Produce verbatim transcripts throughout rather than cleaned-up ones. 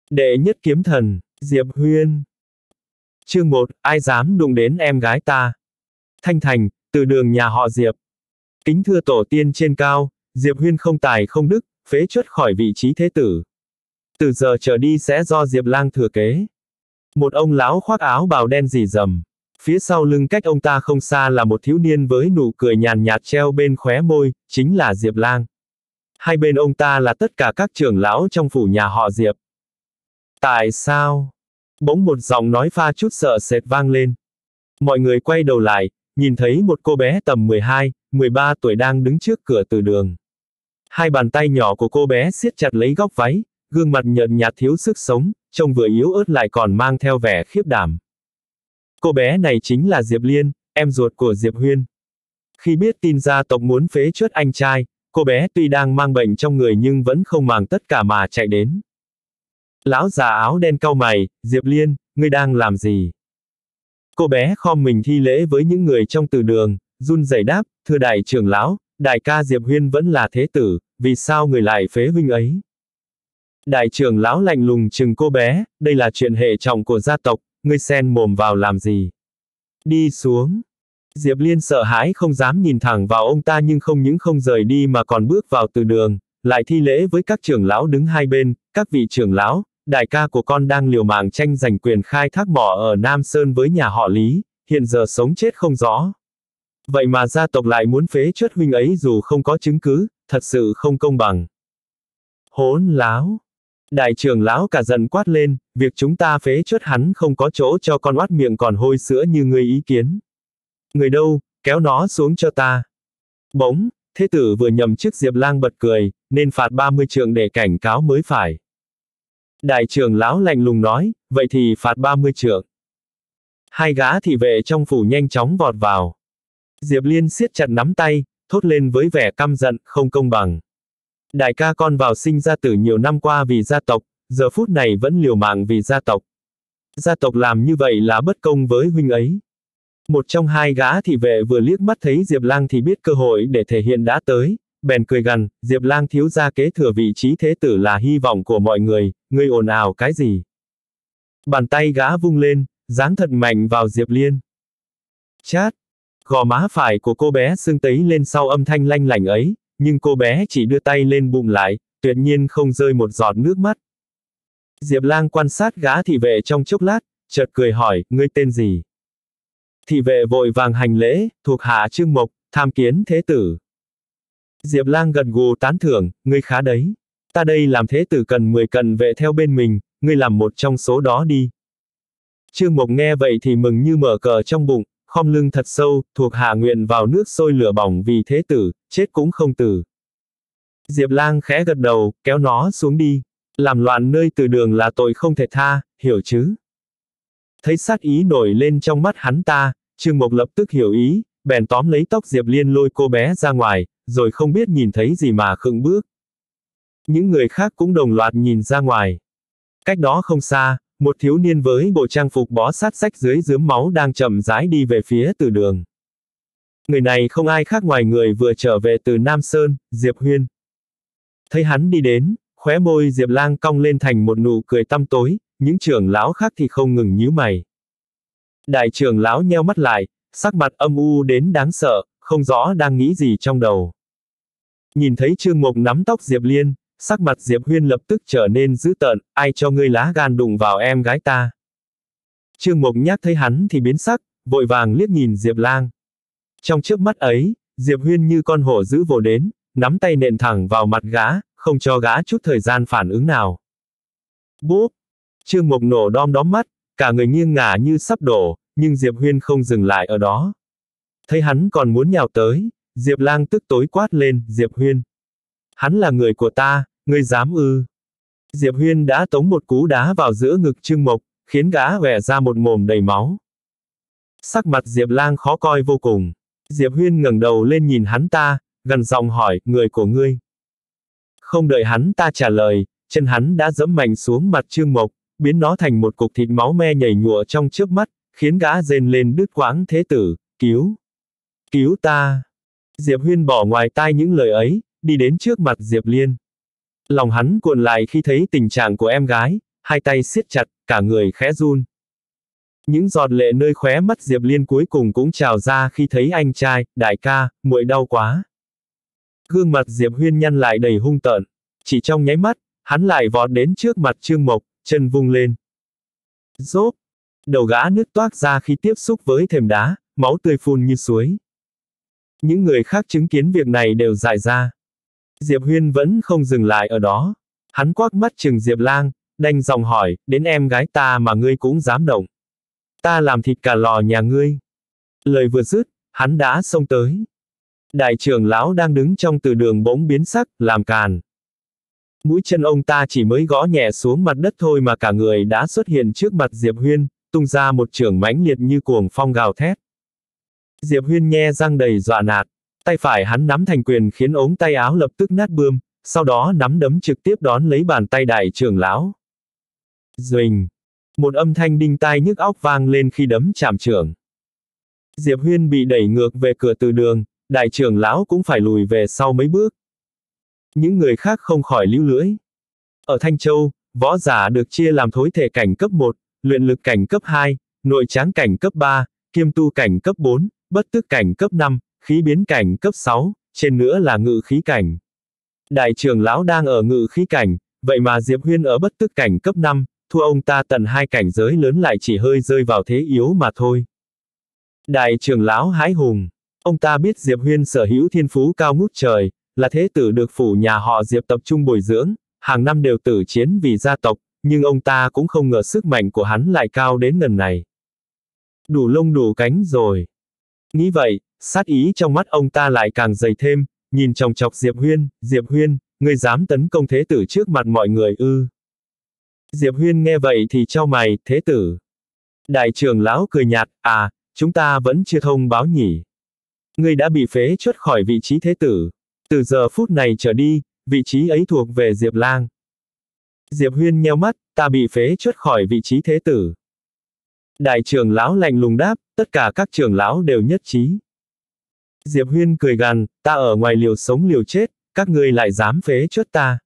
Đệ nhất kiếm thần, Diệp Huyên. Chương một, ai dám đụng đến em gái ta? Thanh Thành, từ đường nhà họ Diệp. Kính thưa tổ tiên trên cao, Diệp Huyên không tài không đức, phế truất khỏi vị trí thế tử. Từ giờ trở đi sẽ do Diệp Lang thừa kế. Một ông lão khoác áo bào đen rì rầm. Phía sau lưng cách ông ta không xa là một thiếu niên với nụ cười nhàn nhạt treo bên khóe môi, chính là Diệp Lang. Hai bên ông ta là tất cả các trưởng lão trong phủ nhà họ Diệp. Tại sao? Bỗng một giọng nói pha chút sợ sệt vang lên. Mọi người quay đầu lại, nhìn thấy một cô bé tầm mười hai, mười ba tuổi đang đứng trước cửa từ đường. Hai bàn tay nhỏ của cô bé siết chặt lấy góc váy, gương mặt nhợt nhạt thiếu sức sống, trông vừa yếu ớt lại còn mang theo vẻ khiếp đảm. Cô bé này chính là Diệp Liên, em ruột của Diệp Huyên. Khi biết tin gia tộc muốn phế truất anh trai, cô bé tuy đang mang bệnh trong người nhưng vẫn không màng tất cả mà chạy đến. Lão già áo đen cau mày, Diệp Liên, ngươi đang làm gì? Cô bé khom mình thi lễ với những người trong từ đường, run rẩy đáp, thưa đại trưởng lão, đại ca Diệp Huyên vẫn là thế tử, vì sao người lại phế huynh ấy? Đại trưởng lão lạnh lùng chừng cô bé, đây là chuyện hệ trọng của gia tộc, ngươi xen mồm vào làm gì? Đi xuống. Diệp Liên sợ hãi không dám nhìn thẳng vào ông ta nhưng không những không rời đi mà còn bước vào từ đường, lại thi lễ với các trưởng lão đứng hai bên, các vị trưởng lão, đại ca của con đang liều mạng tranh giành quyền khai thác mỏ ở Nam Sơn với nhà họ Lý, hiện giờ sống chết không rõ. Vậy mà gia tộc lại muốn phế truất huynh ấy dù không có chứng cứ, thật sự không công bằng. Hỗn láo. Đại trưởng lão cả giận quát lên, việc chúng ta phế truất hắn không có chỗ cho con oát miệng còn hôi sữa như ngươi ý kiến. Người đâu, kéo nó xuống cho ta. Bỗng, thế tử vừa nhầm chức Diệp Lang bật cười, nên phạt ba mươi trượng để cảnh cáo mới phải. Đại trưởng lão lạnh lùng nói, vậy thì phạt ba mươi trượng. Hai gã thị vệ trong phủ nhanh chóng vọt vào. Diệp Liên siết chặt nắm tay, thốt lên với vẻ căm giận, không công bằng. Đại ca con vào sinh ra tử nhiều năm qua vì gia tộc, giờ phút này vẫn liều mạng vì gia tộc. Gia tộc làm như vậy là bất công với huynh ấy. Một trong hai gã thị vệ vừa liếc mắt thấy Diệp Lang thì biết cơ hội để thể hiện đã tới, bèn cười gằn, Diệp Lang thiếu gia kế thừa vị trí thế tử là hy vọng của mọi người, ngươi ồn ào cái gì? Bàn tay gã vung lên, giáng thật mạnh vào Diệp Liên. Chát! Gò má phải của cô bé sưng tấy lên sau âm thanh lanh lảnh ấy, nhưng cô bé chỉ đưa tay lên bụng lại, tuyệt nhiên không rơi một giọt nước mắt. Diệp Lang quan sát gã thị vệ trong chốc lát, chợt cười hỏi, ngươi tên gì? Thị vệ vội vàng hành lễ, thuộc hạ Trương Mộc, tham kiến thế tử. Diệp Lang gật gù tán thưởng, ngươi khá đấy. Ta đây làm thế tử cần mười cận vệ theo bên mình, ngươi làm một trong số đó đi. Trương Mộc nghe vậy thì mừng như mở cờ trong bụng, khom lưng thật sâu, thuộc hạ nguyện vào nước sôi lửa bỏng vì thế tử, chết cũng không từ. Diệp Lang khẽ gật đầu, kéo nó xuống đi. Làm loạn nơi từ đường là tội không thể tha, hiểu chứ? Thấy sát ý nổi lên trong mắt hắn ta, Trương Mộc lập tức hiểu ý, bèn tóm lấy tóc Diệp Liên lôi cô bé ra ngoài, rồi không biết nhìn thấy gì mà khựng bước. Những người khác cũng đồng loạt nhìn ra ngoài. Cách đó không xa, một thiếu niên với bộ trang phục bó sát rách dưới rướm máu đang chậm rãi đi về phía từ đường. Người này không ai khác ngoài người vừa trở về từ Nam Sơn, Diệp Huyên. Thấy hắn đi đến, khóe môi Diệp Lang cong lên thành một nụ cười tăm tối, những trưởng lão khác thì không ngừng nhíu mày. Đại trưởng lão nheo mắt lại, sắc mặt âm u đến đáng sợ, không rõ đang nghĩ gì trong đầu. Nhìn thấy Trương Mộc nắm tóc Diệp Liên, sắc mặt Diệp Huyên lập tức trở nên dữ tợn, ai cho ngươi lá gan đụng vào em gái ta. Trương Mộc nhắc thấy hắn thì biến sắc, vội vàng liếc nhìn Diệp Lang. Trong chớp mắt ấy, Diệp Huyên như con hổ dữ vồ đến, nắm tay nện thẳng vào mặt gã, không cho gã chút thời gian phản ứng nào. Bốp! Trương Mộc nổ đom đóm mắt, cả người nghiêng ngả như sắp đổ, nhưng Diệp Huyên không dừng lại ở đó. Thấy hắn còn muốn nhào tới, Diệp Lang tức tối quát lên, Diệp Huyên. Hắn là người của ta, ngươi dám ư? Diệp Huyên đã tống một cú đá vào giữa ngực Trương Mộc, khiến gã vẽ ra một mồm đầy máu. Sắc mặt Diệp Lang khó coi vô cùng. Diệp Huyên ngẩng đầu lên nhìn hắn ta, gần giọng hỏi, người của ngươi. Không đợi hắn ta trả lời, chân hắn đã giẫm mạnh xuống mặt Trương Mộc, biến nó thành một cục thịt máu me nhảy nhụa trong chớp mắt, khiến gã rên lên đứt quãng, thế tử, cứu, cứu ta. Diệp Huyên bỏ ngoài tai những lời ấy, đi đến trước mặt Diệp Liên. Lòng hắn cuộn lại khi thấy tình trạng của em gái, hai tay siết chặt, cả người khẽ run. Những giọt lệ nơi khóe mắt Diệp Liên cuối cùng cũng trào ra khi thấy anh trai, đại ca, muội đau quá. Gương mặt Diệp Huyên nhăn lại đầy hung tợn. Chỉ trong nháy mắt, hắn lại vọt đến trước mặt Trương Mộc, chân vung lên. Rốp! Đầu gã nứt toác ra khi tiếp xúc với thềm đá, máu tươi phun như suối. Những người khác chứng kiến việc này đều dại ra. Diệp Huyên vẫn không dừng lại ở đó. Hắn quắc mắt trừng Diệp Lang, đanh giọng hỏi, đến em gái ta mà ngươi cũng dám động. Ta làm thịt cả lò nhà ngươi. Lời vừa dứt, hắn đã xông tới. Đại trưởng lão đang đứng trong từ đường bỗng biến sắc, làm càn. Mũi chân ông ta chỉ mới gõ nhẹ xuống mặt đất thôi mà cả người đã xuất hiện trước mặt Diệp Huyên, tung ra một chưởng mãnh liệt như cuồng phong gào thét. Diệp Huyên nhe răng đầy dọa nạt, tay phải hắn nắm thành quyền khiến ống tay áo lập tức nát bươm, sau đó nắm đấm trực tiếp đón lấy bàn tay đại trưởng lão. Duỳnh! Một âm thanh đinh tai nhức óc vang lên khi đấm chạm chưởng. Diệp Huyên bị đẩy ngược về cửa từ đường, đại trưởng lão cũng phải lùi về sau mấy bước. Những người khác không khỏi líu lưỡi. Ở Thanh Châu, võ giả được chia làm thối thể cảnh cấp một, luyện lực cảnh cấp hai, nội tráng cảnh cấp ba, kiêm tu cảnh cấp bốn, bất tức cảnh cấp năm, khí biến cảnh cấp sáu, trên nữa là ngự khí cảnh. Đại trưởng lão đang ở ngự khí cảnh, vậy mà Diệp Huyên ở bất tức cảnh cấp năm, thua ông ta tận hai cảnh giới lớn lại chỉ hơi rơi vào thế yếu mà thôi. Đại trưởng lão hãi hùng. Ông ta biết Diệp Huyên sở hữu thiên phú cao ngút trời, là thế tử được phủ nhà họ Diệp tập trung bồi dưỡng, hàng năm đều tử chiến vì gia tộc, nhưng ông ta cũng không ngờ sức mạnh của hắn lại cao đến ngần này. Đủ lông đủ cánh rồi. Nghĩ vậy, sát ý trong mắt ông ta lại càng dày thêm, nhìn chòng chọc Diệp Huyên, Diệp Huyên, ngươi dám tấn công thế tử trước mặt mọi người ư. Diệp Huyên nghe vậy thì chau mày, thế tử. Đại trưởng lão cười nhạt, à, chúng ta vẫn chưa thông báo nhỉ. Ngươi đã bị phế truất khỏi vị trí thế tử. Từ giờ phút này trở đi, vị trí ấy thuộc về Diệp Lang. Diệp Huyên nheo mắt, ta bị phế truất khỏi vị trí thế tử. Đại trưởng lão lạnh lùng đáp, tất cả các trưởng lão đều nhất trí. Diệp Huyên cười gằn, ta ở ngoài liều sống liều chết, các ngươi lại dám phế truất ta.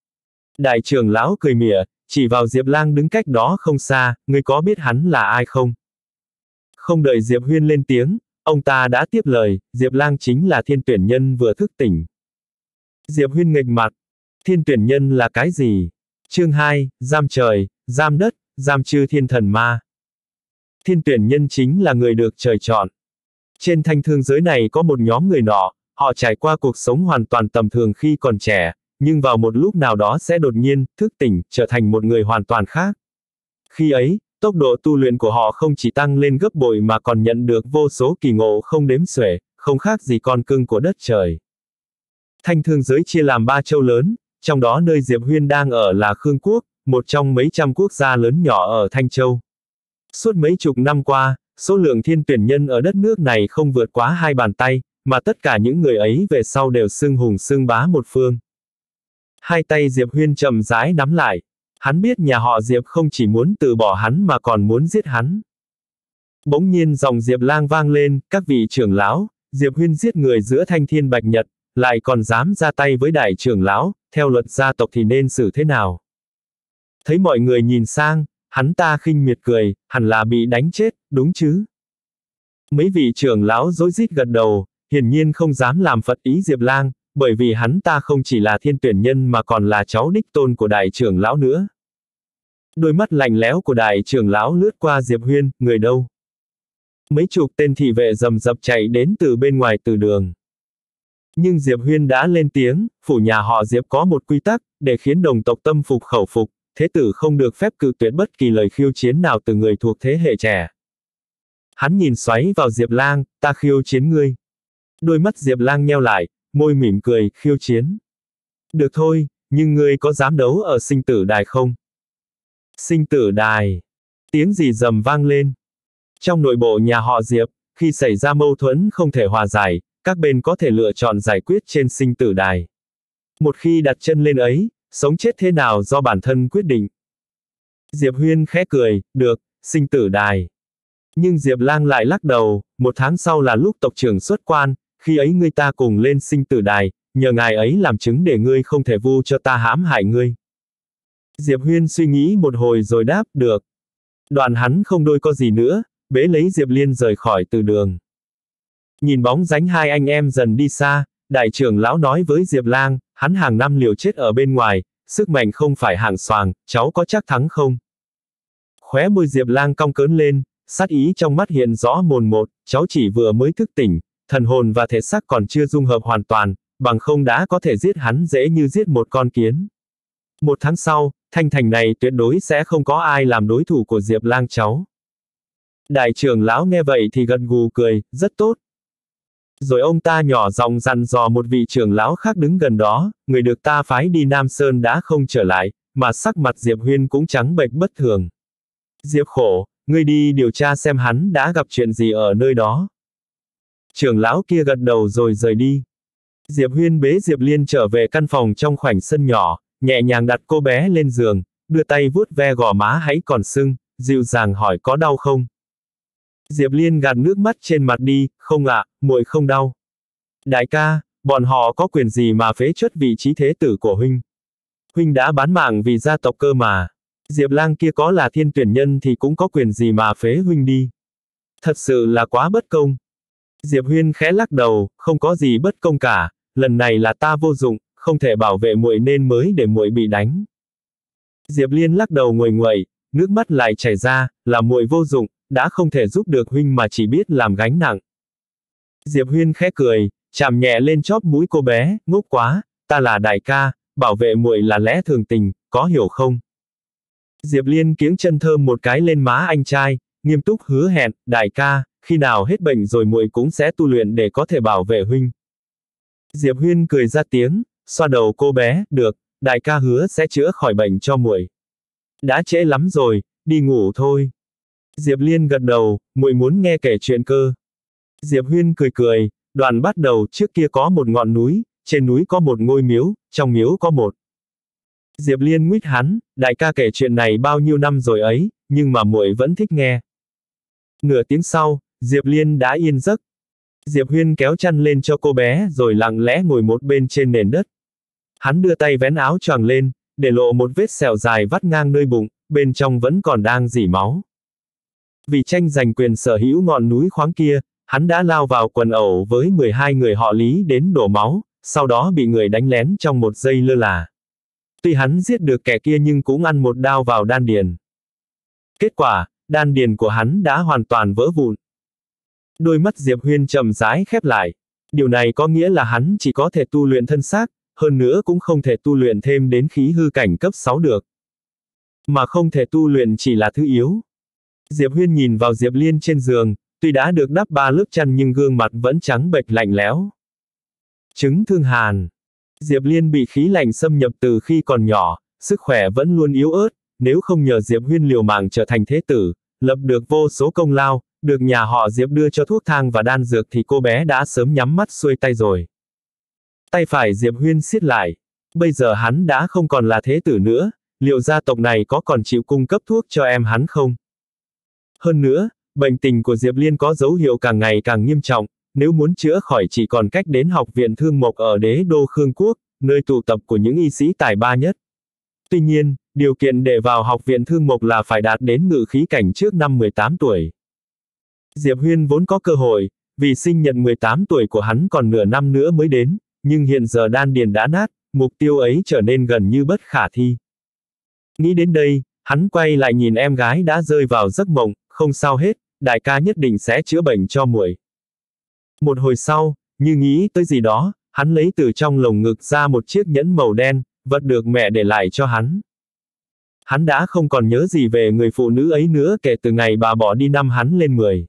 Đại trưởng lão cười mỉa, chỉ vào Diệp Lang đứng cách đó không xa, ngươi có biết hắn là ai không? Không đợi Diệp Huyên lên tiếng, ông ta đã tiếp lời, Diệp Lang chính là thiên tuyển nhân vừa thức tỉnh. Diệp Huyên nghệch mặt, thiên tuyển nhân là cái gì? Chương hai, giam trời, giam đất, giam chư thiên thần ma. Thiên tuyển nhân chính là người được trời chọn. Trên thanh thương giới này có một nhóm người nọ, họ trải qua cuộc sống hoàn toàn tầm thường khi còn trẻ, nhưng vào một lúc nào đó sẽ đột nhiên, thức tỉnh, trở thành một người hoàn toàn khác. Khi ấy, tốc độ tu luyện của họ không chỉ tăng lên gấp bội mà còn nhận được vô số kỳ ngộ không đếm xuể, không khác gì con cưng của đất trời. Thanh thương giới chia làm ba châu lớn, trong đó nơi Diệp Huyên đang ở là Khương Quốc, một trong mấy trăm quốc gia lớn nhỏ ở Thanh Châu. Suốt mấy chục năm qua, số lượng thiên tuyển nhân ở đất nước này không vượt quá hai bàn tay, mà tất cả những người ấy về sau đều xưng hùng xưng bá một phương. Hai tay Diệp Huyên chậm rãi nắm lại. Hắn biết nhà họ Diệp không chỉ muốn từ bỏ hắn mà còn muốn giết hắn. Bỗng nhiên dòng Diệp Lang vang lên, các vị trưởng lão, Diệp Huyên giết người giữa Thanh Thiên Bạch Nhật, lại còn dám ra tay với đại trưởng lão, theo luật gia tộc thì nên xử thế nào? Thấy mọi người nhìn sang, hắn ta khinh miệt cười, hẳn là bị đánh chết, đúng chứ? Mấy vị trưởng lão rối rít gật đầu, hiển nhiên không dám làm phật ý Diệp Lang, bởi vì hắn ta không chỉ là thiên tuyển nhân mà còn là cháu đích tôn của đại trưởng lão nữa. Đôi mắt lạnh lẽo của đại trưởng lão lướt qua Diệp Huyên, người đâu? Mấy chục tên thị vệ rầm rập chạy đến từ bên ngoài từ đường. Nhưng Diệp Huyên đã lên tiếng, phủ nhà họ Diệp có một quy tắc, để khiến đồng tộc tâm phục khẩu phục, thế tử không được phép cự tuyệt bất kỳ lời khiêu chiến nào từ người thuộc thế hệ trẻ. Hắn nhìn xoáy vào Diệp Lang, ta khiêu chiến ngươi. Đôi mắt Diệp Lang nheo lại, môi mỉm cười, khiêu chiến. Được thôi, nhưng ngươi có dám đấu ở sinh tử đài không? Sinh tử đài. Tiếng gì rầm vang lên. Trong nội bộ nhà họ Diệp, khi xảy ra mâu thuẫn không thể hòa giải, các bên có thể lựa chọn giải quyết trên sinh tử đài. Một khi đặt chân lên ấy, sống chết thế nào do bản thân quyết định. Diệp Huyên khẽ cười, được, sinh tử đài. Nhưng Diệp Lang lại lắc đầu, một tháng sau là lúc tộc trưởng xuất quan, khi ấy ngươi ta cùng lên sinh tử đài, nhờ ngài ấy làm chứng để ngươi không thể vu cho ta hãm hại ngươi. Diệp Huyên suy nghĩ một hồi rồi đáp, được. Đoạn hắn không đôi co gì nữa, bế lấy Diệp Liên rời khỏi từ đường. Nhìn bóng dáng hai anh em dần đi xa, đại trưởng lão nói với Diệp Lang, hắn hàng năm liều chết ở bên ngoài, sức mạnh không phải hạng xoàng, cháu có chắc thắng không? Khóe môi Diệp Lang cong cớn lên, sát ý trong mắt hiện rõ mồn một, cháu chỉ vừa mới thức tỉnh, thần hồn và thể xác còn chưa dung hợp hoàn toàn, bằng không đã có thể giết hắn dễ như giết một con kiến. Một tháng sau, Thanh Thành này tuyệt đối sẽ không có ai làm đối thủ của Diệp Lang cháu. Đại trưởng lão nghe vậy thì gật gù cười, rất tốt. Rồi ông ta nhỏ giọng dặn dò một vị trưởng lão khác đứng gần đó, người được ta phái đi Nam Sơn đã không trở lại, mà sắc mặt Diệp Huyên cũng trắng bệch bất thường. Diệp Khổ, ngươi đi điều tra xem hắn đã gặp chuyện gì ở nơi đó. Trưởng lão kia gật đầu rồi rời đi. Diệp Huyên bế Diệp Liên trở về căn phòng trong khoảnh sân nhỏ, nhẹ nhàng đặt cô bé lên giường, đưa tay vuốt ve gò má hãy còn sưng, dịu dàng hỏi có đau không. Diệp Liên gạt nước mắt trên mặt đi, không ạ, muội không đau. Đại ca, bọn họ có quyền gì mà phế truất vị trí thế tử của huynh? Huynh đã bán mạng vì gia tộc cơ mà. Diệp Lang kia có là thiên tuyển nhân thì cũng có quyền gì mà phế huynh đi. Thật sự là quá bất công. Diệp Huyên khẽ lắc đầu, không có gì bất công cả, lần này là ta vô dụng, không thể bảo vệ muội nên mới để muội bị đánh. Diệp Liên lắc đầu nguầy nguậy, nước mắt lại chảy ra, là muội vô dụng, đã không thể giúp được huynh mà chỉ biết làm gánh nặng. Diệp Huyên khẽ cười, chạm nhẹ lên chóp mũi cô bé, ngốc quá, ta là đại ca, bảo vệ muội là lẽ thường tình, có hiểu không? Diệp Liên kiếng chân thơm một cái lên má anh trai, nghiêm túc hứa hẹn, đại ca, khi nào hết bệnh rồi muội cũng sẽ tu luyện để có thể bảo vệ huynh. Diệp Huyên cười ra tiếng, xoa đầu cô bé, được, đại ca hứa sẽ chữa khỏi bệnh cho muội. Đã trễ lắm rồi, đi ngủ thôi. Diệp Liên gật đầu, muội muốn nghe kể chuyện cơ. Diệp Huyên cười cười, đoạn bắt đầu trước kia có một ngọn núi, trên núi có một ngôi miếu, trong miếu có một. Diệp Liên nguýt hắn, đại ca kể chuyện này bao nhiêu năm rồi ấy, nhưng mà muội vẫn thích nghe. Nửa tiếng sau, Diệp Liên đã yên giấc. Diệp Huyên kéo chăn lên cho cô bé rồi lặng lẽ ngồi một bên trên nền đất. Hắn đưa tay vén áo choàng lên, để lộ một vết sẹo dài vắt ngang nơi bụng, bên trong vẫn còn đang rỉ máu. Vì tranh giành quyền sở hữu ngọn núi khoáng kia, hắn đã lao vào quần ẩu với mười hai người họ Lý đến đổ máu, sau đó bị người đánh lén trong một giây lơ là. Tuy hắn giết được kẻ kia nhưng cũng ăn một đao vào đan điền. Kết quả, đan điền của hắn đã hoàn toàn vỡ vụn. Đôi mắt Diệp Huyên chậm rãi khép lại. Điều này có nghĩa là hắn chỉ có thể tu luyện thân xác, hơn nữa cũng không thể tu luyện thêm đến khí hư cảnh cấp sáu được. Mà không thể tu luyện chỉ là thứ yếu. Diệp Huyên nhìn vào Diệp Liên trên giường, tuy đã được đắp ba lớp chăn nhưng gương mặt vẫn trắng bệch lạnh lẽo. Chứng thương hàn. Diệp Liên bị khí lạnh xâm nhập từ khi còn nhỏ, sức khỏe vẫn luôn yếu ớt, nếu không nhờ Diệp Huyên liều mạng trở thành thế tử, lập được vô số công lao, được nhà họ Diệp đưa cho thuốc thang và đan dược thì cô bé đã sớm nhắm mắt xuôi tay rồi. Tay phải Diệp Huyên siết lại. Bây giờ hắn đã không còn là thế tử nữa, liệu gia tộc này có còn chịu cung cấp thuốc cho em hắn không? Hơn nữa, bệnh tình của Diệp Liên có dấu hiệu càng ngày càng nghiêm trọng, nếu muốn chữa khỏi chỉ còn cách đến học viện Thương Mộc ở đế đô Khương Quốc, nơi tụ tập của những y sĩ tài ba nhất. Tuy nhiên, điều kiện để vào học viện Thương Mộc là phải đạt đến ngự khí cảnh trước năm mười tám tuổi. Diệp Huyên vốn có cơ hội, vì sinh nhật mười tám tuổi của hắn còn nửa năm nữa mới đến, nhưng hiện giờ đan điền đã nát, mục tiêu ấy trở nên gần như bất khả thi. Nghĩ đến đây, hắn quay lại nhìn em gái đã rơi vào giấc mộng, không sao hết, đại ca nhất định sẽ chữa bệnh cho muội. Một hồi sau, như nghĩ tới gì đó, hắn lấy từ trong lồng ngực ra một chiếc nhẫn màu đen, vật được mẹ để lại cho hắn. Hắn đã không còn nhớ gì về người phụ nữ ấy nữa kể từ ngày bà bỏ đi năm hắn lên mười.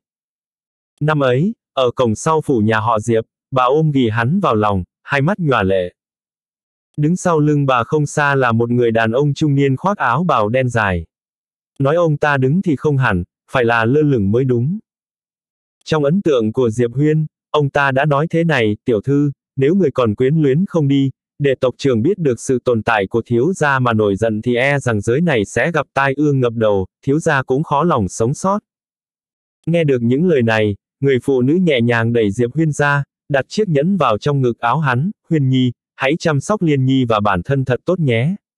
Năm ấy, ở cổng sau phủ nhà họ Diệp, bà ôm ghì hắn vào lòng, hai mắt nhòa lệ. Đứng sau lưng bà không xa là một người đàn ông trung niên khoác áo bào đen dài. Nói ông ta đứng thì không hẳn, phải là lơ lửng mới đúng. Trong ấn tượng của Diệp Huyên, ông ta đã nói thế này, tiểu thư, nếu người còn quyến luyến không đi, để tộc trưởng biết được sự tồn tại của thiếu gia mà nổi giận thì e rằng giới này sẽ gặp tai ương ngập đầu, thiếu gia cũng khó lòng sống sót. Nghe được những lời này, người phụ nữ nhẹ nhàng đẩy Diệp Huyên ra, đặt chiếc nhẫn vào trong ngực áo hắn, Huyên Nhi, hãy chăm sóc Liên Nhi và bản thân thật tốt nhé.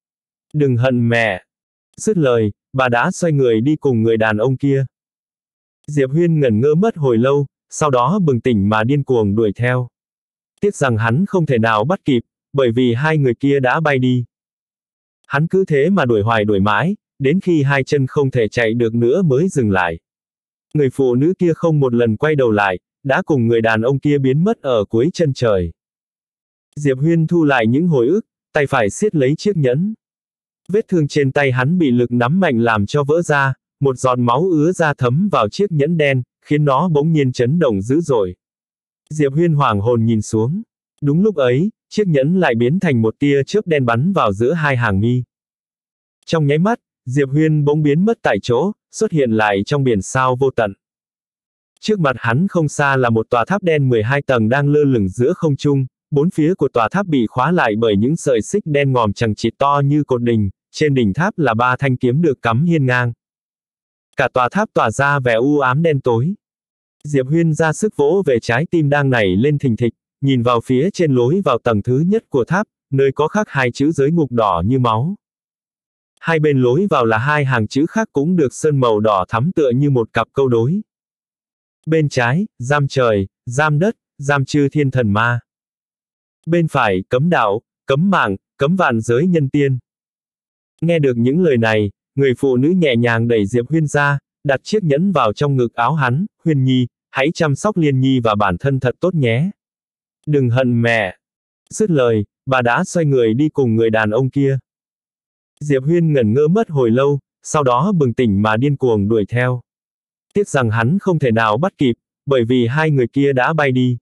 Đừng hận mẹ. Dứt lời, bà đã xoay người đi cùng người đàn ông kia. Diệp Huyên ngẩn ngơ mất hồi lâu, sau đó bừng tỉnh mà điên cuồng đuổi theo. Tiếc rằng hắn không thể nào bắt kịp, bởi vì hai người kia đã bay đi. Hắn cứ thế mà đuổi hoài đuổi mãi, đến khi hai chân không thể chạy được nữa mới dừng lại. Người phụ nữ kia không một lần quay đầu lại, đã cùng người đàn ông kia biến mất ở cuối chân trời. Diệp Huyên thu lại những hồi ức, tay phải siết lấy chiếc nhẫn. Vết thương trên tay hắn bị lực nắm mạnh làm cho vỡ ra, một giọt máu ứa ra thấm vào chiếc nhẫn đen, khiến nó bỗng nhiên chấn động dữ dội. Diệp Huyên hoảng hồn nhìn xuống. Đúng lúc ấy, chiếc nhẫn lại biến thành một tia chớp đen bắn vào giữa hai hàng mi. Trong nháy mắt, Diệp Huyên bỗng biến mất tại chỗ, xuất hiện lại trong biển sao vô tận. Trước mặt hắn không xa là một tòa tháp đen mười hai tầng đang lơ lửng giữa không trung, bốn phía của tòa tháp bị khóa lại bởi những sợi xích đen ngòm chằng chịt to như cột đình, trên đỉnh tháp là ba thanh kiếm được cắm hiên ngang. Cả tòa tháp tỏa ra vẻ u ám đen tối. Diệp Huyên ra sức vỗ về trái tim đang nảy lên thình thịch, nhìn vào phía trên lối vào tầng thứ nhất của tháp, nơi có khắc hai chữ giới ngục đỏ như máu. Hai bên lối vào là hai hàng chữ khác cũng được sơn màu đỏ thắm tựa như một cặp câu đối. Bên trái, giam trời, giam đất, giam chư thiên thần ma. Bên phải, cấm đạo, cấm mạng, cấm vạn giới nhân tiên. Nghe được những lời này, người phụ nữ nhẹ nhàng đẩy Diệp Huyên ra, đặt chiếc nhẫn vào trong ngực áo hắn. Huyên Nhi, hãy chăm sóc Liên Nhi và bản thân thật tốt nhé. Đừng hận mẹ. Dứt lời, bà đã xoay người đi cùng người đàn ông kia. Diệp Huyên ngẩn ngơ mất hồi lâu, sau đó bừng tỉnh mà điên cuồng đuổi theo. Tiếc rằng hắn không thể nào bắt kịp, bởi vì hai người kia đã bay đi.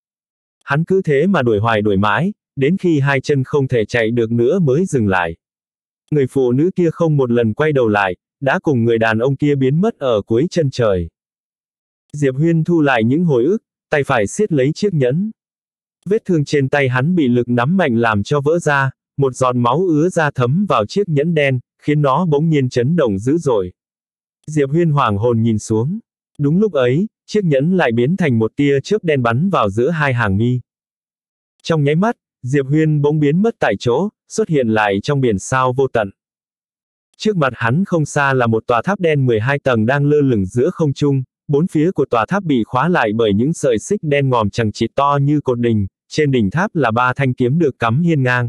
Hắn cứ thế mà đuổi hoài đuổi mãi, đến khi hai chân không thể chạy được nữa mới dừng lại. Người phụ nữ kia không một lần quay đầu lại, đã cùng người đàn ông kia biến mất ở cuối chân trời. Diệp Huyên thu lại những hồi ức, tay phải siết lấy chiếc nhẫn. Vết thương trên tay hắn bị lực nắm mạnh làm cho vỡ ra, một giọt máu ứa ra thấm vào chiếc nhẫn đen, khiến nó bỗng nhiên chấn động dữ dội. Diệp Huyên hoảng hồn nhìn xuống. Đúng lúc ấy, chiếc nhẫn lại biến thành một tia chớp đen bắn vào giữa hai hàng mi. Trong nháy mắt, Diệp Huyên bỗng biến mất tại chỗ, xuất hiện lại trong biển sao vô tận. Trước mặt hắn không xa là một tòa tháp đen mười hai tầng đang lơ lửng giữa không trung, bốn phía của tòa tháp bị khóa lại bởi những sợi xích đen ngòm chằng chịt to như cột đình, trên đỉnh tháp là ba thanh kiếm được cắm hiên ngang.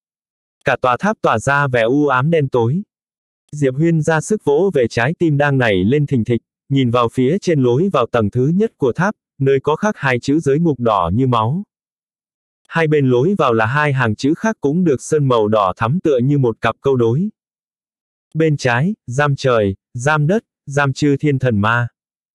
Cả tòa tháp tỏa ra vẻ u ám đen tối. Diệp Huyên ra sức vỗ về trái tim đang nảy lên thình thịch, nhìn vào phía trên lối vào tầng thứ nhất của tháp, nơi có khắc hai chữ giới ngục đỏ như máu. Hai bên lối vào là hai hàng chữ khác cũng được sơn màu đỏ thắm tựa như một cặp câu đối. Bên trái, giam trời, giam đất, giam chư thiên thần ma.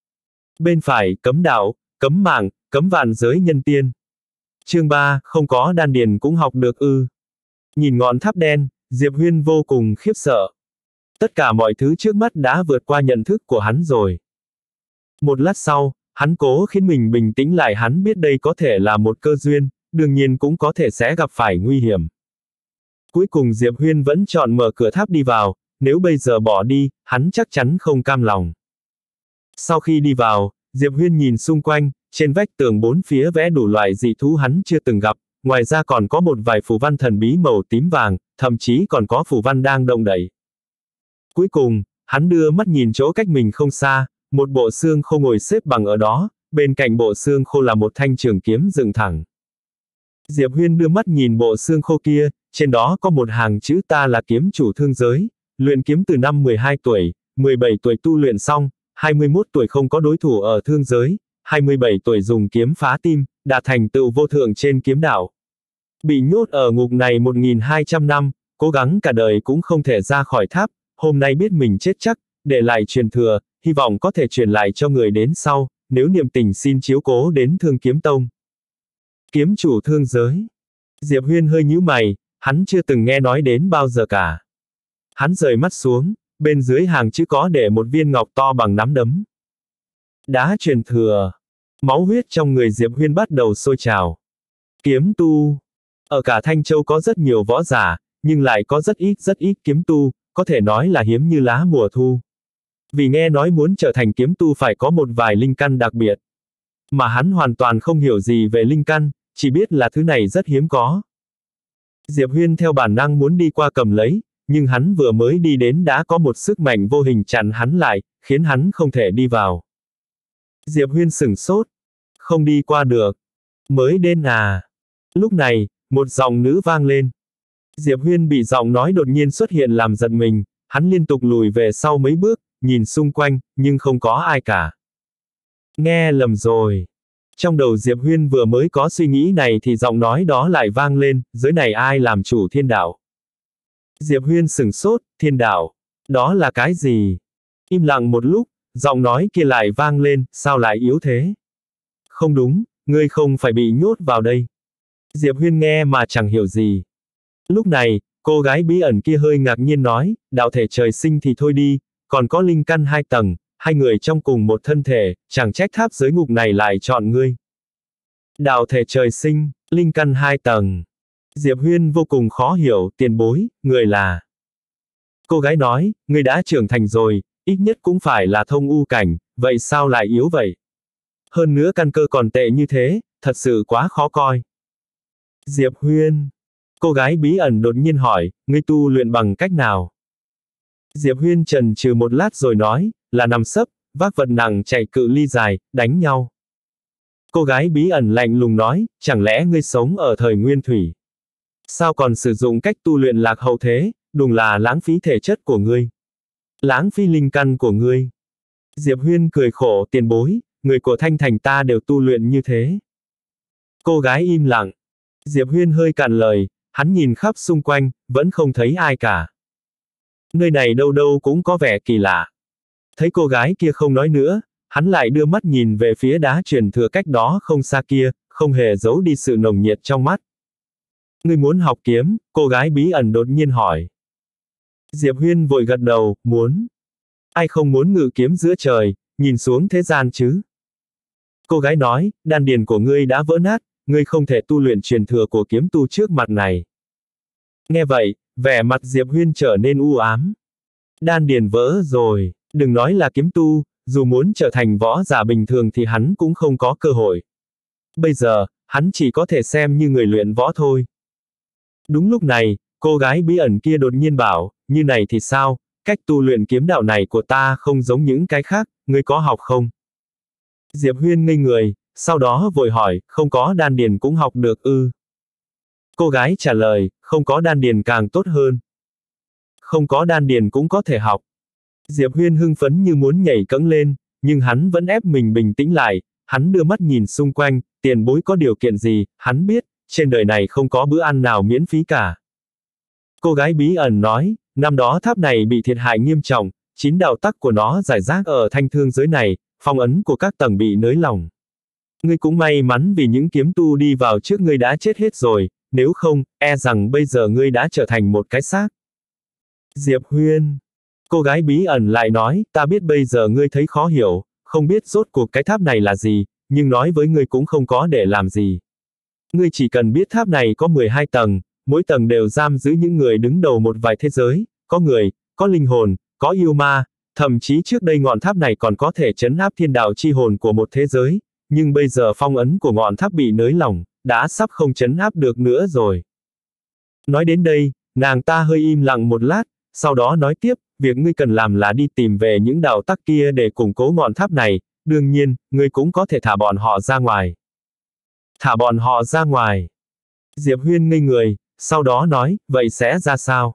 Bên phải, cấm đạo, cấm mạng, cấm vạn giới nhân tiên. Chương ba, không có đan điền cũng học được ư. Nhìn ngọn tháp đen, Diệp Huyên vô cùng khiếp sợ. Tất cả mọi thứ trước mắt đã vượt qua nhận thức của hắn rồi. Một lát sau, hắn cố khiến mình bình tĩnh lại, hắn biết đây có thể là một cơ duyên, đương nhiên cũng có thể sẽ gặp phải nguy hiểm. Cuối cùng Diệp Huyên vẫn chọn mở cửa tháp đi vào, nếu bây giờ bỏ đi, hắn chắc chắn không cam lòng. Sau khi đi vào, Diệp Huyên nhìn xung quanh, trên vách tường bốn phía vẽ đủ loại dị thú hắn chưa từng gặp, ngoài ra còn có một vài phù văn thần bí màu tím vàng, thậm chí còn có phù văn đang động đậy. Cuối cùng, hắn đưa mắt nhìn chỗ cách mình không xa, một bộ xương khô ngồi xếp bằng ở đó, bên cạnh bộ xương khô là một thanh trường kiếm dựng thẳng. Diệp Huyên đưa mắt nhìn bộ xương khô kia, trên đó có một hàng chữ ta là kiếm chủ thương giới, luyện kiếm từ năm mười hai tuổi, mười bảy tuổi tu luyện xong, hai mươi mốt tuổi không có đối thủ ở thương giới, hai mươi bảy tuổi dùng kiếm phá tim, đạt thành tựu vô thượng trên kiếm đạo. Bị nhốt ở ngục này một nghìn hai trăm năm, cố gắng cả đời cũng không thể ra khỏi tháp, hôm nay biết mình chết chắc, để lại truyền thừa, hy vọng có thể truyền lại cho người đến sau, nếu niệm tình xin chiếu cố đến Thương Kiếm Tông. Kiếm chủ thương giới. Diệp Huyên hơi nhíu mày, hắn chưa từng nghe nói đến bao giờ cả. Hắn rời mắt xuống, bên dưới hàng chữ có để một viên ngọc to bằng nắm đấm. Đá truyền thừa. Máu huyết trong người Diệp Huyên bắt đầu sôi trào. Kiếm tu. Ở cả Thanh Châu có rất nhiều võ giả, nhưng lại có rất ít rất ít kiếm tu, có thể nói là hiếm như lá mùa thu. Vì nghe nói muốn trở thành kiếm tu phải có một vài linh căn đặc biệt. Mà hắn hoàn toàn không hiểu gì về linh căn, chỉ biết là thứ này rất hiếm có. Diệp Huyên theo bản năng muốn đi qua cầm lấy, nhưng hắn vừa mới đi đến đã có một sức mạnh vô hình chặn hắn lại, khiến hắn không thể đi vào. Diệp Huyên sửng sốt. Không đi qua được. Mới đến à. Lúc này, một giọng nữ vang lên. Diệp Huyên bị giọng nói đột nhiên xuất hiện làm giật mình, hắn liên tục lùi về sau mấy bước, nhìn xung quanh, nhưng không có ai cả. Nghe lầm rồi. Trong đầu Diệp Huyên vừa mới có suy nghĩ này thì giọng nói đó lại vang lên, giới này ai làm chủ thiên đạo? Diệp Huyên sửng sốt, thiên đạo. Đó là cái gì? Im lặng một lúc, giọng nói kia lại vang lên, sao lại yếu thế? Không đúng, ngươi không phải bị nhốt vào đây. Diệp Huyên nghe mà chẳng hiểu gì. Lúc này, cô gái bí ẩn kia hơi ngạc nhiên nói, đạo thể trời sinh thì thôi đi, còn có linh căn hai tầng, hai người trong cùng một thân thể, chẳng trách tháp giới ngục này lại chọn ngươi. Đạo thể trời sinh, linh căn hai tầng. Diệp Huyên vô cùng khó hiểu, tiền bối, người là. Cô gái nói, ngươi đã trưởng thành rồi, ít nhất cũng phải là thông u cảnh, vậy sao lại yếu vậy? Hơn nữa căn cơ còn tệ như thế, thật sự quá khó coi. Diệp Huyên. Cô gái bí ẩn đột nhiên hỏi, ngươi tu luyện bằng cách nào? Diệp Huyên chần chừ một lát rồi nói, là nằm sấp, vác vật nặng chạy cự ly dài, đánh nhau. Cô gái bí ẩn lạnh lùng nói, chẳng lẽ ngươi sống ở thời nguyên thủy? Sao còn sử dụng cách tu luyện lạc hậu thế, đúng là lãng phí thể chất của ngươi. Lãng phí linh căn của ngươi. Diệp Huyên cười khổ, tiền bối, người của Thanh Thành ta đều tu luyện như thế. Cô gái im lặng. Diệp Huyên hơi cạn lời, hắn nhìn khắp xung quanh, vẫn không thấy ai cả. Nơi này đâu đâu cũng có vẻ kỳ lạ. Thấy cô gái kia không nói nữa, hắn lại đưa mắt nhìn về phía đá truyền thừa cách đó không xa kia, không hề giấu đi sự nồng nhiệt trong mắt. Ngươi muốn học kiếm? Cô gái bí ẩn đột nhiên hỏi. Diệp Huyên vội gật đầu, muốn. Ai không muốn ngự kiếm giữa trời, nhìn xuống thế gian chứ? Cô gái nói, đan điền của ngươi đã vỡ nát, ngươi không thể tu luyện truyền thừa của kiếm tu trước mặt này. Nghe vậy, vẻ mặt Diệp Huyên trở nên u ám. Đan điền vỡ rồi, đừng nói là kiếm tu, dù muốn trở thành võ giả bình thường thì hắn cũng không có cơ hội. Bây giờ, hắn chỉ có thể xem như người luyện võ thôi. Đúng lúc này, cô gái bí ẩn kia đột nhiên bảo, như này thì sao, cách tu luyện kiếm đạo này của ta không giống những cái khác, ngươi có học không? Diệp Huyên ngây người, sau đó vội hỏi, không có đan điền cũng học được ư? Cô gái trả lời, không có đan điền càng tốt hơn. Không có đan điền cũng có thể học. Diệp Huyên hưng phấn như muốn nhảy cẫng lên, nhưng hắn vẫn ép mình bình tĩnh lại, hắn đưa mắt nhìn xung quanh, tiền bối có điều kiện gì, hắn biết, trên đời này không có bữa ăn nào miễn phí cả. Cô gái bí ẩn nói, năm đó tháp này bị thiệt hại nghiêm trọng, chín đạo tắc của nó rải rác ở thanh thương giới này, phong ấn của các tầng bị nới lỏng. Ngươi cũng may mắn vì những kiếm tu đi vào trước ngươi đã chết hết rồi, nếu không, e rằng bây giờ ngươi đã trở thành một cái xác. Diệp Huyên. Cô gái bí ẩn lại nói, ta biết bây giờ ngươi thấy khó hiểu, không biết rốt cuộc cái tháp này là gì, nhưng nói với ngươi cũng không có để làm gì. Ngươi chỉ cần biết tháp này có mười hai tầng, mỗi tầng đều giam giữ những người đứng đầu một vài thế giới, có người, có linh hồn, có yêu ma, thậm chí trước đây ngọn tháp này còn có thể trấn áp thiên đạo chi hồn của một thế giới, nhưng bây giờ phong ấn của ngọn tháp bị nới lỏng, đã sắp không trấn áp được nữa rồi. Nói đến đây, nàng ta hơi im lặng một lát, sau đó nói tiếp, việc ngươi cần làm là đi tìm về những đạo tắc kia để củng cố ngọn tháp này, đương nhiên, ngươi cũng có thể thả bọn họ ra ngoài. Thả bọn họ ra ngoài. Diệp Huyên ngây người, sau đó nói, vậy sẽ ra sao?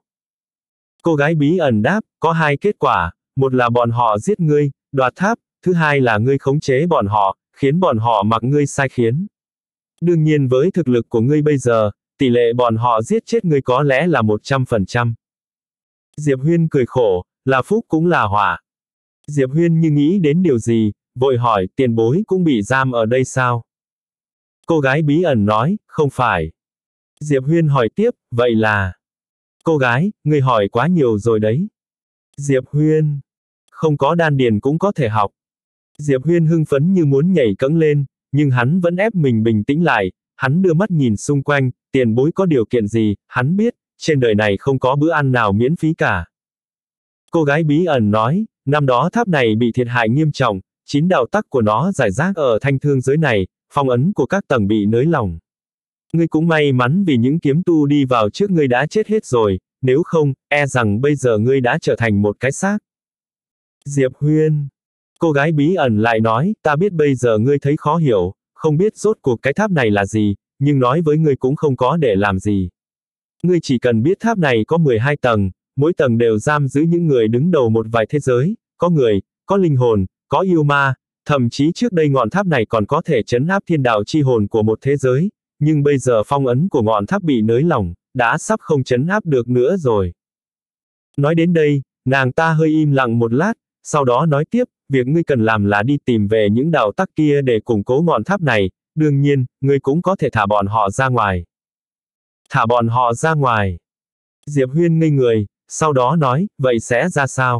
Cô gái bí ẩn đáp, có hai kết quả, một là bọn họ giết ngươi, đoạt tháp, thứ hai là ngươi khống chế bọn họ, khiến bọn họ mặc ngươi sai khiến. Đương nhiên với thực lực của ngươi bây giờ, tỷ lệ bọn họ giết chết ngươi có lẽ là một trăm phần trăm. Diệp Huyên cười khổ, là phúc cũng là họa. Diệp Huyên như nghĩ đến điều gì, vội hỏi, tiền bối cũng bị giam ở đây sao? Cô gái bí ẩn nói, không phải. Diệp Huyên hỏi tiếp, vậy là... Cô gái, ngươi hỏi quá nhiều rồi đấy. Diệp Huyên, không có đan điền cũng có thể học. Diệp Huyên hưng phấn như muốn nhảy cẫng lên, nhưng hắn vẫn ép mình bình tĩnh lại, hắn đưa mắt nhìn xung quanh, tiền bối có điều kiện gì, hắn biết, trên đời này không có bữa ăn nào miễn phí cả. Cô gái bí ẩn nói, năm đó tháp này bị thiệt hại nghiêm trọng, chín đạo tắc của nó rải rác ở thanh thương giới này, phong ấn của các tầng bị nới lỏng. Ngươi cũng may mắn vì những kiếm tu đi vào trước ngươi đã chết hết rồi, nếu không, e rằng bây giờ ngươi đã trở thành một cái xác. Diệp Huyên. Cô gái bí ẩn lại nói, ta biết bây giờ ngươi thấy khó hiểu, không biết rốt cuộc cái tháp này là gì, nhưng nói với ngươi cũng không có để làm gì. Ngươi chỉ cần biết tháp này có mười hai tầng, mỗi tầng đều giam giữ những người đứng đầu một vài thế giới, có người, có linh hồn, có yêu ma, thậm chí trước đây ngọn tháp này còn có thể trấn áp thiên đạo chi hồn của một thế giới, nhưng bây giờ phong ấn của ngọn tháp bị nới lỏng, đã sắp không trấn áp được nữa rồi. Nói đến đây, nàng ta hơi im lặng một lát, sau đó nói tiếp, việc ngươi cần làm là đi tìm về những đạo tắc kia để củng cố ngọn tháp này, đương nhiên, ngươi cũng có thể thả bọn họ ra ngoài. Thả bọn họ ra ngoài. Diệp Huyên ngây người, sau đó nói, vậy sẽ ra sao?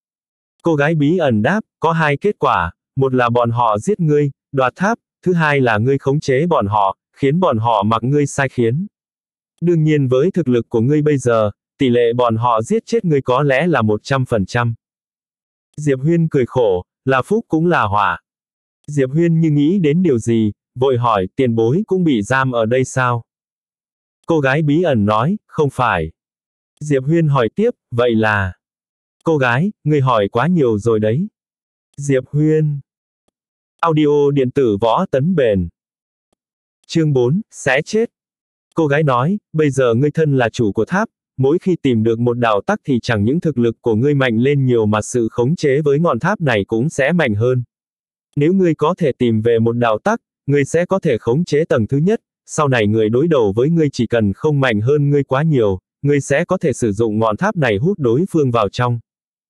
Cô gái bí ẩn đáp, có hai kết quả, một là bọn họ giết ngươi, đoạt tháp, thứ hai là ngươi khống chế bọn họ, khiến bọn họ mặc ngươi sai khiến. Đương nhiên với thực lực của ngươi bây giờ, tỷ lệ bọn họ giết chết ngươi có lẽ là một trăm phần trăm. Diệp Huyên cười khổ, là phúc cũng là họa. Diệp Huyên như nghĩ đến điều gì, vội hỏi, tiền bối cũng bị giam ở đây sao? Cô gái bí ẩn nói, không phải. Diệp Huyên hỏi tiếp, vậy là... Cô gái, ngươi hỏi quá nhiều rồi đấy. Diệp Huyên. Audio điện tử võ tấn bền. Chương bốn, sẽ chết. Cô gái nói, bây giờ ngươi thân là chủ của tháp, mỗi khi tìm được một đạo tắc thì chẳng những thực lực của ngươi mạnh lên nhiều mà sự khống chế với ngọn tháp này cũng sẽ mạnh hơn. Nếu ngươi có thể tìm về một đạo tắc, ngươi sẽ có thể khống chế tầng thứ nhất, sau này người đối đầu với ngươi chỉ cần không mạnh hơn ngươi quá nhiều, ngươi sẽ có thể sử dụng ngọn tháp này hút đối phương vào trong.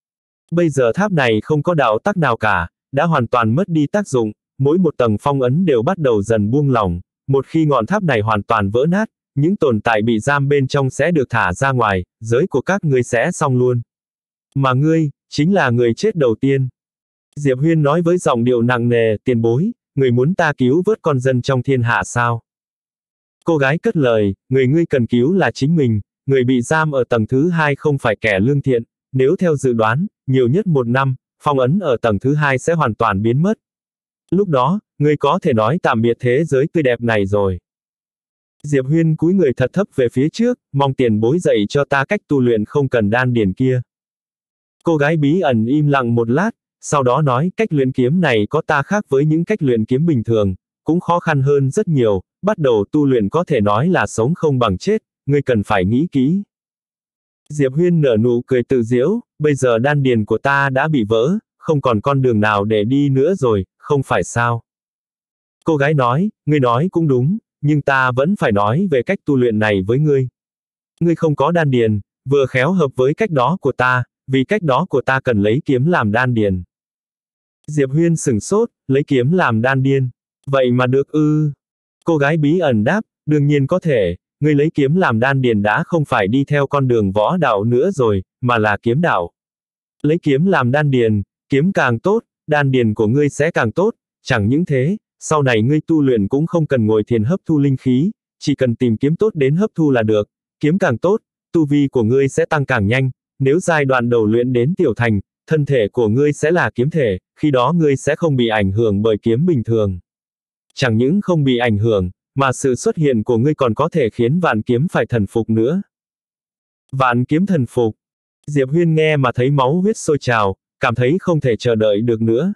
Bây giờ tháp này không có đạo tắc nào cả, đã hoàn toàn mất đi tác dụng, mỗi một tầng phong ấn đều bắt đầu dần buông lỏng, một khi ngọn tháp này hoàn toàn vỡ nát, những tồn tại bị giam bên trong sẽ được thả ra ngoài, giới của các ngươi sẽ xong luôn. Mà ngươi, chính là người chết đầu tiên. Diệp Huyên nói với giọng điệu nặng nề, tiền bối, người muốn ta cứu vớt con dân trong thiên hạ sao? Cô gái cất lời, người ngươi cần cứu là chính mình, người bị giam ở tầng thứ hai không phải kẻ lương thiện, nếu theo dự đoán, nhiều nhất một năm, phong ấn ở tầng thứ hai sẽ hoàn toàn biến mất. Lúc đó, ngươi có thể nói tạm biệt thế giới tươi đẹp này rồi. Diệp Huyên cúi người thật thấp về phía trước, mong tiền bối dạy cho ta cách tu luyện không cần đan điền kia. Cô gái bí ẩn im lặng một lát, sau đó nói, cách luyện kiếm này có ta khác với những cách luyện kiếm bình thường, cũng khó khăn hơn rất nhiều, bắt đầu tu luyện có thể nói là sống không bằng chết, ngươi cần phải nghĩ kỹ. Diệp Huyên nở nụ cười tự giễu, bây giờ đan điền của ta đã bị vỡ, không còn con đường nào để đi nữa rồi, không phải sao? Cô gái nói, ngươi nói cũng đúng, nhưng ta vẫn phải nói về cách tu luyện này với ngươi. Ngươi không có đan điền, vừa khéo hợp với cách đó của ta, vì cách đó của ta cần lấy kiếm làm đan điền. Diệp Huyên sửng sốt, lấy kiếm làm đan điền. Vậy mà được ư? Cô gái bí ẩn đáp, đương nhiên có thể, ngươi lấy kiếm làm đan điền đã không phải đi theo con đường võ đạo nữa rồi, mà là kiếm đạo. Lấy kiếm làm đan điền, kiếm càng tốt, đan điền của ngươi sẽ càng tốt, chẳng những thế, sau này ngươi tu luyện cũng không cần ngồi thiền hấp thu linh khí, chỉ cần tìm kiếm tốt đến hấp thu là được, kiếm càng tốt, tu vi của ngươi sẽ tăng càng nhanh, nếu giai đoạn đầu luyện đến tiểu thành, thân thể của ngươi sẽ là kiếm thể, khi đó ngươi sẽ không bị ảnh hưởng bởi kiếm bình thường. Chẳng những không bị ảnh hưởng, mà sự xuất hiện của ngươi còn có thể khiến vạn kiếm phải thần phục nữa. Vạn kiếm thần phục. Diệp Huyên nghe mà thấy máu huyết sôi trào, cảm thấy không thể chờ đợi được nữa.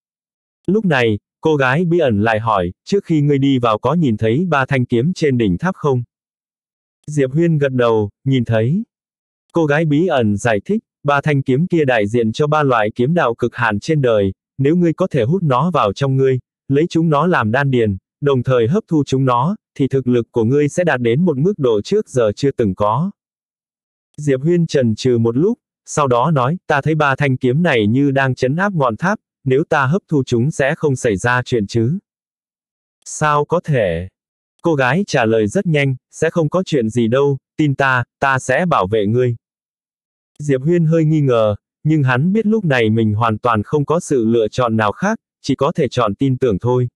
Lúc này, cô gái bí ẩn lại hỏi, trước khi ngươi đi vào có nhìn thấy ba thanh kiếm trên đỉnh tháp không? Diệp Huyên gật đầu, nhìn thấy. Cô gái bí ẩn giải thích, ba thanh kiếm kia đại diện cho ba loại kiếm đạo cực hạn trên đời, nếu ngươi có thể hút nó vào trong ngươi, lấy chúng nó làm đan điền, đồng thời hấp thu chúng nó, thì thực lực của ngươi sẽ đạt đến một mức độ trước giờ chưa từng có. Diệp Huyên chần chừ một lúc, sau đó nói, ta thấy ba thanh kiếm này như đang trấn áp ngọn tháp, nếu ta hấp thu chúng sẽ không xảy ra chuyện chứ? Sao có thể? Cô gái trả lời rất nhanh, sẽ không có chuyện gì đâu, tin ta, ta sẽ bảo vệ ngươi. Diệp Huyên hơi nghi ngờ, nhưng hắn biết lúc này mình hoàn toàn không có sự lựa chọn nào khác, chỉ có thể chọn tin tưởng thôi.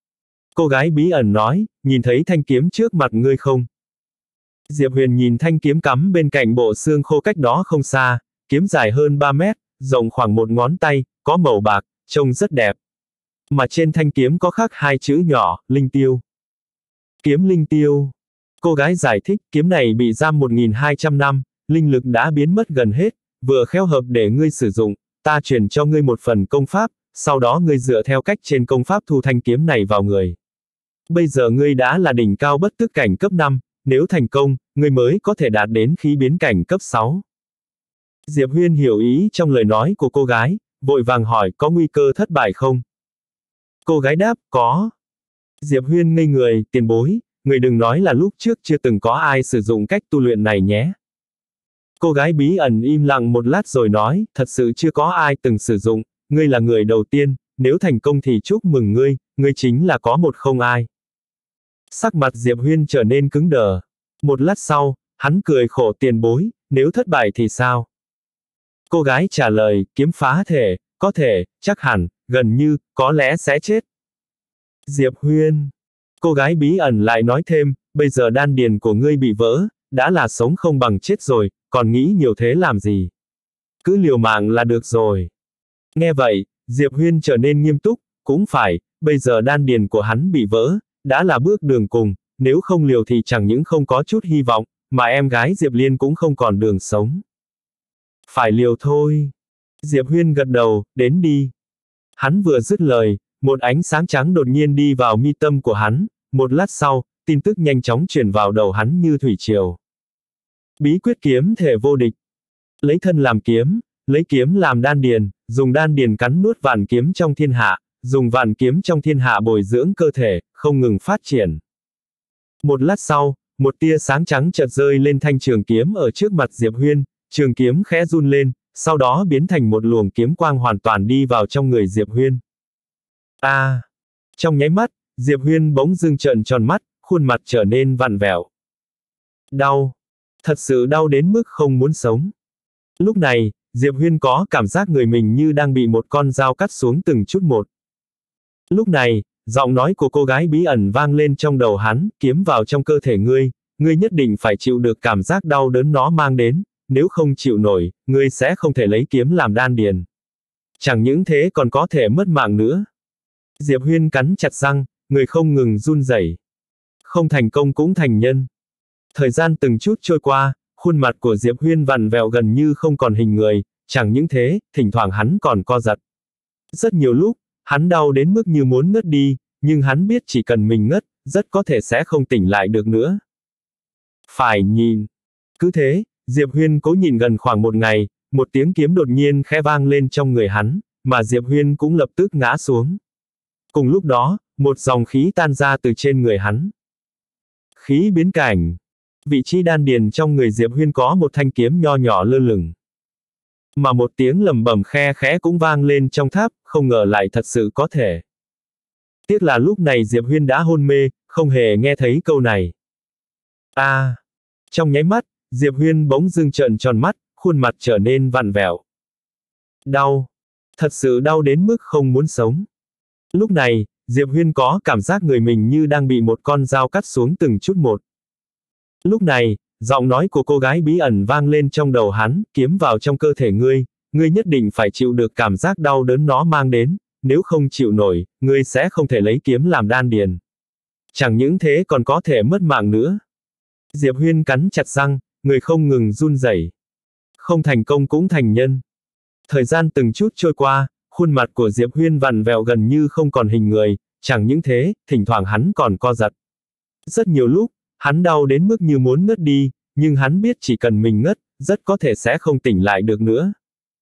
Cô gái bí ẩn nói, nhìn thấy thanh kiếm trước mặt ngươi không? Diệp Huyền nhìn thanh kiếm cắm bên cạnh bộ xương khô cách đó không xa, kiếm dài hơn ba mét, rộng khoảng một ngón tay, có màu bạc, trông rất đẹp. Mà trên thanh kiếm có khắc hai chữ nhỏ, linh tiêu. Kiếm linh tiêu. Cô gái giải thích, kiếm này bị giam một nghìn hai trăm năm, linh lực đã biến mất gần hết, vừa khéo hợp để ngươi sử dụng, ta truyền cho ngươi một phần công pháp, sau đó ngươi dựa theo cách trên công pháp thu thanh kiếm này vào người. Bây giờ ngươi đã là đỉnh cao bất tức cảnh cấp năm, nếu thành công, ngươi mới có thể đạt đến khí biến cảnh cấp sáu. Diệp Huyên hiểu ý trong lời nói của cô gái, vội vàng hỏi có nguy cơ thất bại không? Cô gái đáp, có. Diệp Huyên ngây người, tiền bối, người đừng nói là lúc trước chưa từng có ai sử dụng cách tu luyện này nhé. Cô gái bí ẩn im lặng một lát rồi nói, thật sự chưa có ai từng sử dụng, ngươi là người đầu tiên, nếu thành công thì chúc mừng ngươi, ngươi chính là có một không ai. Sắc mặt Diệp Huyên trở nên cứng đờ. Một lát sau, hắn cười khổ, tiền bối, nếu thất bại thì sao? Cô gái trả lời, kiếm phá thể, có thể, chắc hẳn, gần như, có lẽ sẽ chết. Diệp Huyên. Cô gái bí ẩn lại nói thêm, bây giờ đan điền của ngươi bị vỡ, đã là sống không bằng chết rồi, còn nghĩ nhiều thế làm gì? Cứ liều mạng là được rồi. Nghe vậy, Diệp Huyên trở nên nghiêm túc, cũng phải, bây giờ đan điền của hắn bị vỡ, đã là bước đường cùng, nếu không liều thì chẳng những không có chút hy vọng, mà em gái Diệp Liên cũng không còn đường sống. Phải liều thôi. Diệp Huyên gật đầu, đến đi. Hắn vừa dứt lời, một ánh sáng trắng đột nhiên đi vào mi tâm của hắn, một lát sau, tin tức nhanh chóng truyền vào đầu hắn như thủy triều. Bí quyết kiếm thể vô địch. Lấy thân làm kiếm, lấy kiếm làm đan điền, dùng đan điền cắn nuốt vạn kiếm trong thiên hạ, dùng vạn kiếm trong thiên hạ bồi dưỡng cơ thể, không ngừng phát triển. Một lát sau, một tia sáng trắng chợt rơi lên thanh trường kiếm ở trước mặt Diệp Huyên, trường kiếm khẽ run lên, sau đó biến thành một luồng kiếm quang hoàn toàn đi vào trong người Diệp Huyên. A! À, trong nháy mắt, Diệp Huyên bỗng dưng trợn tròn mắt, khuôn mặt trở nên vặn vẹo. Đau! Thật sự đau đến mức không muốn sống. Lúc này, Diệp Huyên có cảm giác người mình như đang bị một con dao cắt xuống từng chút một. Lúc này, giọng nói của cô gái bí ẩn vang lên trong đầu hắn, kiếm vào trong cơ thể ngươi, ngươi nhất định phải chịu được cảm giác đau đớn nó mang đến, nếu không chịu nổi, ngươi sẽ không thể lấy kiếm làm đan điền. Chẳng những thế còn có thể mất mạng nữa. Diệp Huyên cắn chặt răng, người không ngừng run rẩy. Không thành công cũng thành nhân. Thời gian từng chút trôi qua, khuôn mặt của Diệp Huyên vặn vẹo gần như không còn hình người, chẳng những thế, thỉnh thoảng hắn còn co giật. Rất nhiều lúc, hắn đau đến mức như muốn ngất đi, nhưng hắn biết chỉ cần mình ngất, rất có thể sẽ không tỉnh lại được nữa. Phải nhìn. Cứ thế, Diệp Huyên cố nhìn gần khoảng một ngày, một tiếng kiếm đột nhiên khẽ vang lên trong người hắn, mà Diệp Huyên cũng lập tức ngã xuống. Cùng lúc đó, một dòng khí tan ra từ trên người hắn. Khí biến cảnh. Vị trí đan điền trong người Diệp Huyên có một thanh kiếm nho nhỏ lơ lửng. Mà một tiếng lầm bầm khe khẽ cũng vang lên trong tháp, không ngờ lại thật sự có thể. Tiếc là lúc này Diệp Huyên đã hôn mê, không hề nghe thấy câu này. A! À, trong nháy mắt, Diệp Huyên bỗng dưng trợn tròn mắt, khuôn mặt trở nên vặn vẹo. Đau! Thật sự đau đến mức không muốn sống. Lúc này, Diệp Huyên có cảm giác người mình như đang bị một con dao cắt xuống từng chút một. Lúc này, giọng nói của cô gái bí ẩn vang lên trong đầu hắn, kiếm vào trong cơ thể ngươi, ngươi nhất định phải chịu được cảm giác đau đớn nó mang đến, nếu không chịu nổi, ngươi sẽ không thể lấy kiếm làm đan điền. Chẳng những thế còn có thể mất mạng nữa. Diệp Huyên cắn chặt răng, người không ngừng run rẩy. Không thành công cũng thành nhân. Thời gian từng chút trôi qua, khuôn mặt của Diệp Huyên vặn vẹo gần như không còn hình người, chẳng những thế, thỉnh thoảng hắn còn co giật. Rất nhiều lúc, hắn đau đến mức như muốn ngất đi, nhưng hắn biết chỉ cần mình ngất, rất có thể sẽ không tỉnh lại được nữa.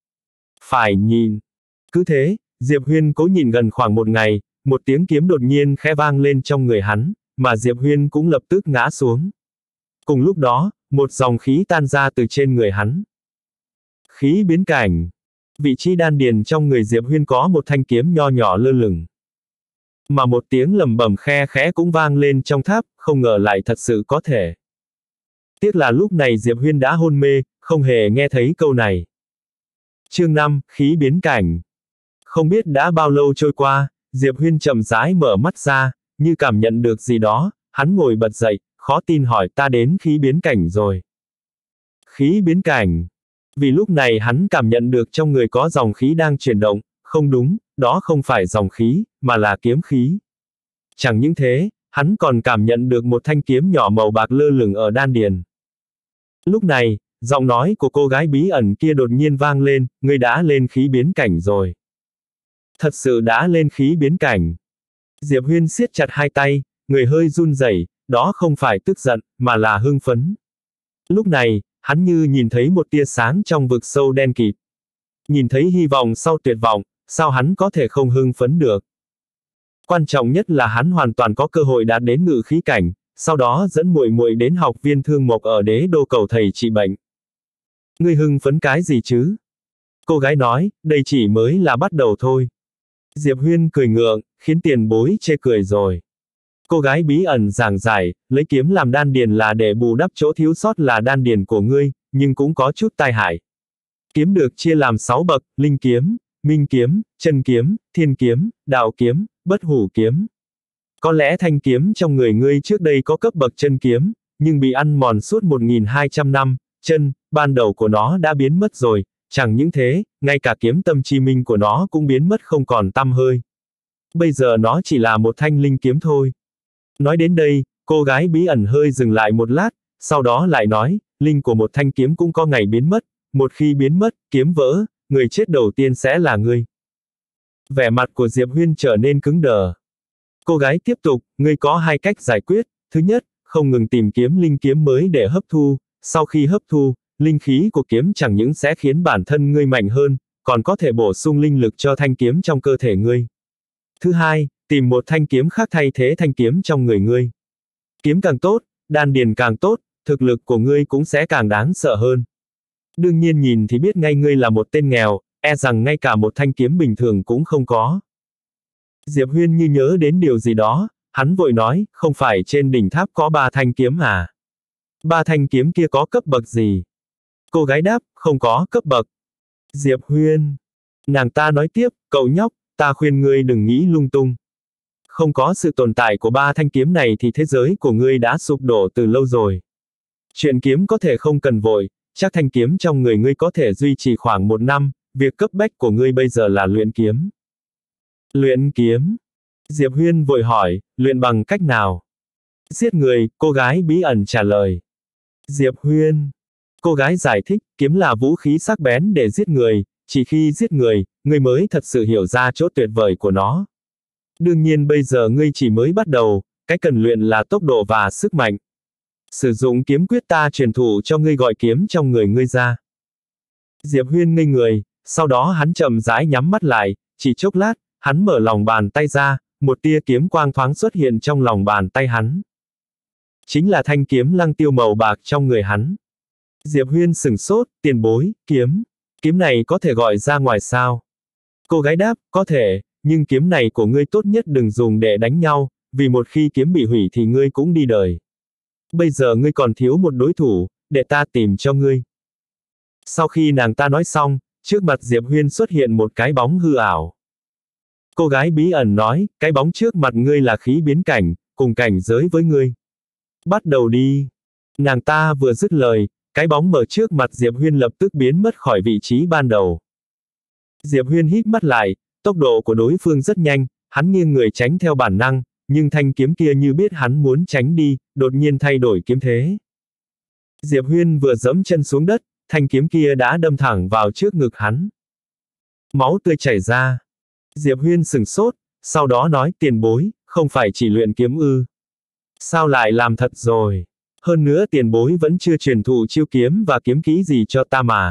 Phải nhìn. Cứ thế, Diệp Huyên cố nhìn gần khoảng một ngày, một tiếng kiếm đột nhiên khẽ vang lên trong người hắn, mà Diệp Huyên cũng lập tức ngã xuống. Cùng lúc đó, một dòng khí tan ra từ trên người hắn. Khí biến cảnh. Vị trí đan điền trong người Diệp Huyên có một thanh kiếm nho nhỏ lơ lửng. Mà một tiếng lầm bầm khe khẽ cũng vang lên trong tháp, không ngờ lại thật sự có thể. Tiếc là lúc này Diệp Huyên đã hôn mê, không hề nghe thấy câu này. Chương năm, khí biến cảnh. Không biết đã bao lâu trôi qua, Diệp Huyên chậm rãi mở mắt ra, như cảm nhận được gì đó, hắn ngồi bật dậy, khó tin hỏi ta đến khí biến cảnh rồi. Khí biến cảnh. Vì lúc này hắn cảm nhận được trong người có dòng khí đang chuyển động, không đúng, đó không phải dòng khí, mà là kiếm khí. Chẳng những thế, hắn còn cảm nhận được một thanh kiếm nhỏ màu bạc lơ lửng ở đan điền. Lúc này, Giọng nói của cô gái bí ẩn kia đột nhiên vang lên, ngươi đã lên khí biến cảnh rồi. Thật sự đã lên khí biến cảnh. Diệp Huyên siết chặt hai tay, người hơi run rẩy, đó không phải tức giận, mà là hưng phấn. Lúc này, hắn như nhìn thấy một tia sáng trong vực sâu đen kịt. Nhìn thấy hy vọng sau tuyệt vọng, sao hắn có thể không hưng phấn được. Quan trọng nhất là hắn hoàn toàn có cơ hội đạt đến ngự khí cảnh, sau đó dẫn muội muội đến học viên Thương Mộc ở Đế Đô cầu thầy trị bệnh. Ngươi hưng phấn cái gì chứ? Cô gái nói, đây chỉ mới là bắt đầu thôi. Diệp Huyên cười ngượng, khiến tiền bối chê cười rồi. Cô gái bí ẩn giảng giải, lấy kiếm làm đan điền là để bù đắp chỗ thiếu sót là đan điền của ngươi, nhưng cũng có chút tai hại. Kiếm được chia làm sáu bậc, linh kiếm, minh kiếm, chân kiếm, thiên kiếm, đạo kiếm, bất hủ kiếm. Có lẽ thanh kiếm trong người ngươi trước đây có cấp bậc chân kiếm, nhưng bị ăn mòn suốt một nghìn hai trăm năm, chân, ban đầu của nó đã biến mất rồi, chẳng những thế, ngay cả kiếm tâm chi minh của nó cũng biến mất không còn tăm hơi. Bây giờ nó chỉ là một thanh linh kiếm thôi. Nói đến đây, cô gái bí ẩn hơi dừng lại một lát, sau đó lại nói, linh của một thanh kiếm cũng có ngày biến mất, một khi biến mất, kiếm vỡ, người chết đầu tiên sẽ là ngươi. Vẻ mặt của Diệp Huyên trở nên cứng đờ. Cô gái tiếp tục, ngươi có hai cách giải quyết, thứ nhất, không ngừng tìm kiếm linh kiếm mới để hấp thu, sau khi hấp thu, linh khí của kiếm chẳng những sẽ khiến bản thân ngươi mạnh hơn, còn có thể bổ sung linh lực cho thanh kiếm trong cơ thể ngươi. Thứ hai, tìm một thanh kiếm khác thay thế thanh kiếm trong người ngươi. Kiếm càng tốt, đan điền càng tốt, thực lực của ngươi cũng sẽ càng đáng sợ hơn. Đương nhiên nhìn thì biết ngay ngươi là một tên nghèo, e rằng ngay cả một thanh kiếm bình thường cũng không có. Diệp Huyên như nhớ đến điều gì đó, hắn vội nói, không phải trên đỉnh tháp có ba thanh kiếm à? Ba thanh kiếm kia có cấp bậc gì? Cô gái đáp, không có cấp bậc. Diệp Huyên. Nàng ta nói tiếp, cậu nhóc, ta khuyên ngươi đừng nghĩ lung tung. Không có sự tồn tại của ba thanh kiếm này thì thế giới của ngươi đã sụp đổ từ lâu rồi. Chuyện kiếm có thể không cần vội, chắc thanh kiếm trong người ngươi có thể duy trì khoảng một năm, việc cấp bách của ngươi bây giờ là luyện kiếm. Luyện kiếm? Diệp Huyên vội hỏi, luyện bằng cách nào? Giết người, cô gái bí ẩn trả lời. Diệp Huyên. Cô gái giải thích, kiếm là vũ khí sắc bén để giết người, chỉ khi giết người, ngươi mới thật sự hiểu ra chỗ tuyệt vời của nó. Đương nhiên bây giờ ngươi chỉ mới bắt đầu, cái cần luyện là tốc độ và sức mạnh. Sử dụng kiếm quyết ta truyền thụ cho ngươi gọi kiếm trong người ngươi ra. Diệp Huyên ngây người, sau đó hắn chậm rãi nhắm mắt lại, chỉ chốc lát, hắn mở lòng bàn tay ra, một tia kiếm quang thoáng xuất hiện trong lòng bàn tay hắn. Chính là thanh kiếm lăng tiêu màu bạc trong người hắn. Diệp Huyên sửng sốt, tiền bối, kiếm. Kiếm này có thể gọi ra ngoài sao? Cô gái đáp, có thể, nhưng kiếm này của ngươi tốt nhất đừng dùng để đánh nhau, vì một khi kiếm bị hủy thì ngươi cũng đi đời. Bây giờ ngươi còn thiếu một đối thủ, để ta tìm cho ngươi. Sau khi nàng ta nói xong, trước mặt Diệp Huyên xuất hiện một cái bóng hư ảo. Cô gái bí ẩn nói, cái bóng trước mặt ngươi là khí biến cảnh, cùng cảnh giới với ngươi. Bắt đầu đi. Nàng ta vừa dứt lời, cái bóng mở trước mặt Diệp Huyên lập tức biến mất khỏi vị trí ban đầu. Diệp Huyên hít mắt lại, tốc độ của đối phương rất nhanh, hắn nghiêng người tránh theo bản năng, nhưng thanh kiếm kia như biết hắn muốn tránh đi, đột nhiên thay đổi kiếm thế. Diệp Huyên vừa giẫm chân xuống đất, thanh kiếm kia đã đâm thẳng vào trước ngực hắn. Máu tươi chảy ra. Diệp Huyên sửng sốt, sau đó nói tiền bối, không phải chỉ luyện kiếm ư. Sao lại làm thật rồi? Hơn nữa tiền bối vẫn chưa truyền thụ chiêu kiếm và kiếm kỹ gì cho ta mà.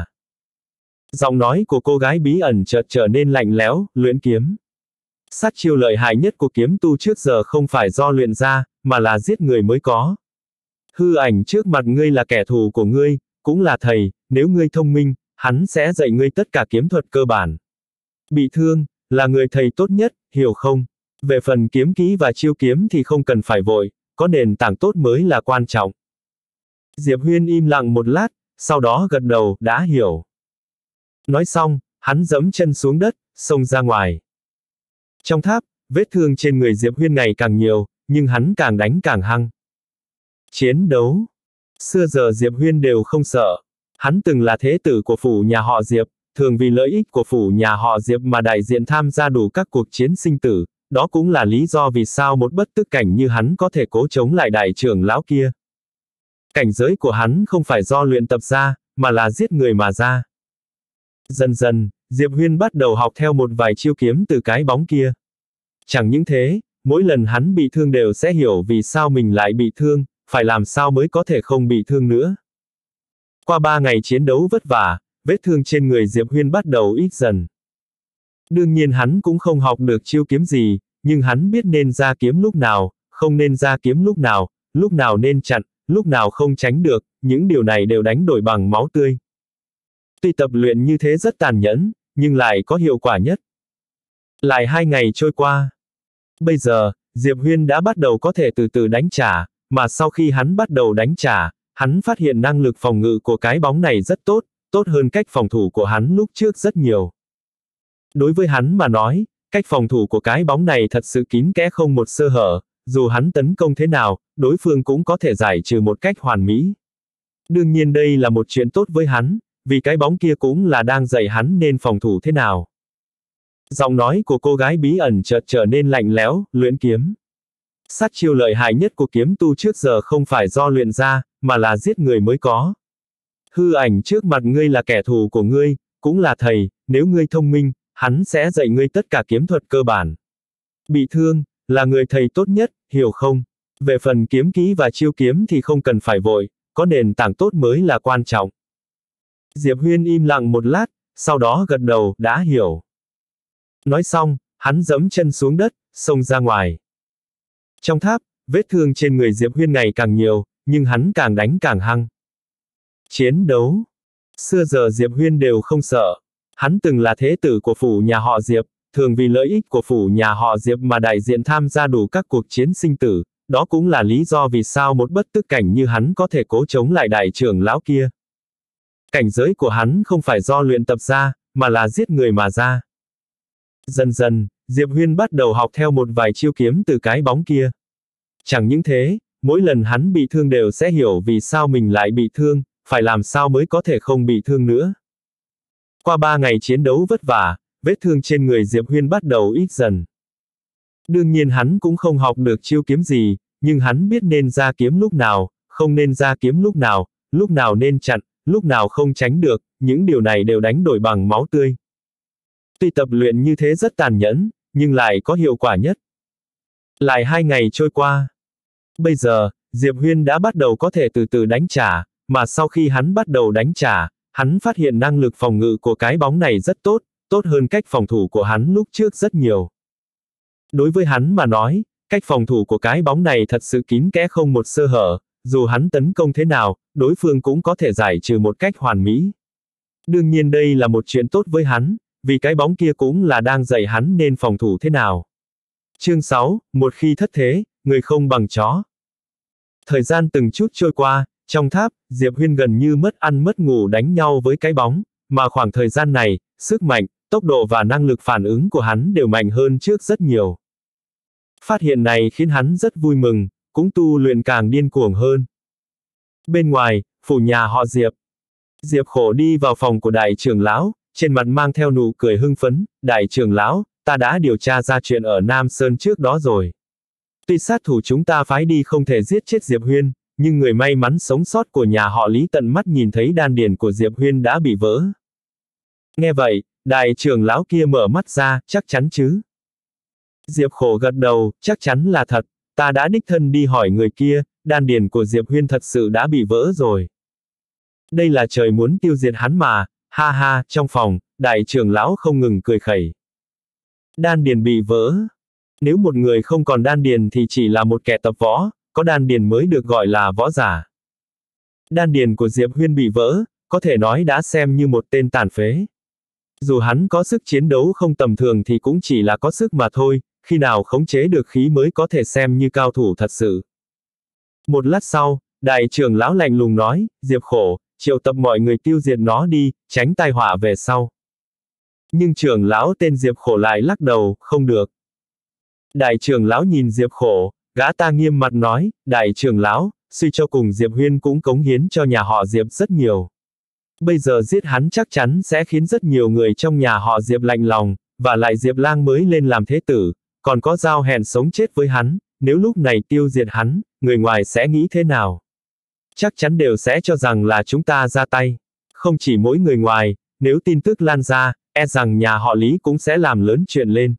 Giọng nói của cô gái bí ẩn chợt trở nên lạnh lẽo, luyện kiếm. Sát chiêu lợi hại nhất của kiếm tu trước giờ không phải do luyện ra, mà là giết người mới có. Hư ảnh trước mặt ngươi là kẻ thù của ngươi, cũng là thầy, nếu ngươi thông minh, hắn sẽ dạy ngươi tất cả kiếm thuật cơ bản. Bị thương, là người thầy tốt nhất, hiểu không? Về phần kiếm kỹ và chiêu kiếm thì không cần phải vội, có nền tảng tốt mới là quan trọng. Diệp Huyên im lặng một lát, sau đó gật đầu, đã hiểu. Nói xong, hắn giẫm chân xuống đất, xông ra ngoài. Trong tháp, vết thương trên người Diệp Huyên ngày càng nhiều, nhưng hắn càng đánh càng hăng. Chiến đấu. Xưa giờ Diệp Huyên đều không sợ. Hắn từng là thế tử của phủ nhà họ Diệp, thường vì lợi ích của phủ nhà họ Diệp mà đại diện tham gia đủ các cuộc chiến sinh tử, đó cũng là lý do vì sao một bất tức cảnh như hắn có thể cố chống lại đại trưởng lão kia. Cảnh giới của hắn không phải do luyện tập ra, mà là giết người mà ra. Dần dần, Diệp Huyên bắt đầu học theo một vài chiêu kiếm từ cái bóng kia. Chẳng những thế, mỗi lần hắn bị thương đều sẽ hiểu vì sao mình lại bị thương, phải làm sao mới có thể không bị thương nữa. Qua ba ngày chiến đấu vất vả, vết thương trên người Diệp Huyên bắt đầu ít dần. Đương nhiên hắn cũng không học được chiêu kiếm gì, nhưng hắn biết nên ra kiếm lúc nào, không nên ra kiếm lúc nào, lúc nào nên chặn, lúc nào không tránh được, những điều này đều đánh đổi bằng máu tươi. Tuy tập luyện như thế rất tàn nhẫn, nhưng lại có hiệu quả nhất. Lại hai ngày trôi qua. Bây giờ, Diệp Huyên đã bắt đầu có thể từ từ đánh trả, mà sau khi hắn bắt đầu đánh trả, hắn phát hiện năng lực phòng ngự của cái bóng này rất tốt, tốt hơn cách phòng thủ của hắn lúc trước rất nhiều. Đối với hắn mà nói, cách phòng thủ của cái bóng này thật sự kín kẽ không một sơ hở, dù hắn tấn công thế nào, đối phương cũng có thể giải trừ một cách hoàn mỹ. Đương nhiên đây là một chuyện tốt với hắn, vì cái bóng kia cũng là đang dạy hắn nên phòng thủ thế nào. Giọng nói của cô gái bí ẩn chợt trở nên lạnh lẽo, luyện kiếm. Sát chiêu lợi hại nhất của kiếm tu trước giờ không phải do luyện ra, mà là giết người mới có. Hư ảnh trước mặt ngươi là kẻ thù của ngươi, cũng là thầy, nếu ngươi thông minh, hắn sẽ dạy ngươi tất cả kiếm thuật cơ bản. Bị thương, là người thầy tốt nhất, hiểu không? Về phần kiếm kỹ và chiêu kiếm thì không cần phải vội, có nền tảng tốt mới là quan trọng. Diệp Huyên im lặng một lát, sau đó gật đầu, đã hiểu. Nói xong, hắn giẫm chân xuống đất, xông ra ngoài. Trong tháp, vết thương trên người Diệp Huyên ngày càng nhiều, nhưng hắn càng đánh càng hăng. Chiến đấu. Xưa giờ Diệp Huyên đều không sợ. Hắn từng là thế tử của phủ nhà họ Diệp, thường vì lợi ích của phủ nhà họ Diệp mà đại diện tham gia đủ các cuộc chiến sinh tử, đó cũng là lý do vì sao một bất tức cảnh như hắn có thể cố chống lại đại trưởng lão kia. Cảnh giới của hắn không phải do luyện tập ra, mà là giết người mà ra. Dần dần, Diệp Huyên bắt đầu học theo một vài chiêu kiếm từ cái bóng kia. Chẳng những thế, mỗi lần hắn bị thương đều sẽ hiểu vì sao mình lại bị thương, phải làm sao mới có thể không bị thương nữa. Qua ba ngày chiến đấu vất vả, vết thương trên người Diệp Huyên bắt đầu ít dần. Đương nhiên hắn cũng không học được chiêu kiếm gì, nhưng hắn biết nên ra kiếm lúc nào, không nên ra kiếm lúc nào, lúc nào nên chặn, lúc nào không tránh được, những điều này đều đánh đổi bằng máu tươi. Tuy tập luyện như thế rất tàn nhẫn, nhưng lại có hiệu quả nhất. Lại hai ngày trôi qua. Bây giờ, Diệp Huyên đã bắt đầu có thể từ từ đánh trả, mà sau khi hắn bắt đầu đánh trả, hắn phát hiện năng lực phòng ngự của cái bóng này rất tốt, tốt hơn cách phòng thủ của hắn lúc trước rất nhiều. Đối với hắn mà nói, cách phòng thủ của cái bóng này thật sự kín kẽ không một sơ hở, dù hắn tấn công thế nào, đối phương cũng có thể giải trừ một cách hoàn mỹ. Đương nhiên đây là một chuyện tốt với hắn, vì cái bóng kia cũng là đang dạy hắn nên phòng thủ thế nào. Chương sáu, một khi thất thế, người không bằng chó. Thời gian từng chút trôi qua, trong tháp, Diệp Huyên gần như mất ăn mất ngủ đánh nhau với cái bóng, mà khoảng thời gian này, sức mạnh, tốc độ và năng lực phản ứng của hắn đều mạnh hơn trước rất nhiều. Phát hiện này khiến hắn rất vui mừng, cũng tu luyện càng điên cuồng hơn. Bên ngoài, phủ nhà họ Diệp. Diệp Khổ đi vào phòng của đại trưởng lão, trên mặt mang theo nụ cười hưng phấn, đại trưởng lão, ta đã điều tra ra chuyện ở Nam Sơn trước đó rồi. Tuy sát thủ chúng ta phái đi không thể giết chết Diệp Huyên, nhưng người may mắn sống sót của nhà họ Lý tận mắt nhìn thấy đan điền của Diệp Huyên đã bị vỡ. Nghe vậy, đại trưởng lão kia mở mắt ra, chắc chắn chứ? Diệp Khổ gật đầu, chắc chắn là thật, ta đã đích thân đi hỏi người kia, đan điền của Diệp Huyên thật sự đã bị vỡ rồi. Đây là trời muốn tiêu diệt hắn mà, ha ha, trong phòng, đại trưởng lão không ngừng cười khẩy. Đan điền bị vỡ. Nếu một người không còn đan điền thì chỉ là một kẻ tập võ, có đan điền mới được gọi là võ giả. Đan điền của Diệp Huyên bị vỡ, có thể nói đã xem như một tên tàn phế. Dù hắn có sức chiến đấu không tầm thường thì cũng chỉ là có sức mà thôi, khi nào khống chế được khí mới có thể xem như cao thủ thật sự. Một lát sau, đại trưởng lão lạnh lùng nói, Diệp Khổ, triệu tập mọi người tiêu diệt nó đi, tránh tai họa về sau. Nhưng trưởng lão tên Diệp Khổ lại lắc đầu, không được. Đại trưởng lão nhìn Diệp Khổ, gã ta nghiêm mặt nói, đại trưởng lão, suy cho cùng Diệp Huyên cũng cống hiến cho nhà họ Diệp rất nhiều. Bây giờ giết hắn chắc chắn sẽ khiến rất nhiều người trong nhà họ Diệp lạnh lòng, và lại Diệp Lang mới lên làm thế tử, còn có giao hẹn sống chết với hắn, nếu lúc này tiêu diệt hắn, người ngoài sẽ nghĩ thế nào? Chắc chắn đều sẽ cho rằng là chúng ta ra tay. không chỉ mỗi người ngoài, nếu tin tức lan ra, e rằng nhà họ Lý cũng sẽ làm lớn chuyện lên.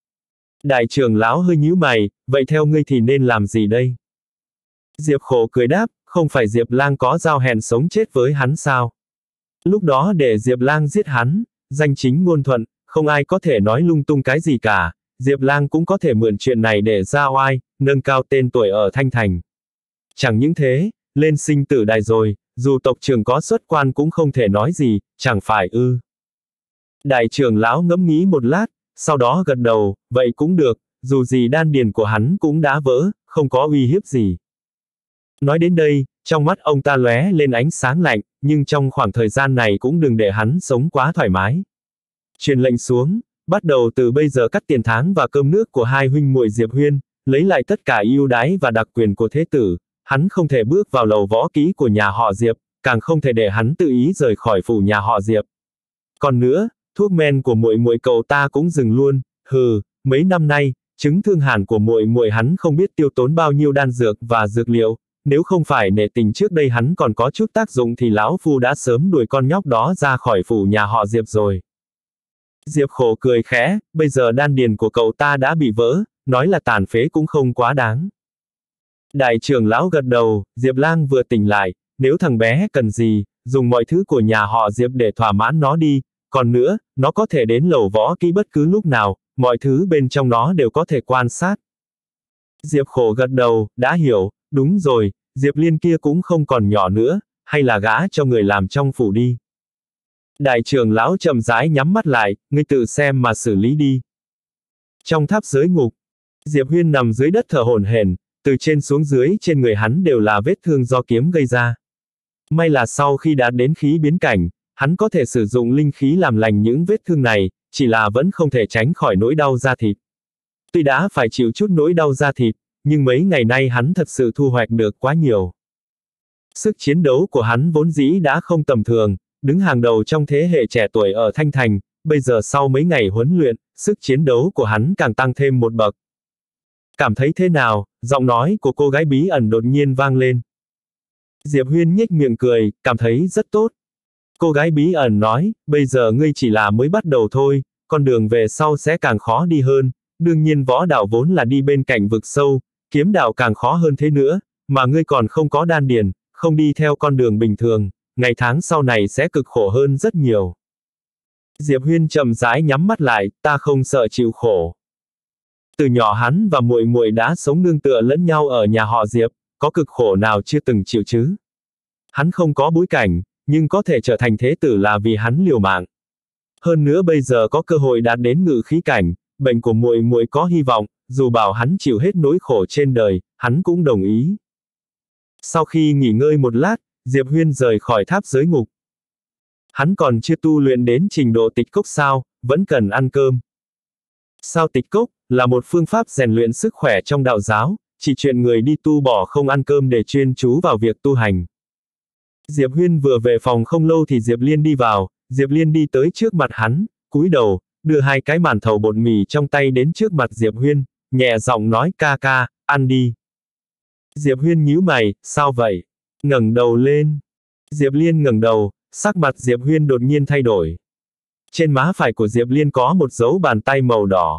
Đại trưởng lão hơi nhíu mày, vậy theo ngươi thì nên làm gì đây? Diệp Khổ cười đáp, không phải Diệp Lang có giao hẹn sống chết với hắn sao? Lúc đó để Diệp Lang giết hắn, danh chính ngôn thuận, không ai có thể nói lung tung cái gì cả, Diệp Lang cũng có thể mượn chuyện này để ra oai, nâng cao tên tuổi ở Thanh Thành. Chẳng những thế, lên sinh tử đài rồi, dù tộc trưởng có xuất quan cũng không thể nói gì, chẳng phải ư? Đại trưởng lão ngẫm nghĩ một lát, sau đó gật đầu, vậy cũng được, dù gì đan điền của hắn cũng đã vỡ, không có uy hiếp gì. Nói đến đây, trong mắt ông ta lóe lên ánh sáng lạnh, nhưng trong khoảng thời gian này cũng đừng để hắn sống quá thoải mái. Truyền lệnh xuống, bắt đầu từ bây giờ cắt tiền tháng và cơm nước của hai huynh muội Diệp Huyên, lấy lại tất cả ưu đãi và đặc quyền của thế tử, hắn không thể bước vào lầu võ kỹ của nhà họ Diệp, càng không thể để hắn tự ý rời khỏi phủ nhà họ Diệp. Còn nữa, thuốc men của muội muội cậu ta cũng dừng luôn, hừ, mấy năm nay, chứng thương hàn của muội muội hắn không biết tiêu tốn bao nhiêu đan dược và dược liệu, nếu không phải nể tình trước đây hắn còn có chút tác dụng thì lão phu đã sớm đuổi con nhóc đó ra khỏi phủ nhà họ Diệp rồi. Diệp Khổ cười khẽ, bây giờ đan điền của cậu ta đã bị vỡ, nói là tàn phế cũng không quá đáng. Đại trưởng lão gật đầu, Diệp Lang vừa tỉnh lại, nếu thằng bé cần gì, dùng mọi thứ của nhà họ Diệp để thỏa mãn nó đi, còn nữa, nó có thể đến lầu võ kỹ bất cứ lúc nào, mọi thứ bên trong nó đều có thể quan sát. Diệp Khổ gật đầu, đã hiểu, đúng rồi, Diệp Liên kia cũng không còn nhỏ nữa, hay là gã cho người làm trong phủ đi. Đại trưởng lão chậm rãi nhắm mắt lại, ngươi tự xem mà xử lý đi. Trong tháp giới ngục, Diệp Huyên nằm dưới đất thở hổn hển, từ trên xuống dưới trên người hắn đều là vết thương do kiếm gây ra. May là sau khi đạt đến khí biến cảnh, hắn có thể sử dụng linh khí làm lành những vết thương này, chỉ là vẫn không thể tránh khỏi nỗi đau da thịt. Tuy đã phải chịu chút nỗi đau da thịt, nhưng mấy ngày nay hắn thật sự thu hoạch được quá nhiều. Sức chiến đấu của hắn vốn dĩ đã không tầm thường, đứng hàng đầu trong thế hệ trẻ tuổi ở Thanh Thành, bây giờ sau mấy ngày huấn luyện, sức chiến đấu của hắn càng tăng thêm một bậc. Cảm thấy thế nào? Giọng nói của cô gái bí ẩn đột nhiên vang lên. Diệp Huyên nhếch miệng cười, cảm thấy rất tốt. Cô gái bí ẩn nói, bây giờ ngươi chỉ là mới bắt đầu thôi, con đường về sau sẽ càng khó đi hơn, đương nhiên võ đạo vốn là đi bên cạnh vực sâu, kiếm đạo càng khó hơn thế nữa, mà ngươi còn không có đan điền, không đi theo con đường bình thường, ngày tháng sau này sẽ cực khổ hơn rất nhiều. Diệp Huyên chậm rãi nhắm mắt lại, ta không sợ chịu khổ. Từ nhỏ hắn và muội muội đã sống nương tựa lẫn nhau ở nhà họ Diệp, có cực khổ nào chưa từng chịu chứ? Hắn không có bối cảnh, nhưng có thể trở thành thế tử là vì hắn liều mạng. Hơn nữa bây giờ có cơ hội đạt đến ngự khí cảnh, bệnh của muội muội có hy vọng, dù bảo hắn chịu hết nỗi khổ trên đời, hắn cũng đồng ý. Sau khi nghỉ ngơi một lát, Diệp Huyên rời khỏi tháp giới ngục. Hắn còn chưa tu luyện đến trình độ tịch cốc sao, vẫn cần ăn cơm. Sao tịch cốc là một phương pháp rèn luyện sức khỏe trong đạo giáo, chỉ chuyện người đi tu bỏ không ăn cơm để chuyên chú vào việc tu hành. Diệp Huyên vừa về phòng không lâu thì Diệp Liên đi vào, Diệp Liên đi tới trước mặt hắn, cúi đầu, đưa hai cái màn thầu bột mì trong tay đến trước mặt Diệp Huyên, nhẹ giọng nói ca ca, ăn đi. Diệp Huyên nhíu mày, sao vậy? Ngẩng đầu lên. Diệp Liên ngẩng đầu, sắc mặt Diệp Huyên đột nhiên thay đổi. Trên má phải của Diệp Liên có một dấu bàn tay màu đỏ.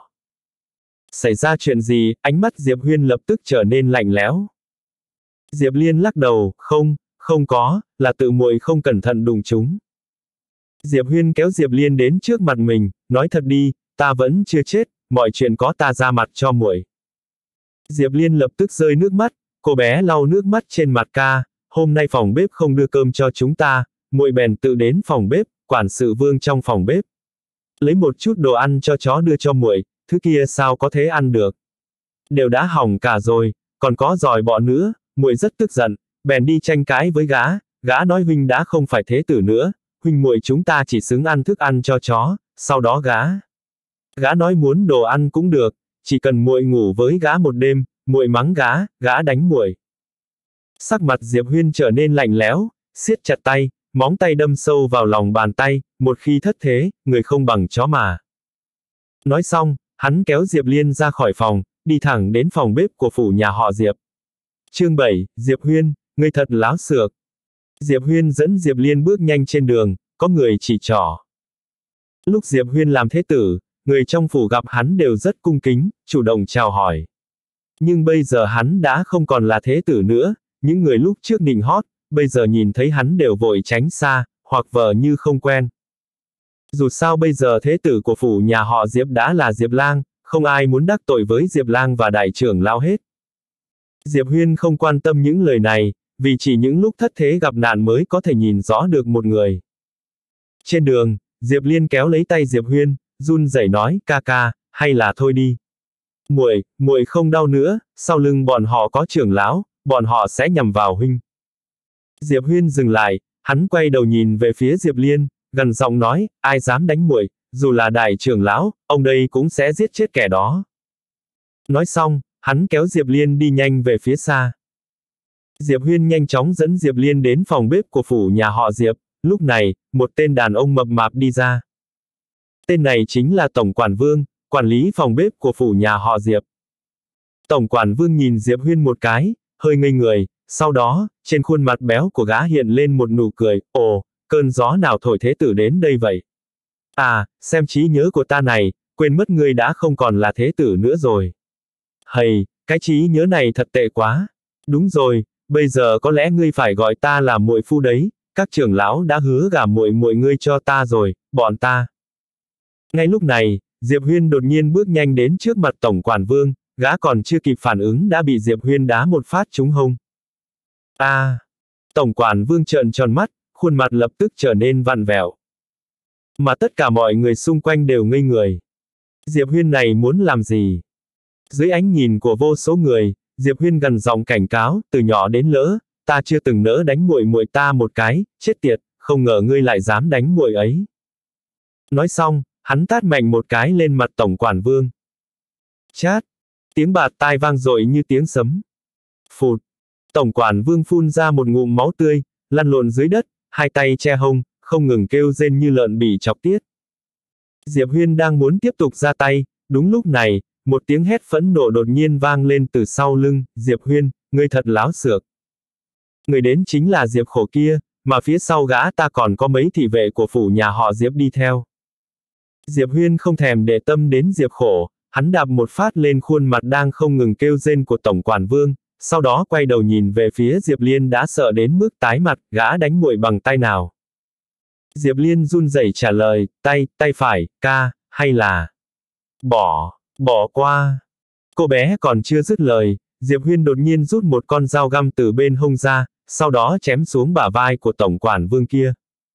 Xảy ra chuyện gì? Ánh mắt Diệp Huyên lập tức trở nên lạnh lẽo. Diệp Liên lắc đầu, không, không có, là tự muội không cẩn thận đụng chúng. Diệp Huyên kéo Diệp Liên đến trước mặt mình, nói thật đi, ta vẫn chưa chết, mọi chuyện có ta ra mặt cho muội. Diệp Liên lập tức rơi nước mắt, cô bé lau nước mắt trên mặt ca, hôm nay phòng bếp không đưa cơm cho chúng ta, muội bèn tự đến phòng bếp, quản sự Vương trong phòng bếp. Lấy một chút đồ ăn cho chó đưa cho muội, thứ kia sao có thể ăn được. Đều đã hỏng cả rồi, còn có giòi bọ nữa, muội rất tức giận, bèn đi tranh cãi với gã, gã nói huynh đã không phải thế tử nữa, huynh muội chúng ta chỉ xứng ăn thức ăn cho chó, sau đó gã. Gã nói muốn đồ ăn cũng được, chỉ cần muội ngủ với gã một đêm, muội mắng gã, gã đánh muội. Sắc mặt Diệp Huyên trở nên lạnh lẽo, siết chặt tay, móng tay đâm sâu vào lòng bàn tay, một khi thất thế, người không bằng chó mà. Nói xong, hắn kéo Diệp Liên ra khỏi phòng, đi thẳng đến phòng bếp của phủ nhà họ Diệp. Chương bảy, Diệp Huyên, ngươi thật láo xược. Diệp Huyên dẫn Diệp Liên bước nhanh trên đường, có người chỉ trỏ. Lúc Diệp Huyên làm thế tử, người trong phủ gặp hắn đều rất cung kính, chủ động chào hỏi. Nhưng bây giờ hắn đã không còn là thế tử nữa, những người lúc trước nịnh hót, bây giờ nhìn thấy hắn đều vội tránh xa, hoặc vờ như không quen. Dù sao bây giờ thế tử của phủ nhà họ Diệp đã là Diệp Lang, không ai muốn đắc tội với Diệp Lang và đại trưởng lão hết. Diệp Huyên không quan tâm những lời này, vì chỉ những lúc thất thế gặp nạn mới có thể nhìn rõ được một người. Trên đường, Diệp Liên kéo lấy tay Diệp Huyên, run rẩy nói, ca ca, hay là thôi đi. Muội, muội không đau nữa, sau lưng bọn họ có trưởng lão, bọn họ sẽ nhằm vào huynh. Diệp Huyên dừng lại, hắn quay đầu nhìn về phía Diệp Liên, gần giọng nói, ai dám đánh muội, dù là đại trưởng lão, ông đây cũng sẽ giết chết kẻ đó. Nói xong, hắn kéo Diệp Liên đi nhanh về phía xa. Diệp Huyên nhanh chóng dẫn Diệp Liên đến phòng bếp của phủ nhà họ Diệp, lúc này, một tên đàn ông mập mạp đi ra. Tên này chính là Tổng quản Vương, quản lý phòng bếp của phủ nhà họ Diệp. Tổng quản Vương nhìn Diệp Huyên một cái, hơi ngây người, sau đó, trên khuôn mặt béo của gã hiện lên một nụ cười, ồ, cơn gió nào thổi thế tử đến đây vậy? À, xem trí nhớ của ta này, quên mất ngươi đã không còn là thế tử nữa rồi. Hầy, cái trí nhớ này thật tệ quá. Đúng rồi, bây giờ có lẽ ngươi phải gọi ta là muội phu đấy, các trưởng lão đã hứa gả muội muội ngươi cho ta rồi, bọn ta. Ngay lúc này, Diệp Huyên đột nhiên bước nhanh đến trước mặt Tổng quản Vương, gã còn chưa kịp phản ứng đã bị Diệp Huyên đá một phát trúng hông. A! À, Tổng quản Vương trợn tròn mắt, khuôn mặt lập tức trở nên vặn vẹo. Mà tất cả mọi người xung quanh đều ngây người. Diệp Huyên này muốn làm gì? Dưới ánh nhìn của vô số người, Diệp Huyên gần giọng cảnh cáo, từ nhỏ đến lớn, ta chưa từng nỡ đánh muội muội ta một cái, chết tiệt, không ngờ ngươi lại dám đánh muội ấy. Nói xong, hắn tát mạnh một cái lên mặt Tổng quản Vương. Chát! Tiếng bạt tai vang dội như tiếng sấm. Phụt! Tổng quản Vương phun ra một ngụm máu tươi, lăn lộn dưới đất, hai tay che hông, không ngừng kêu rên như lợn bị chọc tiết. Diệp Huyên đang muốn tiếp tục ra tay, đúng lúc này, một tiếng hét phẫn nộ đột nhiên vang lên từ sau lưng, Diệp Huyên, ngươi thật láo xược. Người đến chính là Diệp Khổ kia, mà phía sau gã ta còn có mấy thị vệ của phủ nhà họ Diệp đi theo. Diệp Huyên không thèm để tâm đến Diệp Khổ, hắn đạp một phát lên khuôn mặt đang không ngừng kêu rên của Tổng quản Vương, sau đó quay đầu nhìn về phía Diệp Liên đã sợ đến mức tái mặt, gã đánh muội bằng tay nào. Diệp Liên run rẩy trả lời, tay, tay phải, ca, hay là... Bỏ, bỏ qua. Cô bé còn chưa dứt lời, Diệp Huyên đột nhiên rút một con dao găm từ bên hông ra, sau đó chém xuống bả vai của Tổng quản Vương kia.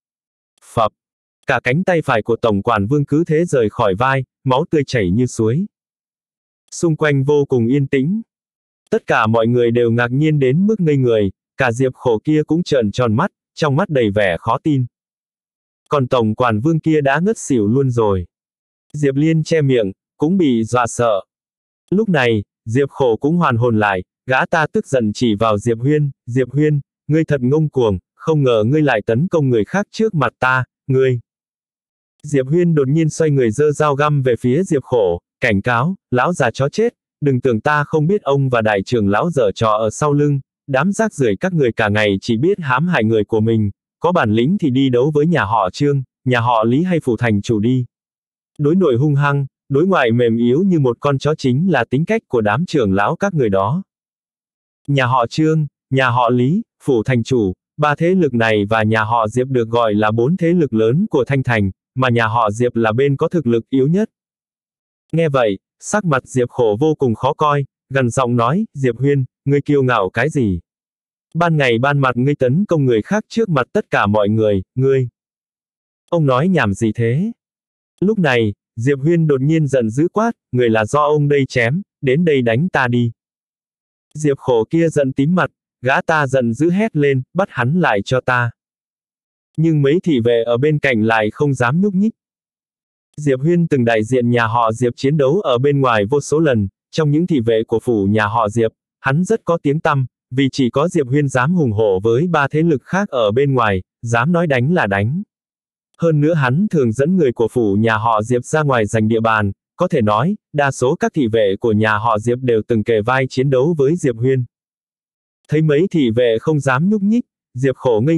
Phập, cả cánh tay phải của Tổng quản Vương cứ thế rời khỏi vai, máu tươi chảy như suối. Xung quanh vô cùng yên tĩnh. Tất cả mọi người đều ngạc nhiên đến mức ngây người, cả Diệp Khổ kia cũng trợn tròn mắt, trong mắt đầy vẻ khó tin. Còn Tổng quản Vương kia đã ngất xỉu luôn rồi. Diệp Liên che miệng, cũng bị dọa sợ. Lúc này, Diệp Khổ cũng hoàn hồn lại, gã ta tức giận chỉ vào Diệp Huyên, Diệp Huyên, ngươi thật ngông cuồng, không ngờ ngươi lại tấn công người khác trước mặt ta, ngươi. Diệp Huyên đột nhiên xoay người giơ dao găm về phía Diệp Khổ, cảnh cáo, lão già chó chết, đừng tưởng ta không biết ông và đại trưởng lão giở trò ở sau lưng, đám rác rưởi các người cả ngày chỉ biết hãm hại người của mình, có bản lĩnh thì đi đấu với nhà họ Trương, nhà họ Lý hay phủ thành chủ đi. Đối nội hung hăng, đối ngoại mềm yếu như một con chó chính là tính cách của đám trưởng lão các người đó. Nhà họ Trương, nhà họ Lý, phủ thành chủ, ba thế lực này và nhà họ Diệp được gọi là bốn thế lực lớn của Thanh Thành, mà nhà họ Diệp là bên có thực lực yếu nhất. Nghe vậy, sắc mặt Diệp Khổ vô cùng khó coi, gần giọng nói, Diệp Huyên, ngươi kiêu ngạo cái gì? Ban ngày ban mặt ngươi tấn công người khác trước mặt tất cả mọi người, ngươi. Ông nói nhảm gì thế? Lúc này, Diệp Huyên đột nhiên giận dữ quát, người là do ông đây chém, đến đây đánh ta đi. Diệp Khổ kia giận tím mặt, gã ta giận dữ hét lên, bắt hắn lại cho ta. Nhưng mấy thị vệ ở bên cạnh lại không dám nhúc nhích. Diệp Huyên từng đại diện nhà họ Diệp chiến đấu ở bên ngoài vô số lần, trong những thị vệ của phủ nhà họ Diệp, hắn rất có tiếng tăm, vì chỉ có Diệp Huyên dám hùng hổ với ba thế lực khác ở bên ngoài, dám nói đánh là đánh. Hơn nữa hắn thường dẫn người của phủ nhà họ Diệp ra ngoài giành địa bàn, có thể nói, đa số các thị vệ của nhà họ Diệp đều từng kề vai chiến đấu với Diệp Huyên. Thấy mấy thị vệ không dám nhúc nhích, Diệp Khổ ngây người,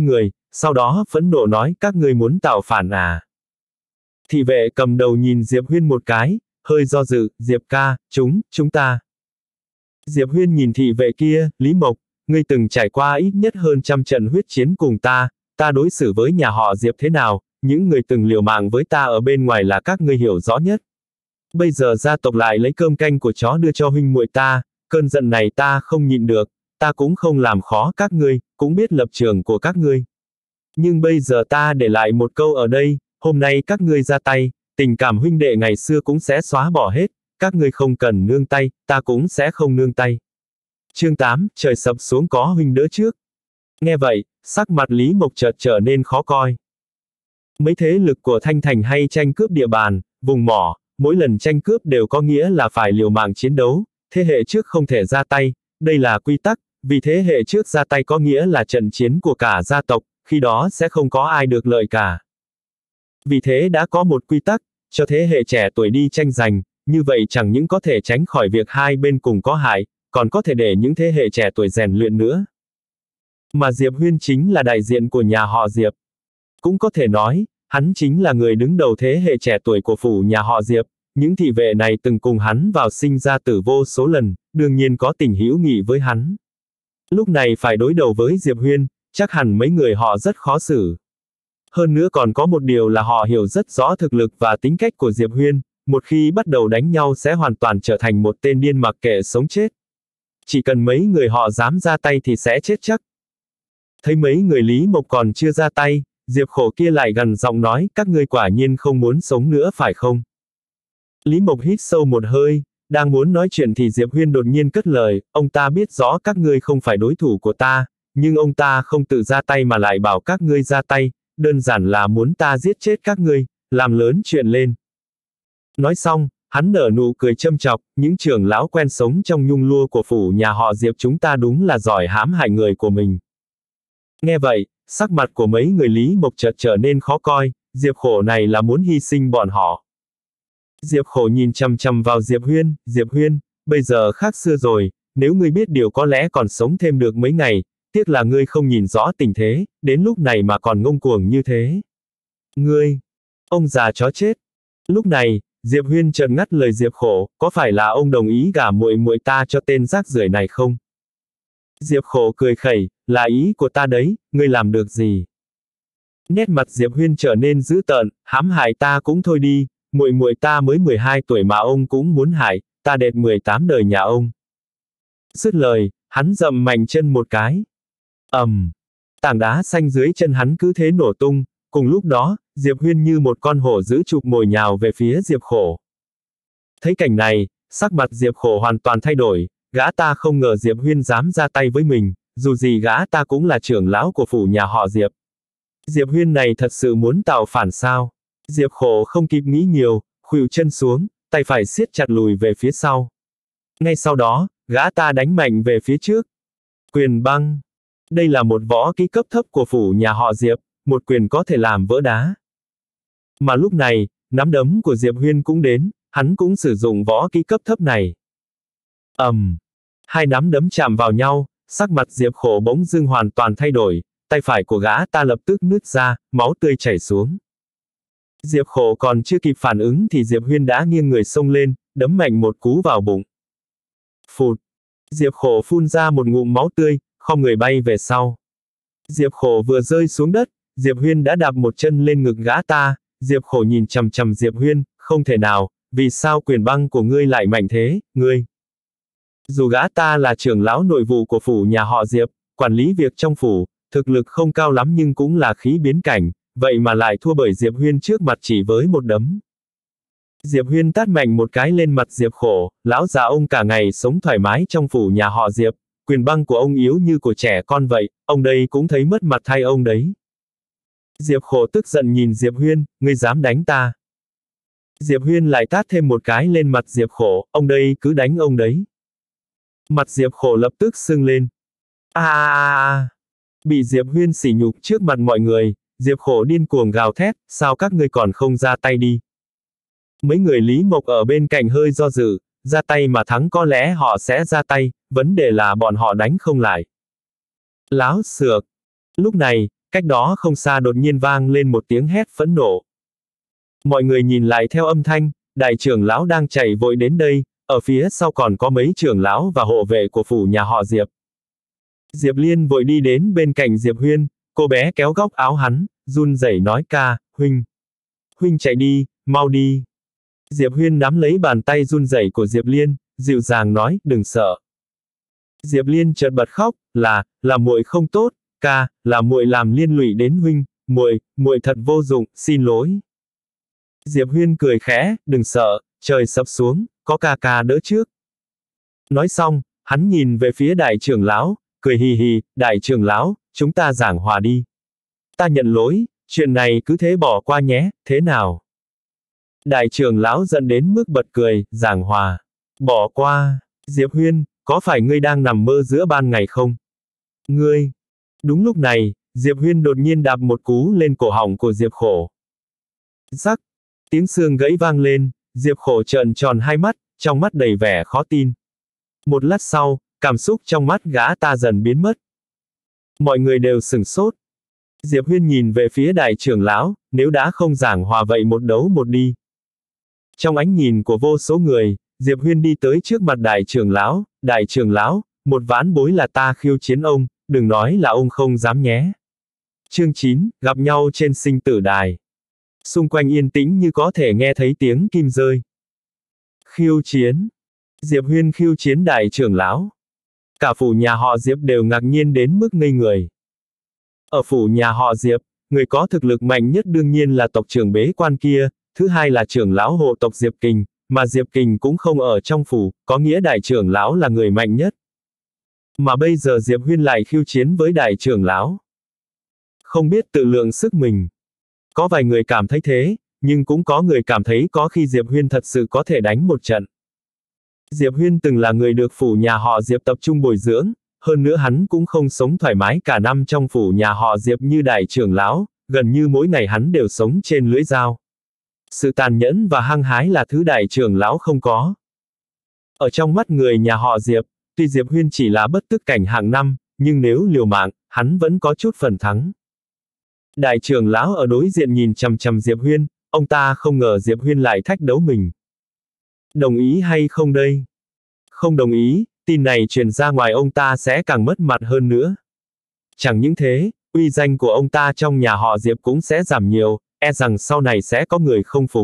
sau đó phẫn nộ nói các ngươi muốn tạo phản à. Thị vệ cầm đầu nhìn Diệp Huyên một cái, hơi do dự, Diệp ca, chúng, chúng ta. Diệp Huyên nhìn thị vệ kia, Lý Mộc, ngươi từng trải qua ít nhất hơn trăm trận huyết chiến cùng ta, ta đối xử với nhà họ Diệp thế nào, những người từng liều mạng với ta ở bên ngoài là các ngươi hiểu rõ nhất. Bây giờ gia tộc lại lấy cơm canh của chó đưa cho huynh muội ta, cơn giận này ta không nhịn được, ta cũng không làm khó các ngươi, cũng biết lập trường của các ngươi. Nhưng bây giờ ta để lại một câu ở đây, hôm nay các ngươi ra tay, tình cảm huynh đệ ngày xưa cũng sẽ xóa bỏ hết, các ngươi không cần nương tay, ta cũng sẽ không nương tay. Chương tám, trời sập xuống có huynh đỡ trước. Nghe vậy, sắc mặt Lý Mộc chợt trở nên khó coi. Mấy thế lực của Thanh Thành hay tranh cướp địa bàn, vùng mỏ, mỗi lần tranh cướp đều có nghĩa là phải liều mạng chiến đấu, thế hệ trước không thể ra tay, đây là quy tắc, vì thế hệ trước ra tay có nghĩa là trận chiến của cả gia tộc, khi đó sẽ không có ai được lợi cả. Vì thế đã có một quy tắc, cho thế hệ trẻ tuổi đi tranh giành, như vậy chẳng những có thể tránh khỏi việc hai bên cùng có hại, còn có thể để những thế hệ trẻ tuổi rèn luyện nữa. Mà Diệp Huyên chính là đại diện của nhà họ Diệp. Cũng có thể nói, hắn chính là người đứng đầu thế hệ trẻ tuổi của phủ nhà họ Diệp, những thị vệ này từng cùng hắn vào sinh ra tử vô số lần, đương nhiên có tình hữu nghị với hắn. Lúc này phải đối đầu với Diệp Huyên, chắc hẳn mấy người họ rất khó xử. Hơn nữa còn có một điều là họ hiểu rất rõ thực lực và tính cách của Diệp Huyên, một khi bắt đầu đánh nhau sẽ hoàn toàn trở thành một tên điên mặc kệ sống chết. Chỉ cần mấy người họ dám ra tay thì sẽ chết chắc. Thấy mấy người Lý Mộc còn chưa ra tay, Diệp Khổ kia lại gằn giọng nói, các ngươi quả nhiên không muốn sống nữa phải không? Lý Mộc hít sâu một hơi, đang muốn nói chuyện thì Diệp Huyên đột nhiên cất lời, ông ta biết rõ các ngươi không phải đối thủ của ta, nhưng ông ta không tự ra tay mà lại bảo các ngươi ra tay, đơn giản là muốn ta giết chết các ngươi, làm lớn chuyện lên. Nói xong, hắn nở nụ cười châm chọc, những trưởng lão quen sống trong nhung lụa của phủ nhà họ Diệp chúng ta đúng là giỏi hãm hại người của mình. Nghe vậy, sắc mặt của mấy người Lý Mộc chợt trở nên khó coi, Diệp Khổ này là muốn hy sinh bọn họ. Diệp Khổ nhìn chằm chằm vào Diệp Huyên, Diệp Huyên, bây giờ khác xưa rồi, nếu ngươi biết điều có lẽ còn sống thêm được mấy ngày, tiếc là ngươi không nhìn rõ tình thế, đến lúc này mà còn ngông cuồng như thế. Ngươi, ông già chó chết. Lúc này, Diệp Huyên chợt ngắt lời Diệp Khổ, có phải là ông đồng ý gả muội muội ta cho tên rác rưởi này không? Diệp Khổ cười khẩy, là ý của ta đấy, ngươi làm được gì? Nét mặt Diệp Huyên trở nên dữ tợn, hãm hại ta cũng thôi đi, muội muội ta mới mười hai tuổi mà ông cũng muốn hại, ta đệt mười tám đời nhà ông. Dứt lời, hắn dậm mạnh chân một cái. ầm, um, tảng đá xanh dưới chân hắn cứ thế nổ tung, cùng lúc đó, Diệp Huyên như một con hổ dữ chụp mồi nhào về phía Diệp Khổ. Thấy cảnh này, sắc mặt Diệp Khổ hoàn toàn thay đổi, gã ta không ngờ Diệp Huyên dám ra tay với mình, dù gì gã ta cũng là trưởng lão của phủ nhà họ Diệp. Diệp Huyên này thật sự muốn tạo phản sao? Diệp Khổ không kịp nghĩ nhiều, khuỵu chân xuống, tay phải siết chặt lùi về phía sau. Ngay sau đó, gã ta đánh mạnh về phía trước. Quyền băng. Đây là một võ kỹ cấp thấp của phủ nhà họ Diệp, một quyền có thể làm vỡ đá. Mà lúc này, nắm đấm của Diệp Huyên cũng đến, hắn cũng sử dụng võ kỹ cấp thấp này. ầm, um, hai nắm đấm chạm vào nhau, sắc mặt Diệp Khổ bỗng dưng hoàn toàn thay đổi, tay phải của gã ta lập tức nứt ra, máu tươi chảy xuống. Diệp Khổ còn chưa kịp phản ứng thì Diệp Huyên đã nghiêng người xông lên, đấm mạnh một cú vào bụng. Phụt! Diệp Khổ phun ra một ngụm máu tươi, khom người bay về sau. Diệp Khổ vừa rơi xuống đất, Diệp Huyên đã đạp một chân lên ngực gã ta, Diệp Khổ nhìn chằm chằm Diệp Huyên, không thể nào, vì sao quyền băng của ngươi lại mạnh thế, ngươi? Dù gã ta là trưởng lão nội vụ của phủ nhà họ Diệp, quản lý việc trong phủ, thực lực không cao lắm nhưng cũng là khí biến cảnh, vậy mà lại thua bởi Diệp Huyên trước mặt chỉ với một đấm. Diệp Huyên tát mạnh một cái lên mặt Diệp Khổ, lão già ông cả ngày sống thoải mái trong phủ nhà họ Diệp, quyền băng của ông yếu như của trẻ con vậy, ông đây cũng thấy mất mặt thay ông đấy. Diệp Khổ tức giận nhìn Diệp Huyên, ngươi dám đánh ta. Diệp Huyên lại tát thêm một cái lên mặt Diệp Khổ, ông đây cứ đánh ông đấy. Mặt Diệp Khổ lập tức sưng lên. A a a! Bị Diệp Huyên sỉ nhục trước mặt mọi người, Diệp Khổ điên cuồng gào thét, sao các ngươi còn không ra tay đi. Mấy người Lý Mộc ở bên cạnh hơi do dự, ra tay mà thắng có lẽ họ sẽ ra tay, vấn đề là bọn họ đánh không lại. Láo xược. Lúc này, Cách đó không xa đột nhiên vang lên một tiếng hét phẫn nộ. Mọi người nhìn lại theo âm thanh, đại trưởng lão đang chạy vội đến đây, ở phía sau còn có mấy trưởng lão và hộ vệ của phủ nhà họ Diệp. Diệp Liên vội đi đến bên cạnh Diệp Huyên, cô bé kéo góc áo hắn, run rẩy nói ca, huynh. Huynh chạy đi, mau đi. Diệp Huyên nắm lấy bàn tay run rẩy của Diệp Liên, dịu dàng nói, đừng sợ. Diệp Liên chợt bật khóc, là, là muội không tốt, ca, là muội làm liên lụy đến huynh, muội, muội thật vô dụng, xin lỗi. Diệp Huyên cười khẽ, đừng sợ, trời sập xuống, có ca ca đỡ trước. Nói xong, hắn nhìn về phía đại trưởng lão, cười hì hì, đại trưởng lão, chúng ta giảng hòa đi. Ta nhận lỗi, chuyện này cứ thế bỏ qua nhé, thế nào? Đại trưởng lão giận đến mức bật cười, giảng hòa. Bỏ qua, Diệp Huyên, có phải ngươi đang nằm mơ giữa ban ngày không? Ngươi. Đúng lúc này, Diệp Huyên đột nhiên đạp một cú lên cổ họng của Diệp Khổ. Rắc, tiếng xương gãy vang lên, Diệp Khổ trợn tròn hai mắt, trong mắt đầy vẻ khó tin. Một lát sau, cảm xúc trong mắt gã ta dần biến mất. Mọi người đều sửng sốt. Diệp Huyên nhìn về phía đại trưởng lão, nếu đã không giảng hòa vậy một đấu một đi. Trong ánh nhìn của vô số người, Diệp Huyên đi tới trước mặt đại trưởng lão, đại trưởng lão, một ván bối là ta khiêu chiến ông, đừng nói là ông không dám nhé. Chương chín, gặp nhau trên sinh tử đài. Xung quanh yên tĩnh như có thể nghe thấy tiếng kim rơi. Khiêu chiến. Diệp Huyên khiêu chiến đại trưởng lão. Cả phủ nhà họ Diệp đều ngạc nhiên đến mức ngây người. Ở phủ nhà họ Diệp, người có thực lực mạnh nhất đương nhiên là tộc trưởng bế quan kia, thứ hai là trưởng lão hộ tộc Diệp Kình, mà Diệp Kình cũng không ở trong phủ, có nghĩa đại trưởng lão là người mạnh nhất. Mà bây giờ Diệp Huyên lại khiêu chiến với đại trưởng lão. Không biết tự lượng sức mình. Có vài người cảm thấy thế, nhưng cũng có người cảm thấy có khi Diệp Huyên thật sự có thể đánh một trận. Diệp Huyên từng là người được phủ nhà họ Diệp tập trung bồi dưỡng, hơn nữa hắn cũng không sống thoải mái cả năm trong phủ nhà họ Diệp như đại trưởng lão, gần như mỗi ngày hắn đều sống trên lưỡi dao. Sự tàn nhẫn và hăng hái là thứ đại trưởng lão không có. Ở trong mắt người nhà họ Diệp, tuy Diệp Huyên chỉ là bất tức cảnh hạng năm, nhưng nếu liều mạng, hắn vẫn có chút phần thắng. Đại trưởng lão ở đối diện nhìn chằm chằm Diệp Huyên, ông ta không ngờ Diệp Huyên lại thách đấu mình. Đồng ý hay không đây? Không đồng ý, tin này truyền ra ngoài ông ta sẽ càng mất mặt hơn nữa. Chẳng những thế, uy danh của ông ta trong nhà họ Diệp cũng sẽ giảm nhiều, e rằng sau này sẽ có người không phục.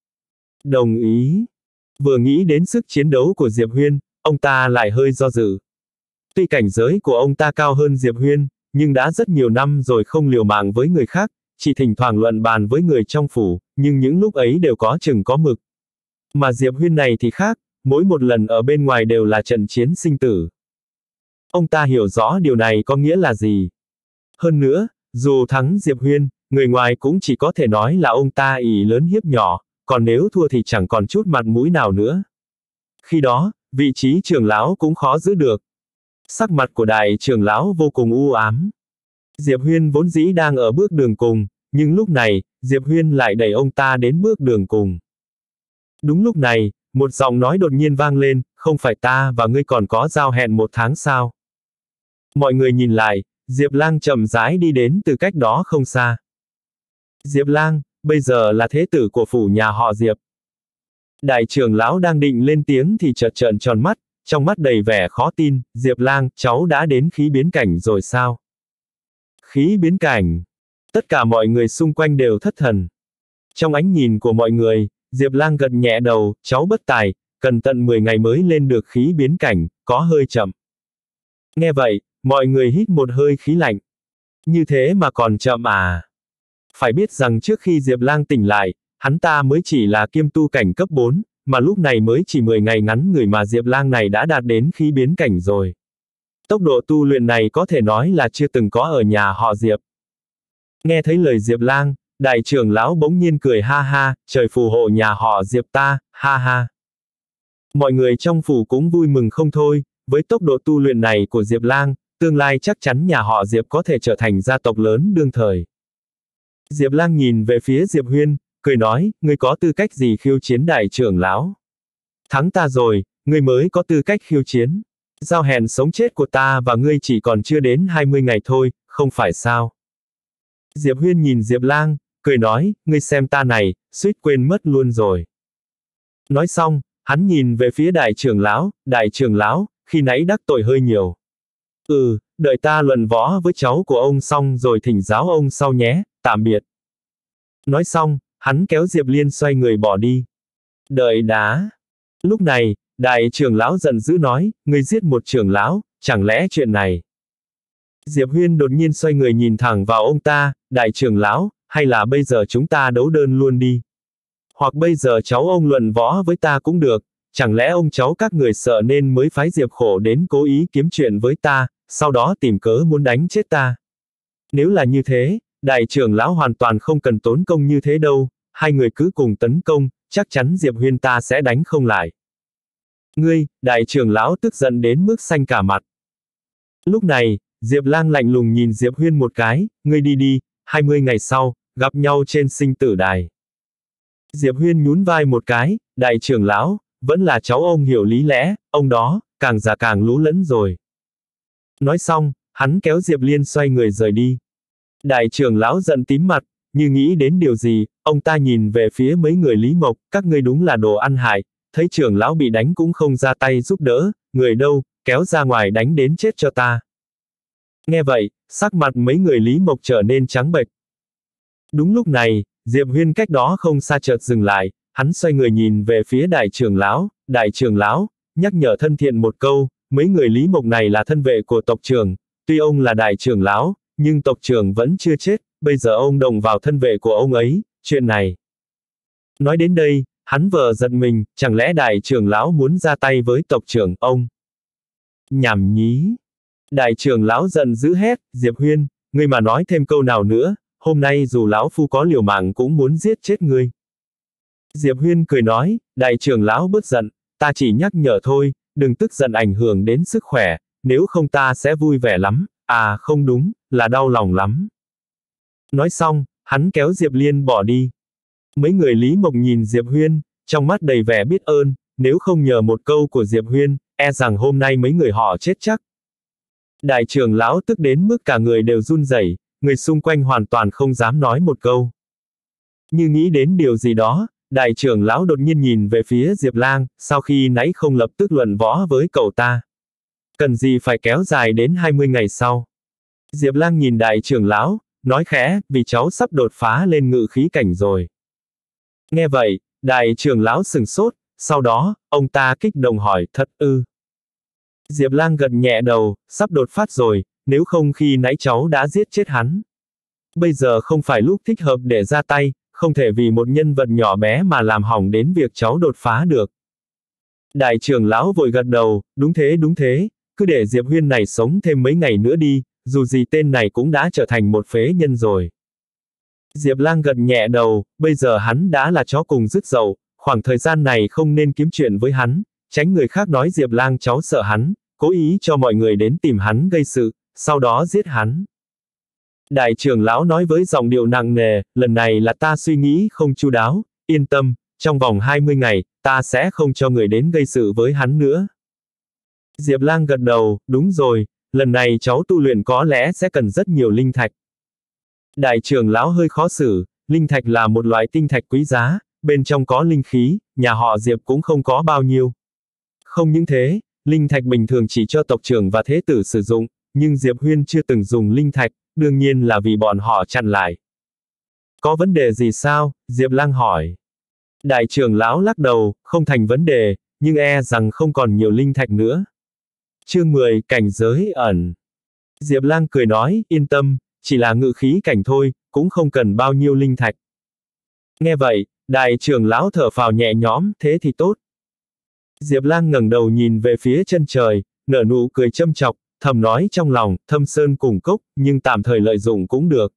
Đồng ý. Vừa nghĩ đến sức chiến đấu của Diệp Huyên, ông ta lại hơi do dự. Tuy cảnh giới của ông ta cao hơn Diệp Huyên, nhưng đã rất nhiều năm rồi không liều mạng với người khác, chỉ thỉnh thoảng luận bàn với người trong phủ, nhưng những lúc ấy đều có chừng có mực. Mà Diệp Huyên này thì khác, mỗi một lần ở bên ngoài đều là trận chiến sinh tử. Ông ta hiểu rõ điều này có nghĩa là gì. Hơn nữa, dù thắng Diệp Huyên, người ngoài cũng chỉ có thể nói là ông ta ỷ lớn hiếp nhỏ, còn nếu thua thì chẳng còn chút mặt mũi nào nữa. Khi đó, vị trí trưởng lão cũng khó giữ được. Sắc mặt của đại trưởng lão vô cùng u ám. Diệp Huyên vốn dĩ đang ở bước đường cùng, nhưng lúc này, Diệp Huyên lại đẩy ông ta đến bước đường cùng. Đúng lúc này, một giọng nói đột nhiên vang lên, không phải ta và ngươi còn có giao hẹn một tháng sao? Mọi người nhìn lại, Diệp Lang chậm rãi đi đến từ cách đó không xa. Diệp Lang, bây giờ là thế tử của phủ nhà họ Diệp. Đại trưởng lão đang định lên tiếng thì chợt trợn tròn mắt, trong mắt đầy vẻ khó tin, Diệp Lang, cháu đã đến khí biến cảnh rồi sao? Khí biến cảnh. Tất cả mọi người xung quanh đều thất thần. Trong ánh nhìn của mọi người, Diệp Lang gật nhẹ đầu, cháu bất tài, cần tận mười ngày mới lên được khí biến cảnh, có hơi chậm. Nghe vậy, mọi người hít một hơi khí lạnh. Như thế mà còn chậm à? Phải biết rằng trước khi Diệp Lang tỉnh lại, hắn ta mới chỉ là kiêm tu cảnh cấp bốn, mà lúc này mới chỉ mười ngày ngắn ngủi mà Diệp Lang này đã đạt đến khí biến cảnh rồi. Tốc độ tu luyện này có thể nói là chưa từng có ở nhà họ Diệp. Nghe thấy lời Diệp Lang, đại trưởng lão bỗng nhiên cười ha ha, trời phù hộ nhà họ Diệp ta, ha ha. Mọi người trong phủ cũng vui mừng không thôi, với tốc độ tu luyện này của Diệp Lang, tương lai chắc chắn nhà họ Diệp có thể trở thành gia tộc lớn đương thời. Diệp Lang nhìn về phía Diệp Huyên, cười nói, ngươi có tư cách gì khiêu chiến đại trưởng lão? Thắng ta rồi, ngươi mới có tư cách khiêu chiến. Giao hẹn sống chết của ta và ngươi chỉ còn chưa đến hai mươi ngày thôi, không phải sao? Diệp Huyên nhìn Diệp Lang, cười nói, ngươi xem ta này, suýt quên mất luôn rồi. Nói xong, hắn nhìn về phía đại trưởng lão, đại trưởng lão, khi nãy đắc tội hơi nhiều. Ừ, đợi ta luận võ với cháu của ông xong rồi thỉnh giáo ông sau nhé, tạm biệt. Nói xong, hắn kéo Diệp Liên xoay người bỏ đi. Đợi đã. Lúc này, đại trưởng lão giận dữ nói, ngươi giết một trưởng lão, chẳng lẽ chuyện này. Diệp Huyên đột nhiên xoay người nhìn thẳng vào ông ta, đại trưởng lão, hay là bây giờ chúng ta đấu đơn luôn đi. Hoặc bây giờ cháu ông luận võ với ta cũng được, chẳng lẽ ông cháu các người sợ nên mới phái Diệp Khổ đến cố ý kiếm chuyện với ta, sau đó tìm cớ muốn đánh chết ta. Nếu là như thế, đại trưởng lão hoàn toàn không cần tốn công như thế đâu, hai người cứ cùng tấn công, chắc chắn Diệp Huyên ta sẽ đánh không lại. Ngươi, đại trưởng lão tức giận đến mức xanh cả mặt. Lúc này, Diệp Lang lạnh lùng nhìn Diệp Huyên một cái, ngươi đi đi, hai mươi ngày sau, gặp nhau trên sinh tử đài. Diệp Huyên nhún vai một cái, đại trưởng lão, vẫn là cháu ông hiểu lý lẽ, ông đó, càng già càng lú lẫn rồi. Nói xong, hắn kéo Diệp Liên xoay người rời đi. Đại trưởng lão giận tím mặt, như nghĩ đến điều gì, ông ta nhìn về phía mấy người Lý Mộc, các ngươi đúng là đồ ăn hại, thấy trưởng lão bị đánh cũng không ra tay giúp đỡ, người đâu, kéo ra ngoài đánh đến chết cho ta. Nghe vậy, sắc mặt mấy người Lý Mộc trở nên trắng bệch. Đúng lúc này, Diệp Huyên cách đó không xa chợt dừng lại, hắn xoay người nhìn về phía đại trưởng lão, đại trưởng lão, nhắc nhở thân thiện một câu, mấy người Lý Mộc này là thân vệ của tộc trưởng, tuy ông là đại trưởng lão, nhưng tộc trưởng vẫn chưa chết, bây giờ ông động vào thân vệ của ông ấy, chuyện này. Nói đến đây, hắn vờ giật mình, chẳng lẽ đại trưởng lão muốn ra tay với tộc trưởng ông? Nhảm nhí. Đại trưởng lão giận dữ hét, Diệp Huyên, ngươi mà nói thêm câu nào nữa, hôm nay dù lão phu có liều mạng cũng muốn giết chết ngươi. Diệp Huyên cười nói, đại trưởng lão bớt giận, ta chỉ nhắc nhở thôi, đừng tức giận ảnh hưởng đến sức khỏe, nếu không ta sẽ vui vẻ lắm, à không đúng, là đau lòng lắm. Nói xong, hắn kéo Diệp Liên bỏ đi. Mấy người Lý Mộc nhìn Diệp Huyên, trong mắt đầy vẻ biết ơn, nếu không nhờ một câu của Diệp Huyên, e rằng hôm nay mấy người họ chết chắc. Đại trưởng lão tức đến mức cả người đều run rẩy, người xung quanh hoàn toàn không dám nói một câu. Như nghĩ đến điều gì đó, đại trưởng lão đột nhiên nhìn về phía Diệp Lang, sau khi nãy không lập tức luận võ với cậu ta. Cần gì phải kéo dài đến hai mươi ngày sau. Diệp Lang nhìn đại trưởng lão, nói khẽ, vì cháu sắp đột phá lên ngự khí cảnh rồi. Nghe vậy, đại trưởng lão sừng sốt, sau đó, ông ta kích động hỏi, thật ư? Diệp Lang gật nhẹ đầu, sắp đột phát rồi, nếu không khi nãy cháu đã giết chết hắn. Bây giờ không phải lúc thích hợp để ra tay, không thể vì một nhân vật nhỏ bé mà làm hỏng đến việc cháu đột phá được. Đại trưởng lão vội gật đầu, đúng thế đúng thế, cứ để Diệp Huyên này sống thêm mấy ngày nữa đi, dù gì tên này cũng đã trở thành một phế nhân rồi. Diệp Lang gật nhẹ đầu, bây giờ hắn đã là chó cùng rứt dậu, khoảng thời gian này không nên kiếm chuyện với hắn, tránh người khác nói Diệp Lang cháu sợ hắn, cố ý cho mọi người đến tìm hắn gây sự, sau đó giết hắn. Đại trưởng lão nói với giọng điệu nặng nề, lần này là ta suy nghĩ không chu đáo, yên tâm, trong vòng hai mươi ngày, ta sẽ không cho người đến gây sự với hắn nữa. Diệp Lang gật đầu, đúng rồi, lần này cháu tu luyện có lẽ sẽ cần rất nhiều linh thạch. Đại trưởng lão hơi khó xử, linh thạch là một loại tinh thạch quý giá, bên trong có linh khí, nhà họ Diệp cũng không có bao nhiêu. Không những thế, linh thạch bình thường chỉ cho tộc trưởng và thế tử sử dụng, nhưng Diệp Huyên chưa từng dùng linh thạch, đương nhiên là vì bọn họ chặn lại. Có vấn đề gì sao? Diệp Lang hỏi. Đại trưởng lão lắc đầu, không thành vấn đề, nhưng e rằng không còn nhiều linh thạch nữa. Chương mười, cảnh giới ẩn. Diệp Lang cười nói, yên tâm, chỉ là ngự khí cảnh thôi, cũng không cần bao nhiêu linh thạch. Nghe vậy, đại trưởng lão thở phào nhẹ nhõm, thế thì tốt. Diệp Lang ngẩng đầu nhìn về phía chân trời, nở nụ cười châm chọc, thầm nói trong lòng, thâm sơn cùng cốc, nhưng tạm thời lợi dụng cũng được.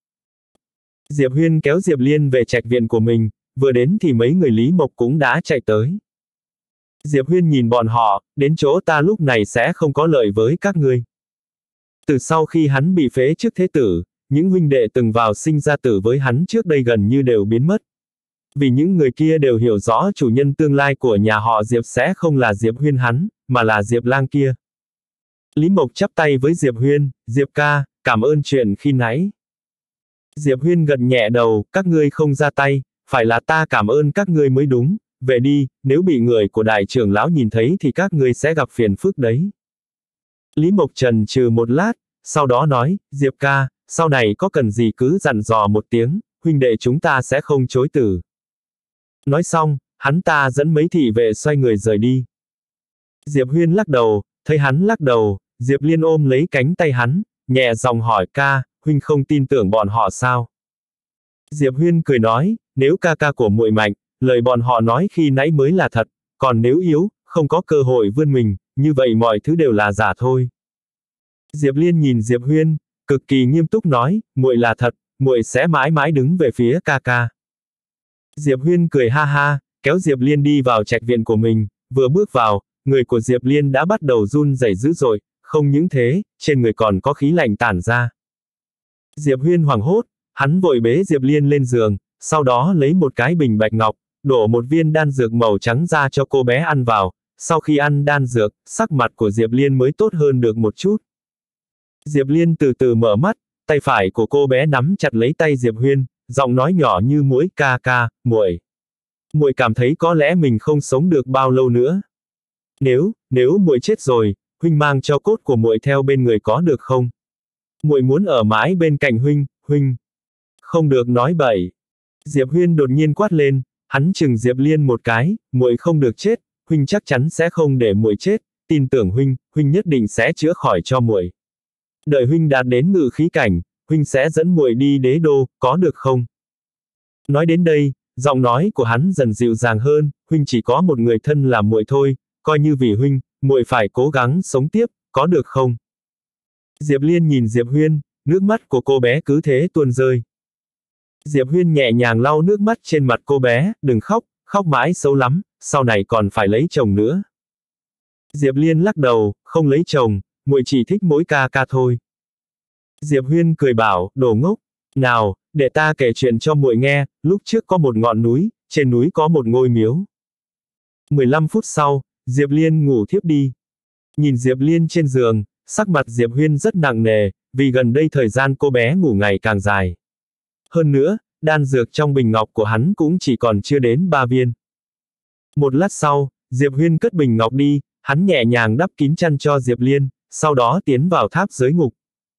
Diệp Huyên kéo Diệp Liên về trạch viện của mình, vừa đến thì mấy người Lý Mộc cũng đã chạy tới. Diệp Huyên nhìn bọn họ, đến chỗ ta lúc này sẽ không có lợi với các ngươi. Từ sau khi hắn bị phế trước thế tử, những huynh đệ từng vào sinh ra tử với hắn trước đây gần như đều biến mất. Vì những người kia đều hiểu rõ chủ nhân tương lai của nhà họ Diệp sẽ không là Diệp Huyên hắn, mà là Diệp Lang kia. Lý Mộc chắp tay với Diệp Huyên, Diệp ca, cảm ơn chuyện khi nãy. Diệp Huyên gật nhẹ đầu, các ngươi không ra tay, phải là ta cảm ơn các ngươi mới đúng, về đi, nếu bị người của đại trưởng lão nhìn thấy thì các ngươi sẽ gặp phiền phức đấy. Lý Mộc Trần trừ một lát, sau đó nói, Diệp ca, sau này có cần gì cứ dặn dò một tiếng, huynh đệ chúng ta sẽ không chối từ. Nói xong, hắn ta dẫn mấy thị vệ xoay người rời đi. Diệp Huyên lắc đầu, thấy hắn lắc đầu, Diệp Liên ôm lấy cánh tay hắn, nhẹ giọng hỏi ca, huynh không tin tưởng bọn họ sao? Diệp Huyên cười nói, nếu ca ca của muội mạnh, lời bọn họ nói khi nãy mới là thật, còn nếu yếu, không có cơ hội vươn mình, như vậy mọi thứ đều là giả thôi. Diệp Liên nhìn Diệp Huyên, cực kỳ nghiêm túc nói, muội là thật, muội sẽ mãi mãi đứng về phía ca ca. Diệp Huyên cười ha ha, kéo Diệp Liên đi vào trạch viện của mình, vừa bước vào, người của Diệp Liên đã bắt đầu run rẩy dữ dội, không những thế, trên người còn có khí lạnh tản ra. Diệp Huyên hoảng hốt, hắn vội bế Diệp Liên lên giường, sau đó lấy một cái bình bạch ngọc, đổ một viên đan dược màu trắng ra cho cô bé ăn vào, sau khi ăn đan dược, sắc mặt của Diệp Liên mới tốt hơn được một chút. Diệp Liên từ từ mở mắt, tay phải của cô bé nắm chặt lấy tay Diệp Huyên, giọng nói nhỏ như muỗi, ca ca, muội. Muội cảm thấy có lẽ mình không sống được bao lâu nữa. Nếu, nếu muội chết rồi, huynh mang cho cốt của muội theo bên người có được không? Muội muốn ở mãi bên cạnh huynh, huynh. Không được nói bậy. Diệp Huyên đột nhiên quát lên, hắn chừng Diệp Liên một cái, muội không được chết, huynh chắc chắn sẽ không để muội chết, tin tưởng huynh, huynh nhất định sẽ chữa khỏi cho muội. Đợi huynh đạt đến ngự khí cảnh, huynh sẽ dẫn muội đi đế đô, có được không? Nói đến đây, giọng nói của hắn dần dịu dàng hơn, huynh chỉ có một người thân là muội thôi, coi như vì huynh, muội phải cố gắng sống tiếp, có được không? Diệp Liên nhìn Diệp Huyên, nước mắt của cô bé cứ thế tuôn rơi. Diệp Huyên nhẹ nhàng lau nước mắt trên mặt cô bé, đừng khóc, khóc mãi xấu lắm, sau này còn phải lấy chồng nữa. Diệp Liên lắc đầu, không lấy chồng, muội chỉ thích mỗi ca ca thôi. Diệp Huyên cười bảo, đồ ngốc, nào, để ta kể chuyện cho muội nghe, lúc trước có một ngọn núi, trên núi có một ngôi miếu. mười lăm phút sau, Diệp Liên ngủ thiếp đi. Nhìn Diệp Liên trên giường, sắc mặt Diệp Huyên rất nặng nề, vì gần đây thời gian cô bé ngủ ngày càng dài. Hơn nữa, đan dược trong bình ngọc của hắn cũng chỉ còn chưa đến ba viên. Một lát sau, Diệp Huyên cất bình ngọc đi, hắn nhẹ nhàng đắp kín chăn cho Diệp Liên, sau đó tiến vào tháp giới ngục.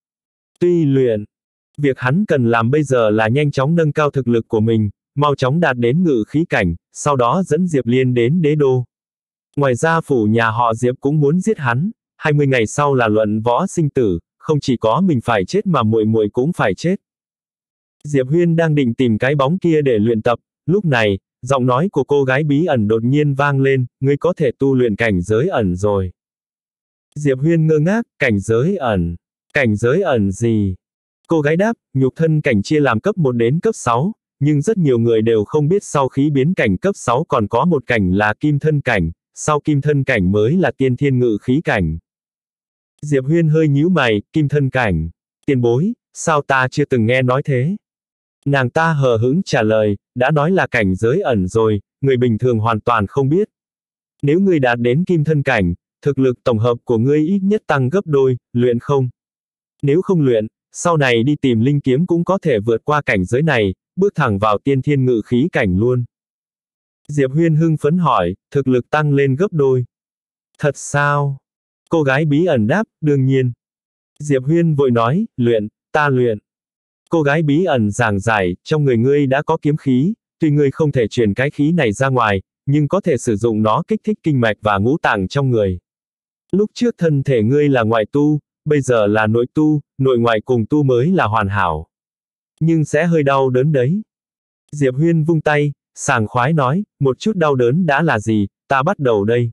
Tuy luyện, việc hắn cần làm bây giờ là nhanh chóng nâng cao thực lực của mình, mau chóng đạt đến ngự khí cảnh, sau đó dẫn Diệp Liên đến đế đô. Ngoài ra phủ nhà họ Diệp cũng muốn giết hắn, hai mươi ngày sau là luận võ sinh tử, không chỉ có mình phải chết mà muội muội cũng phải chết. Diệp Huyên đang định tìm cái bóng kia để luyện tập, lúc này, giọng nói của cô gái bí ẩn đột nhiên vang lên, ngươi có thể tu luyện cảnh giới ẩn rồi. Diệp Huyên ngơ ngác, cảnh giới ẩn, cảnh giới ẩn gì? Cô gái đáp, nhục thân cảnh chia làm cấp một đến cấp sáu, nhưng rất nhiều người đều không biết sau khí biến cảnh cấp sáu còn có một cảnh là kim thân cảnh, sau kim thân cảnh mới là tiên thiên ngự khí cảnh. Diệp Huyên hơi nhíu mày, kim thân cảnh, tiền bối, sao ta chưa từng nghe nói thế? Nàng ta hờ hững trả lời, đã nói là cảnh giới ẩn rồi, người bình thường hoàn toàn không biết. Nếu ngươi đạt đến kim thân cảnh, thực lực tổng hợp của ngươi ít nhất tăng gấp đôi, luyện không? Nếu không luyện, sau này đi tìm linh kiếm cũng có thể vượt qua cảnh giới này, bước thẳng vào tiên thiên ngự khí cảnh luôn. Diệp Huyên hưng phấn hỏi, thực lực tăng lên gấp đôi. Thật sao? Cô gái bí ẩn đáp, đương nhiên. Diệp Huyên vội nói, luyện, ta luyện. Cô gái bí ẩn giảng giải, trong người ngươi đã có kiếm khí, tuy ngươi không thể truyền cái khí này ra ngoài, nhưng có thể sử dụng nó kích thích kinh mạch và ngũ tạng trong người. Lúc trước thân thể ngươi là ngoại tu, bây giờ là nội tu, nội ngoại cùng tu mới là hoàn hảo. Nhưng sẽ hơi đau đớn đấy. Diệp Huyên vung tay, sảng khoái nói, một chút đau đớn đã là gì, ta bắt đầu đây.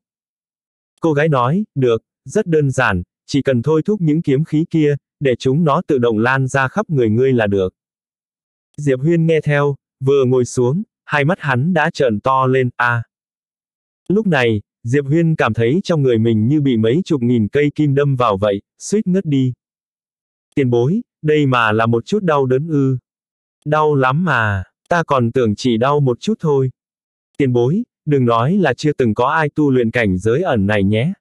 Cô gái nói, được, rất đơn giản, chỉ cần thôi thúc những kiếm khí kia, để chúng nó tự động lan ra khắp người ngươi là được. Diệp Huyên nghe theo, vừa ngồi xuống, hai mắt hắn đã trợn to lên, a. À. Lúc này, Diệp Huyên cảm thấy trong người mình như bị mấy chục nghìn cây kim đâm vào vậy, suýt ngất đi. Tiền bối, đây mà là một chút đau đớn ư. Đau lắm mà, ta còn tưởng chỉ đau một chút thôi. Tiền bối, đừng nói là chưa từng có ai tu luyện cảnh giới ẩn này nhé.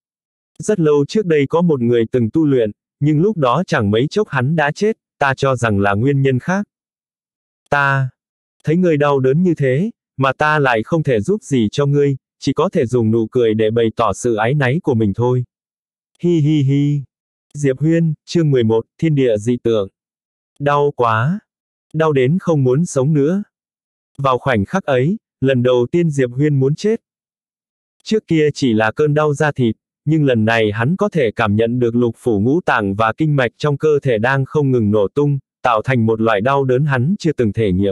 Rất lâu trước đây có một người từng tu luyện, nhưng lúc đó chẳng mấy chốc hắn đã chết, ta cho rằng là nguyên nhân khác. Ta, thấy ngươi đau đớn như thế, mà ta lại không thể giúp gì cho ngươi, chỉ có thể dùng nụ cười để bày tỏ sự áy náy của mình thôi. Hi hi hi. Diệp Huyên, chương mười một, thiên địa dị tượng. Đau quá. Đau đến không muốn sống nữa. Vào khoảnh khắc ấy, lần đầu tiên Diệp Huyên muốn chết. Trước kia chỉ là cơn đau da thịt, nhưng lần này hắn có thể cảm nhận được lục phủ ngũ tạng và kinh mạch trong cơ thể đang không ngừng nổ tung, tạo thành một loại đau đớn hắn chưa từng thể nghiệm.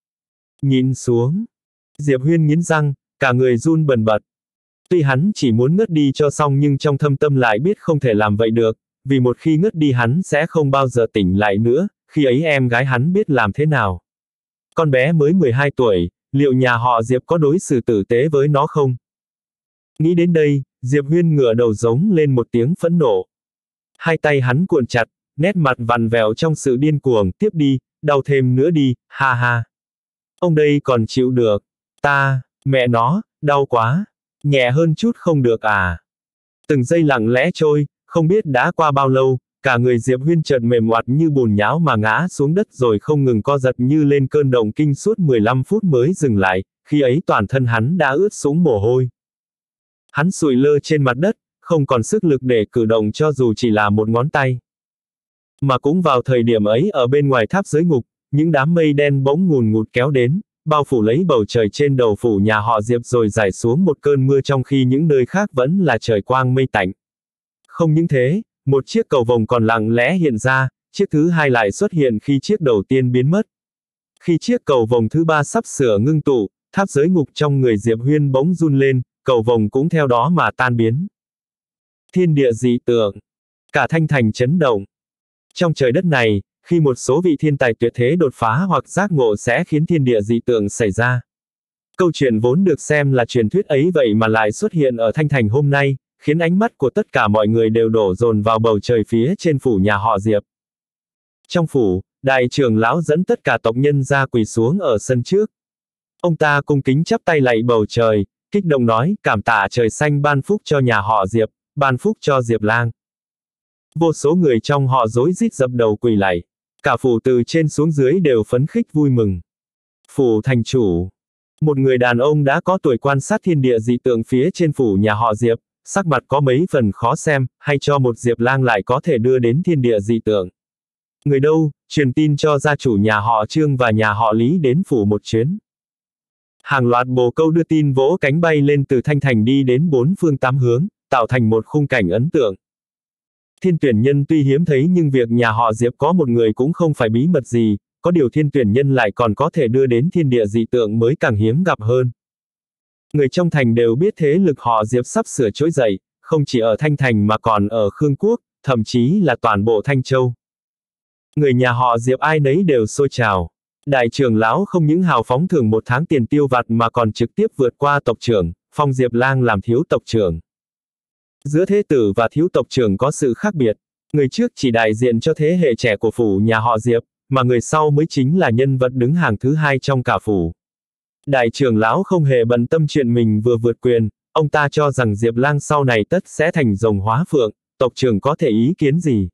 Nhìn xuống. Diệp Huyên nghiến răng, cả người run bần bật. Tuy hắn chỉ muốn ngất đi cho xong nhưng trong thâm tâm lại biết không thể làm vậy được, vì một khi ngất đi hắn sẽ không bao giờ tỉnh lại nữa, khi ấy em gái hắn biết làm thế nào. Con bé mới mười hai tuổi, liệu nhà họ Diệp có đối xử tử tế với nó không? Nghĩ đến đây, Diệp Huyên ngửa đầu giống lên một tiếng phẫn nộ. Hai tay hắn cuộn chặt, nét mặt vằn vẹo trong sự điên cuồng, tiếp đi, đau thêm nữa đi, ha ha. Ông đây còn chịu được. Ta, mẹ nó, đau quá. Nhẹ hơn chút không được à? Từng giây lặng lẽ trôi, không biết đã qua bao lâu, cả người Diệp Huyên chợt mềm oặt như bùn nhão mà ngã xuống đất rồi không ngừng co giật như lên cơn động kinh suốt mười lăm phút mới dừng lại, khi ấy toàn thân hắn đã ướt sũng mồ hôi. Hắn sụi lơ trên mặt đất, không còn sức lực để cử động cho dù chỉ là một ngón tay. Mà cũng vào thời điểm ấy ở bên ngoài tháp giới ngục, những đám mây đen bỗng ngùn ngụt kéo đến, bao phủ lấy bầu trời trên đầu phủ nhà họ Diệp rồi rải xuống một cơn mưa trong khi những nơi khác vẫn là trời quang mây tạnh. Không những thế, một chiếc cầu vồng còn lặng lẽ hiện ra, chiếc thứ hai lại xuất hiện khi chiếc đầu tiên biến mất. Khi chiếc cầu vồng thứ ba sắp sửa ngưng tụ, tháp giới ngục trong người Diệp Huyên bỗng run lên, cầu vồng cũng theo đó mà tan biến. Thiên địa dị tượng. Cả Thanh Thành chấn động. Trong trời đất này, khi một số vị thiên tài tuyệt thế đột phá hoặc giác ngộ sẽ khiến thiên địa dị tượng xảy ra. Câu chuyện vốn được xem là truyền thuyết ấy vậy mà lại xuất hiện ở Thanh Thành hôm nay, khiến ánh mắt của tất cả mọi người đều đổ dồn vào bầu trời phía trên phủ nhà họ Diệp. Trong phủ, đại trưởng lão dẫn tất cả tộc nhân ra quỳ xuống ở sân trước. Ông ta cung kính chắp tay lạy bầu trời, kích động nói, cảm tạ trời xanh ban phúc cho nhà họ Diệp, ban phúc cho Diệp Lang. Vô số người trong họ rối rít dập đầu quỳ lạy. Cả phủ từ trên xuống dưới đều phấn khích vui mừng. Phủ thành chủ. Một người đàn ông đã có tuổi quan sát thiên địa dị tượng phía trên phủ nhà họ Diệp, sắc mặt có mấy phần khó xem, hay cho một Diệp Lang lại có thể đưa đến thiên địa dị tượng. Người đâu, truyền tin cho gia chủ nhà họ Trương và nhà họ Lý đến phủ một chuyến. Hàng loạt bồ câu đưa tin vỗ cánh bay lên từ Thanh Thành đi đến bốn phương tám hướng, tạo thành một khung cảnh ấn tượng. Thiên tuyển nhân tuy hiếm thấy nhưng việc nhà họ Diệp có một người cũng không phải bí mật gì, có điều thiên tuyển nhân lại còn có thể đưa đến thiên địa dị tượng mới càng hiếm gặp hơn. Người trong thành đều biết thế lực họ Diệp sắp sửa trỗi dậy, không chỉ ở Thanh Thành mà còn ở Khương Quốc, thậm chí là toàn bộ Thanh Châu. Người nhà họ Diệp ai nấy đều xôi trào. Đại trưởng lão không những hào phóng thưởng một tháng tiền tiêu vặt mà còn trực tiếp vượt qua tộc trưởng, phong Diệp Lang làm thiếu tộc trưởng. Giữa thế tử và thiếu tộc trưởng có sự khác biệt. Người trước chỉ đại diện cho thế hệ trẻ của phủ nhà họ Diệp, mà người sau mới chính là nhân vật đứng hàng thứ hai trong cả phủ. Đại trưởng lão không hề bận tâm chuyện mình vừa vượt quyền, ông ta cho rằng Diệp Lang sau này tất sẽ thành rồng hóa phượng, tộc trưởng có thể ý kiến gì.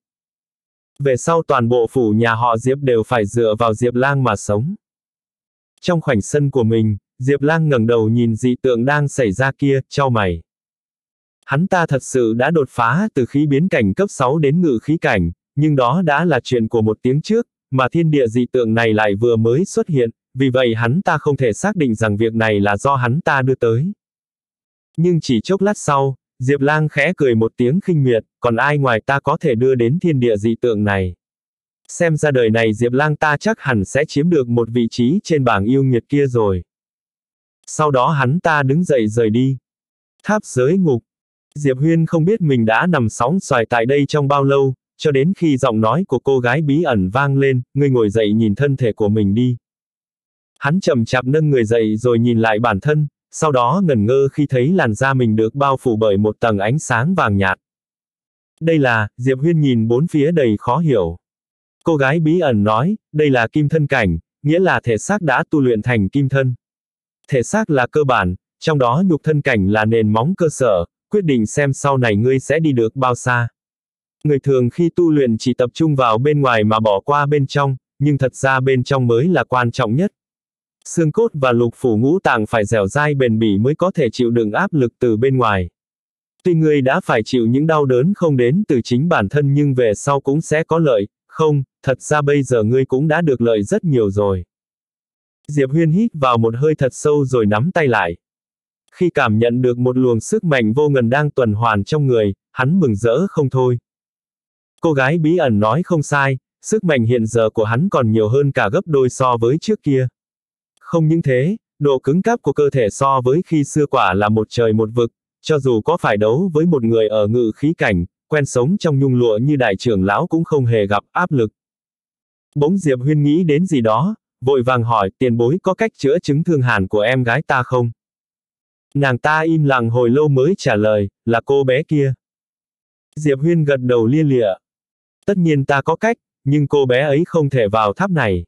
Về sau toàn bộ phủ nhà họ Diệp đều phải dựa vào Diệp Lang mà sống. Trong khoảnh sân của mình, Diệp Lang ngẩng đầu nhìn dị tượng đang xảy ra kia, chau mày. Hắn ta thật sự đã đột phá từ khí biến cảnh cấp sáu đến ngự khí cảnh, nhưng đó đã là chuyện của một tiếng trước, mà thiên địa dị tượng này lại vừa mới xuất hiện, vì vậy hắn ta không thể xác định rằng việc này là do hắn ta đưa tới. Nhưng chỉ chốc lát sau, Diệp Lang khẽ cười một tiếng khinh miệt, còn ai ngoài ta có thể đưa đến thiên địa dị tượng này. Xem ra đời này Diệp Lang ta chắc hẳn sẽ chiếm được một vị trí trên bảng yêu nghiệt kia rồi. Sau đó hắn ta đứng dậy rời đi. Tháp giới ngục. Diệp Huyên không biết mình đã nằm sóng xoài tại đây trong bao lâu, cho đến khi giọng nói của cô gái bí ẩn vang lên, ngươi ngồi dậy nhìn thân thể của mình đi. Hắn chậm chạp nâng người dậy rồi nhìn lại bản thân, sau đó ngẩn ngơ khi thấy làn da mình được bao phủ bởi một tầng ánh sáng vàng nhạt. Đây là, Diệp Huyên nhìn bốn phía đầy khó hiểu. Cô gái bí ẩn nói, đây là kim thân cảnh, nghĩa là thể xác đã tu luyện thành kim thân. Thể xác là cơ bản, trong đó nhục thân cảnh là nền móng cơ sở, quyết định xem sau này ngươi sẽ đi được bao xa. Người thường khi tu luyện chỉ tập trung vào bên ngoài mà bỏ qua bên trong, nhưng thật ra bên trong mới là quan trọng nhất. Xương cốt và lục phủ ngũ tạng phải dẻo dai bền bỉ mới có thể chịu đựng áp lực từ bên ngoài. Tuy ngươi đã phải chịu những đau đớn không đến từ chính bản thân nhưng về sau cũng sẽ có lợi, không, thật ra bây giờ ngươi cũng đã được lợi rất nhiều rồi. Diệp Huyên hít vào một hơi thật sâu rồi nắm tay lại. Khi cảm nhận được một luồng sức mạnh vô ngần đang tuần hoàn trong người, hắn mừng rỡ không thôi. Cô gái bí ẩn nói không sai, sức mạnh hiện giờ của hắn còn nhiều hơn cả gấp đôi so với trước kia. Không những thế, độ cứng cáp của cơ thể so với khi xưa quả là một trời một vực, cho dù có phải đấu với một người ở ngự khí cảnh, quen sống trong nhung lụa như đại trưởng lão cũng không hề gặp áp lực. Bỗng Diệp Huyên nghĩ đến gì đó, vội vàng hỏi, tiền bối có cách chữa chứng thương hàn của em gái ta không? Nàng ta im lặng hồi lâu mới trả lời, là cô bé kia. Diệp Huyên gật đầu lia lịa. Tất nhiên ta có cách, nhưng cô bé ấy không thể vào tháp này.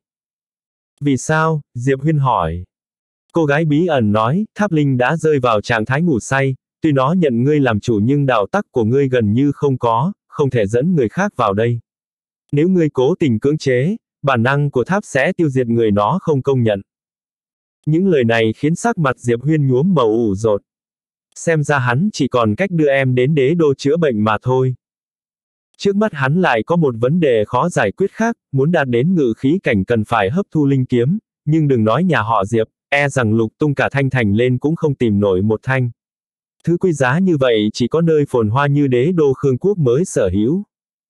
Vì sao? Diệp Huyên hỏi. Cô gái bí ẩn nói, tháp linh đã rơi vào trạng thái ngủ say, tuy nó nhận ngươi làm chủ nhưng đạo tắc của ngươi gần như không có, không thể dẫn người khác vào đây. Nếu ngươi cố tình cưỡng chế, bản năng của tháp sẽ tiêu diệt người nó không công nhận. Những lời này khiến sắc mặt Diệp Huyên nhuốm màu ủ rột. Xem ra hắn chỉ còn cách đưa em đến đế đô chữa bệnh mà thôi. Trước mắt hắn lại có một vấn đề khó giải quyết khác, muốn đạt đến ngự khí cảnh cần phải hấp thu linh kiếm, nhưng đừng nói nhà họ Diệp, e rằng lục tung cả thanh thành lên cũng không tìm nổi một thanh. Thứ quý giá như vậy chỉ có nơi phồn hoa như đế đô Khương Quốc mới sở hữu.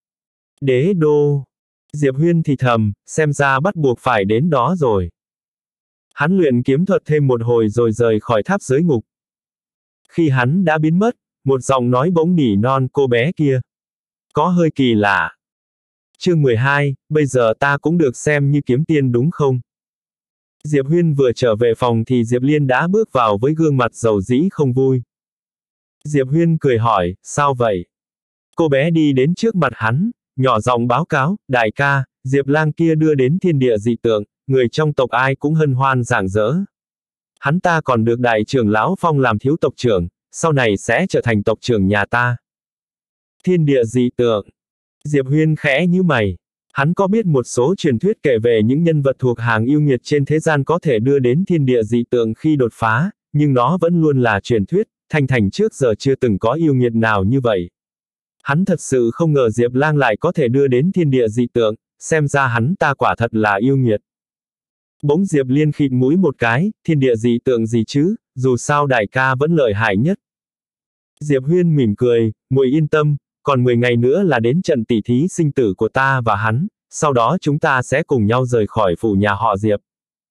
Đế đô. Diệp Huyên thì thầm, xem ra bắt buộc phải đến đó rồi. Hắn luyện kiếm thuật thêm một hồi rồi rời khỏi tháp giới ngục. Khi hắn đã biến mất, một giọng nói bỗng nỉ non cô bé kia. Có hơi kỳ lạ. Chương mười hai, bây giờ ta cũng được xem như kiếm tiên đúng không? Diệp Huyên vừa trở về phòng thì Diệp Liên đã bước vào với gương mặt dầu dĩ không vui. Diệp Huyên cười hỏi, sao vậy? Cô bé đi đến trước mặt hắn, nhỏ giọng báo cáo, đại ca, Diệp Lang kia đưa đến thiên địa dị tượng, người trong tộc ai cũng hân hoan rạng rỡ. Hắn ta còn được đại trưởng lão phong làm thiếu tộc trưởng, sau này sẽ trở thành tộc trưởng nhà ta. Thiên địa dị tượng. Diệp Huyên khẽ nhíu mày. Hắn có biết một số truyền thuyết kể về những nhân vật thuộc hàng yêu nghiệt trên thế gian có thể đưa đến thiên địa dị tượng khi đột phá, nhưng nó vẫn luôn là truyền thuyết, Thanh Thành trước giờ chưa từng có yêu nghiệt nào như vậy. Hắn thật sự không ngờ Diệp Lang lại có thể đưa đến thiên địa dị tượng, xem ra hắn ta quả thật là yêu nghiệt. Bỗng Diệp Liên khịt mũi một cái, thiên địa dị tượng gì chứ, dù sao đại ca vẫn lợi hại nhất. Diệp Huyên mỉm cười, muội yên tâm, còn mười ngày nữa là đến trận tỷ thí sinh tử của ta và hắn, sau đó chúng ta sẽ cùng nhau rời khỏi phủ nhà họ Diệp.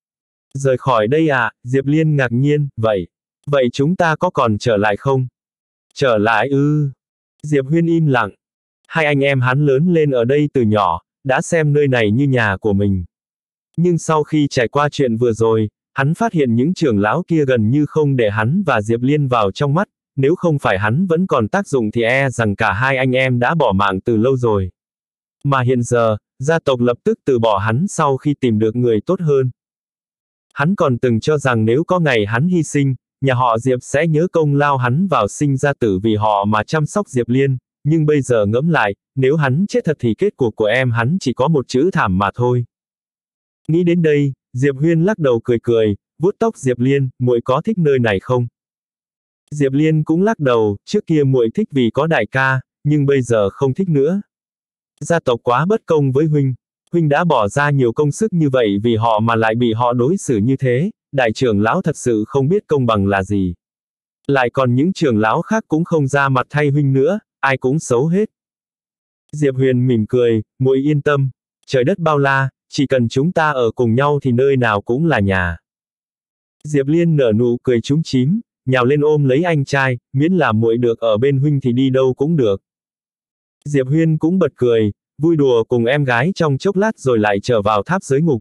Rời khỏi đây à? Diệp Liên ngạc nhiên, vậy, vậy chúng ta có còn trở lại không? Trở lại ư? Diệp Huyên im lặng. Hai anh em hắn lớn lên ở đây từ nhỏ, đã xem nơi này như nhà của mình. Nhưng sau khi trải qua chuyện vừa rồi, hắn phát hiện những trưởng lão kia gần như không để hắn và Diệp Liên vào trong mắt, nếu không phải hắn vẫn còn tác dụng thì e rằng cả hai anh em đã bỏ mạng từ lâu rồi. Mà hiện giờ, gia tộc lập tức từ bỏ hắn sau khi tìm được người tốt hơn. Hắn còn từng cho rằng nếu có ngày hắn hy sinh, nhà họ Diệp sẽ nhớ công lao hắn vào sinh ra tử vì họ mà chăm sóc Diệp Liên, nhưng bây giờ ngẫm lại, nếu hắn chết thật thì kết cục của em hắn chỉ có một chữ thảm mà thôi. Nghĩ đến đây, Diệp Huyên lắc đầu cười cười, vuốt tóc Diệp Liên, muội có thích nơi này không? Diệp Liên cũng lắc đầu, trước kia muội thích vì có đại ca, nhưng bây giờ không thích nữa. Gia tộc quá bất công với huynh, huynh đã bỏ ra nhiều công sức như vậy vì họ mà lại bị họ đối xử như thế, đại trưởng lão thật sự không biết công bằng là gì. Lại còn những trưởng lão khác cũng không ra mặt thay huynh nữa, ai cũng xấu hết. Diệp Huyền mỉm cười, muội yên tâm, trời đất bao la, chỉ cần chúng ta ở cùng nhau thì nơi nào cũng là nhà. Diệp Liên nở nụ cười trúng chím, nhào lên ôm lấy anh trai, miễn là muội được ở bên huynh thì đi đâu cũng được. Diệp Huyên cũng bật cười, vui đùa cùng em gái trong chốc lát rồi lại trở vào tháp giới ngục.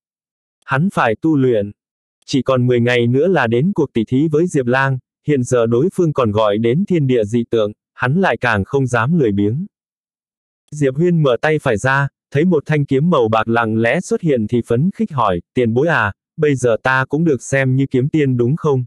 Hắn phải tu luyện. Chỉ còn mười ngày nữa là đến cuộc tỷ thí với Diệp Lang, hiện giờ đối phương còn gọi đến thiên địa dị tượng, hắn lại càng không dám lười biếng. Diệp Huyên mở tay phải ra, thấy một thanh kiếm màu bạc lặng lẽ xuất hiện thì phấn khích hỏi, tiền bối à, bây giờ ta cũng được xem như kiếm tiên đúng không?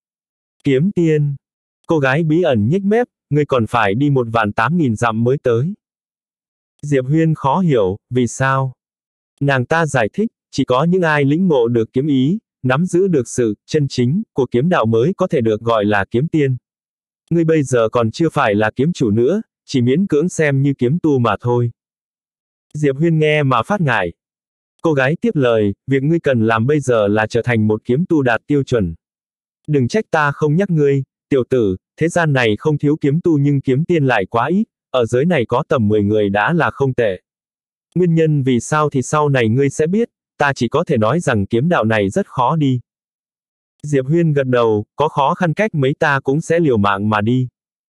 Kiếm tiên. Cô gái bí ẩn nhếch mép, ngươi còn phải đi một vạn tám nghìn dặm mới tới. Diệp Huyên khó hiểu, vì sao? Nàng ta giải thích, chỉ có những ai lĩnh ngộ được kiếm ý, nắm giữ được sự chân chính của kiếm đạo mới có thể được gọi là kiếm tiên. Ngươi bây giờ còn chưa phải là kiếm chủ nữa, chỉ miễn cưỡng xem như kiếm tu mà thôi. Diệp Huyên nghe mà phát ngại. Cô gái tiếp lời, việc ngươi cần làm bây giờ là trở thành một kiếm tu đạt tiêu chuẩn. Đừng trách ta không nhắc ngươi, tiểu tử, thế gian này không thiếu kiếm tu nhưng kiếm tiên lại quá ít, ở giới này có tầm mười người đã là không tệ. Nguyên nhân vì sao thì sau này ngươi sẽ biết, ta chỉ có thể nói rằng kiếm đạo này rất khó đi. Diệp Huyên gật đầu, có khó khăn cách mấy ta cũng sẽ liều mạng mà đi.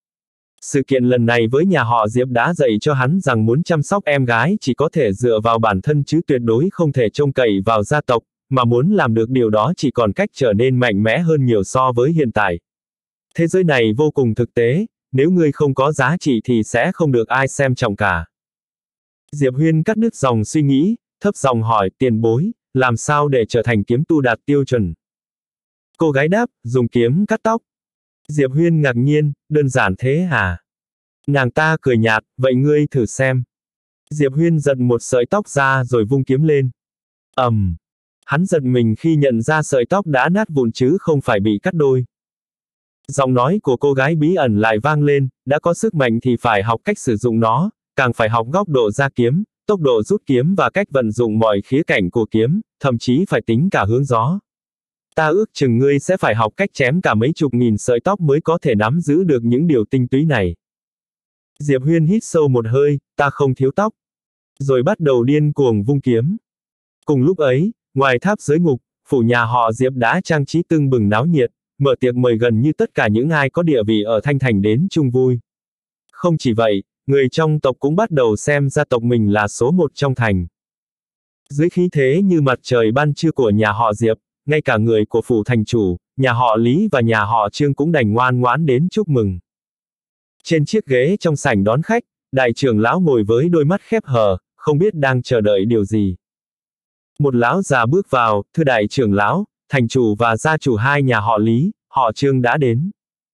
Sự kiện lần này với nhà họ Diệp đã dạy cho hắn rằng muốn chăm sóc em gái chỉ có thể dựa vào bản thân chứ tuyệt đối không thể trông cậy vào gia tộc, mà muốn làm được điều đó chỉ còn cách trở nên mạnh mẽ hơn nhiều so với hiện tại. Thế giới này vô cùng thực tế, nếu ngươi không có giá trị thì sẽ không được ai xem trọng cả. Diệp Huyên cắt đứt dòng suy nghĩ, thấp giọng hỏi, tiền bối, làm sao để trở thành kiếm tu đạt tiêu chuẩn? Cô gái đáp, dùng kiếm cắt tóc. Diệp Huyên ngạc nhiên, đơn giản thế hả? Nàng ta cười nhạt, vậy ngươi thử xem. Diệp Huyên giật một sợi tóc ra rồi vung kiếm lên. ầm, um, hắn giật mình khi nhận ra sợi tóc đã nát vụn chứ không phải bị cắt đôi. Giọng nói của cô gái bí ẩn lại vang lên, đã có sức mạnh thì phải học cách sử dụng nó, càng phải học góc độ ra kiếm, tốc độ rút kiếm và cách vận dụng mọi khía cạnh của kiếm, thậm chí phải tính cả hướng gió. Ta ước chừng ngươi sẽ phải học cách chém cả mấy chục nghìn sợi tóc mới có thể nắm giữ được những điều tinh túy này. Diệp Huyên hít sâu một hơi, ta không thiếu tóc. Rồi bắt đầu điên cuồng vung kiếm. Cùng lúc ấy, ngoài tháp giới ngục, phủ nhà họ Diệp đã trang trí tưng bừng náo nhiệt, mở tiệc mời gần như tất cả những ai có địa vị ở Thanh Thành đến chung vui. Không chỉ vậy, người trong tộc cũng bắt đầu xem gia tộc mình là số một trong thành. Dưới khí thế như mặt trời ban trưa của nhà họ Diệp, ngay cả người của phủ thành chủ, nhà họ Lý và nhà họ Trương cũng đành ngoan ngoãn đến chúc mừng. Trên chiếc ghế trong sảnh đón khách, đại trưởng lão ngồi với đôi mắt khép hờ, không biết đang chờ đợi điều gì. Một lão già bước vào, thưa đại trưởng lão, thành chủ và gia chủ hai nhà họ Lý, họ Trương đã đến.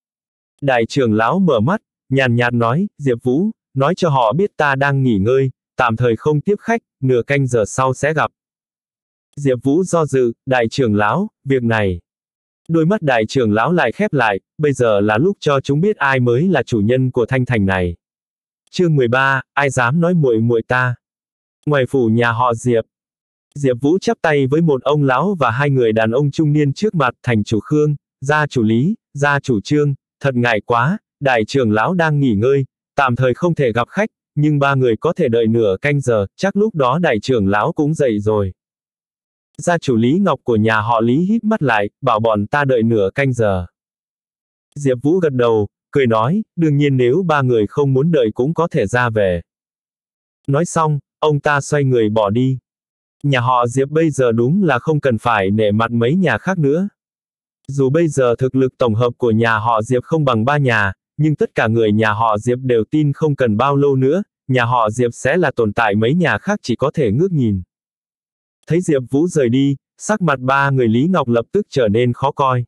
Đại trưởng lão mở mắt, nhàn nhạt nói, Diệp Vũ, nói cho họ biết ta đang nghỉ ngơi, tạm thời không tiếp khách, nửa canh giờ sau sẽ gặp. Diệp Vũ do dự, đại trưởng lão, việc này. Đôi mắt đại trưởng lão lại khép lại, bây giờ là lúc cho chúng biết ai mới là chủ nhân của Thanh Thành này. Chương mười ba, ai dám nói muội muội ta. Ngoài phủ nhà họ Diệp. Diệp Vũ chắp tay với một ông lão và hai người đàn ông trung niên trước mặt, thành chủ Khương, gia chủ Lý, gia chủ Trương, thật ngại quá, đại trưởng lão đang nghỉ ngơi, tạm thời không thể gặp khách, nhưng ba người có thể đợi nửa canh giờ, chắc lúc đó đại trưởng lão cũng dậy rồi. Gia chủ Lý Ngọc của nhà họ Lý híp mắt lại, bảo bọn ta đợi nửa canh giờ. Diệp Vũ gật đầu, cười nói, đương nhiên nếu ba người không muốn đợi cũng có thể ra về. Nói xong, ông ta xoay người bỏ đi. Nhà họ Diệp bây giờ đúng là không cần phải nể mặt mấy nhà khác nữa. Dù bây giờ thực lực tổng hợp của nhà họ Diệp không bằng ba nhà, nhưng tất cả người nhà họ Diệp đều tin không cần bao lâu nữa, nhà họ Diệp sẽ là tồn tại mấy nhà khác chỉ có thể ngước nhìn. Thấy Diệp Vũ rời đi, sắc mặt ba người Lý Ngọc lập tức trở nên khó coi.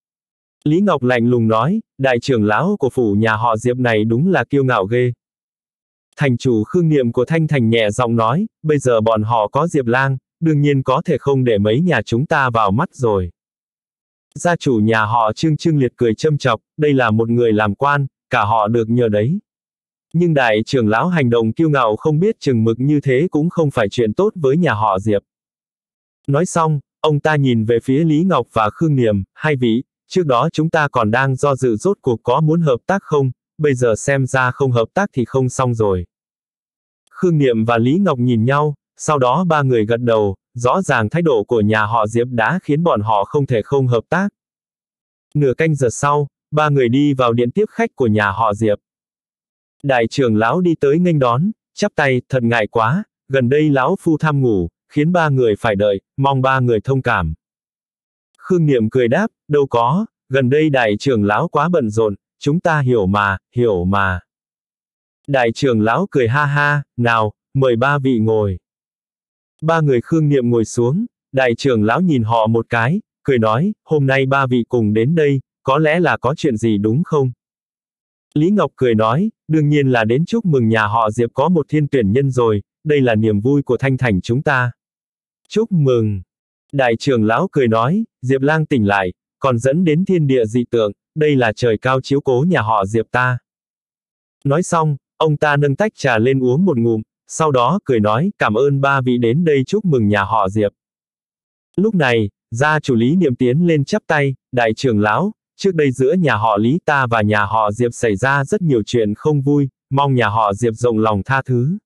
Lý Ngọc lạnh lùng nói, đại trưởng lão của phủ nhà họ Diệp này đúng là kiêu ngạo ghê. Thành chủ Khương Niệm của Thanh Thành nhẹ giọng nói, bây giờ bọn họ có Diệp Lang, đương nhiên có thể không để mấy nhà chúng ta vào mắt rồi. Gia chủ nhà họ Trương Trương Liệt cười châm chọc, đây là một người làm quan, cả họ được nhờ đấy. Nhưng đại trưởng lão hành động kiêu ngạo không biết chừng mực như thế cũng không phải chuyện tốt với nhà họ Diệp. Nói xong, ông ta nhìn về phía Lý Ngọc và Khương Niệm, hai vị, trước đó chúng ta còn đang do dự rốt cuộc có muốn hợp tác không, bây giờ xem ra không hợp tác thì không xong rồi. Khương Niệm và Lý Ngọc nhìn nhau, sau đó ba người gật đầu, rõ ràng thái độ của nhà họ Diệp đã khiến bọn họ không thể không hợp tác. Nửa canh giờ sau, ba người đi vào điện tiếp khách của nhà họ Diệp. Đại trưởng lão đi tới nghênh đón, chắp tay, thật ngại quá, gần đây lão phu tham ngủ, khiến ba người phải đợi, mong ba người thông cảm. Khương Niệm cười đáp, đâu có, gần đây đại trưởng lão quá bận rộn, chúng ta hiểu mà, hiểu mà. Đại trưởng lão cười ha ha, nào, mời ba vị ngồi. Ba người Khương Niệm ngồi xuống, đại trưởng lão nhìn họ một cái, cười nói, hôm nay ba vị cùng đến đây, có lẽ là có chuyện gì đúng không? Lý Ngọc cười nói, đương nhiên là đến chúc mừng nhà họ Diệp có một thiên tuyển nhân rồi, đây là niềm vui của Thanh Thành chúng ta. Chúc mừng. Đại trưởng lão cười nói, Diệp Lang tỉnh lại, còn dẫn đến thiên địa dị tượng, đây là trời cao chiếu cố nhà họ Diệp ta. Nói xong, ông ta nâng tách trà lên uống một ngụm, sau đó cười nói, cảm ơn ba vị đến đây chúc mừng nhà họ Diệp. Lúc này, gia chủ Lý Niệm tiến lên chắp tay, đại trưởng lão, trước đây giữa nhà họ Lý ta và nhà họ Diệp xảy ra rất nhiều chuyện không vui, mong nhà họ Diệp rộng lòng tha thứ.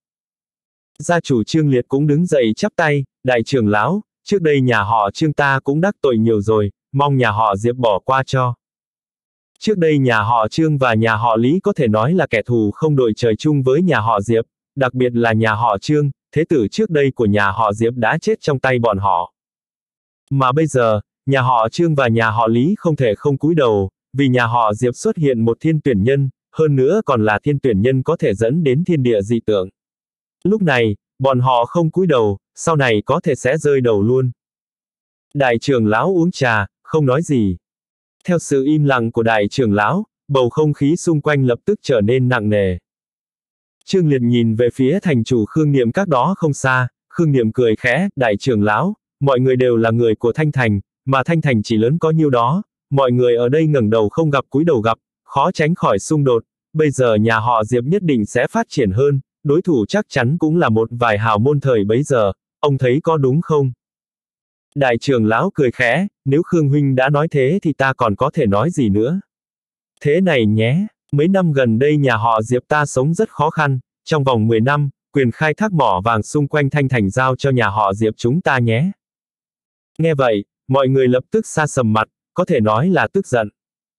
Gia chủ Trương Liệt cũng đứng dậy chắp tay, đại trưởng lão, trước đây nhà họ Trương ta cũng đắc tội nhiều rồi, mong nhà họ Diệp bỏ qua cho. Trước đây nhà họ Trương và nhà họ Lý có thể nói là kẻ thù không đội trời chung với nhà họ Diệp, đặc biệt là nhà họ Trương, thế tử trước đây của nhà họ Diệp đã chết trong tay bọn họ. Mà bây giờ, nhà họ Trương và nhà họ Lý không thể không cúi đầu, vì nhà họ Diệp xuất hiện một thiên tuyển nhân, hơn nữa còn là thiên tuyển nhân có thể dẫn đến thiên địa dị tượng. Lúc này, bọn họ không cúi đầu, sau này có thể sẽ rơi đầu luôn. Đại trưởng lão uống trà, không nói gì. Theo sự im lặng của đại trưởng lão, bầu không khí xung quanh lập tức trở nên nặng nề. Trương Liệt nhìn về phía thành chủ Khương Niệm các đó không xa, Khương Niệm cười khẽ, đại trưởng lão, mọi người đều là người của Thanh Thành, mà Thanh Thành chỉ lớn có nhiêu đó, mọi người ở đây ngẩng đầu không gặp cúi đầu gặp, khó tránh khỏi xung đột, bây giờ nhà họ Diệp nhất định sẽ phát triển hơn, đối thủ chắc chắn cũng là một vài hào môn thời bấy giờ, ông thấy có đúng không? Đại trưởng lão cười khẽ, nếu Khương huynh đã nói thế thì ta còn có thể nói gì nữa. Thế này nhé, mấy năm gần đây nhà họ Diệp ta sống rất khó khăn, trong vòng mười năm, quyền khai thác mỏ vàng xung quanh Thanh Thành giao cho nhà họ Diệp chúng ta nhé. Nghe vậy, mọi người lập tức sa sầm mặt, có thể nói là tức giận.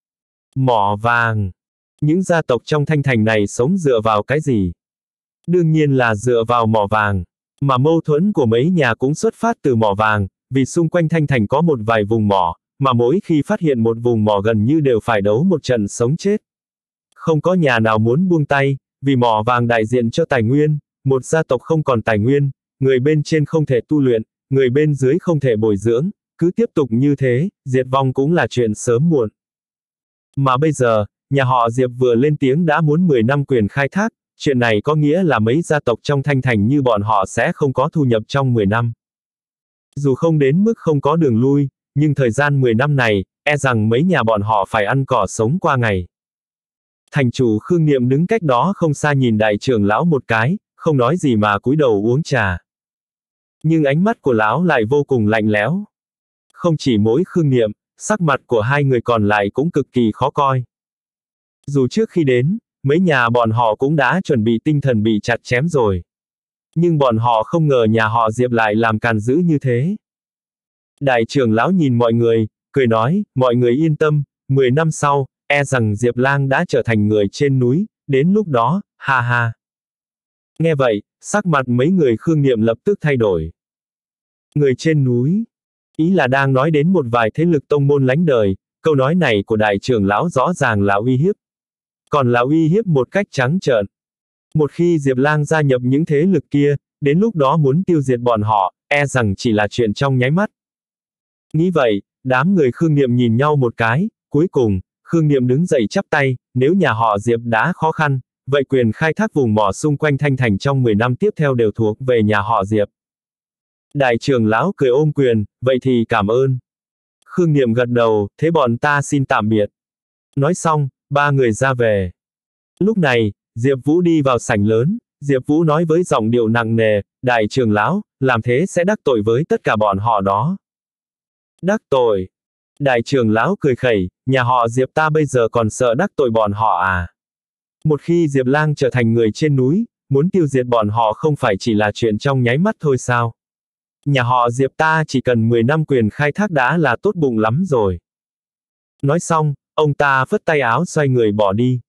Mỏ vàng. Những gia tộc trong Thanh Thành này sống dựa vào cái gì? Đương nhiên là dựa vào mỏ vàng. Mà mâu thuẫn của mấy nhà cũng xuất phát từ mỏ vàng, vì xung quanh Thanh Thành có một vài vùng mỏ, mà mỗi khi phát hiện một vùng mỏ gần như đều phải đấu một trận sống chết. Không có nhà nào muốn buông tay, vì mỏ vàng đại diện cho tài nguyên, một gia tộc không còn tài nguyên, người bên trên không thể tu luyện, người bên dưới không thể bồi dưỡng, cứ tiếp tục như thế, diệt vong cũng là chuyện sớm muộn. Mà bây giờ, nhà họ Diệp vừa lên tiếng đã muốn mười năm quyền khai thác, chuyện này có nghĩa là mấy gia tộc trong Thanh Thành như bọn họ sẽ không có thu nhập trong mười năm. Dù không đến mức không có đường lui, nhưng thời gian mười năm này, e rằng mấy nhà bọn họ phải ăn cỏ sống qua ngày. Thành chủ Khương Niệm đứng cách đó không xa nhìn đại trưởng lão một cái, không nói gì mà cúi đầu uống trà. Nhưng ánh mắt của lão lại vô cùng lạnh lẽo. Không chỉ mỗi Khương Niệm, sắc mặt của hai người còn lại cũng cực kỳ khó coi. Dù trước khi đến, mấy nhà bọn họ cũng đã chuẩn bị tinh thần bị chặt chém rồi. Nhưng bọn họ không ngờ nhà họ Diệp lại làm càn dữ như thế. Đại trưởng lão nhìn mọi người, cười nói, mọi người yên tâm, mười năm sau, e rằng Diệp Lang đã trở thành người trên núi, đến lúc đó, ha ha. Nghe vậy, sắc mặt mấy người Khương Niệm lập tức thay đổi. Người trên núi, ý là đang nói đến một vài thế lực tông môn lánh đời, câu nói này của đại trưởng lão rõ ràng là uy hiếp. Còn là uy hiếp một cách trắng trợn. Một khi Diệp Lang gia nhập những thế lực kia, đến lúc đó muốn tiêu diệt bọn họ, e rằng chỉ là chuyện trong nháy mắt. Nghĩ vậy, đám người Khương Niệm nhìn nhau một cái, cuối cùng, Khương Niệm đứng dậy chắp tay, nếu nhà họ Diệp đã khó khăn, vậy quyền khai thác vùng mỏ xung quanh Thanh Thành trong mười năm tiếp theo đều thuộc về nhà họ Diệp. Đại trưởng lão cười ôm quyền, vậy thì cảm ơn. Khương Niệm gật đầu, thế bọn ta xin tạm biệt. Nói xong, ba người ra về. Lúc này, Diệp Vũ đi vào sảnh lớn, Diệp Vũ nói với giọng điệu nặng nề, đại trưởng lão, làm thế sẽ đắc tội với tất cả bọn họ đó. Đắc tội. Đại trưởng lão cười khẩy, nhà họ Diệp ta bây giờ còn sợ đắc tội bọn họ à? Một khi Diệp Lang trở thành người trên núi, muốn tiêu diệt bọn họ không phải chỉ là chuyện trong nháy mắt thôi sao? Nhà họ Diệp ta chỉ cần mười năm quyền khai thác đã là tốt bụng lắm rồi. Nói xong, ông ta phất tay áo xoay người bỏ đi.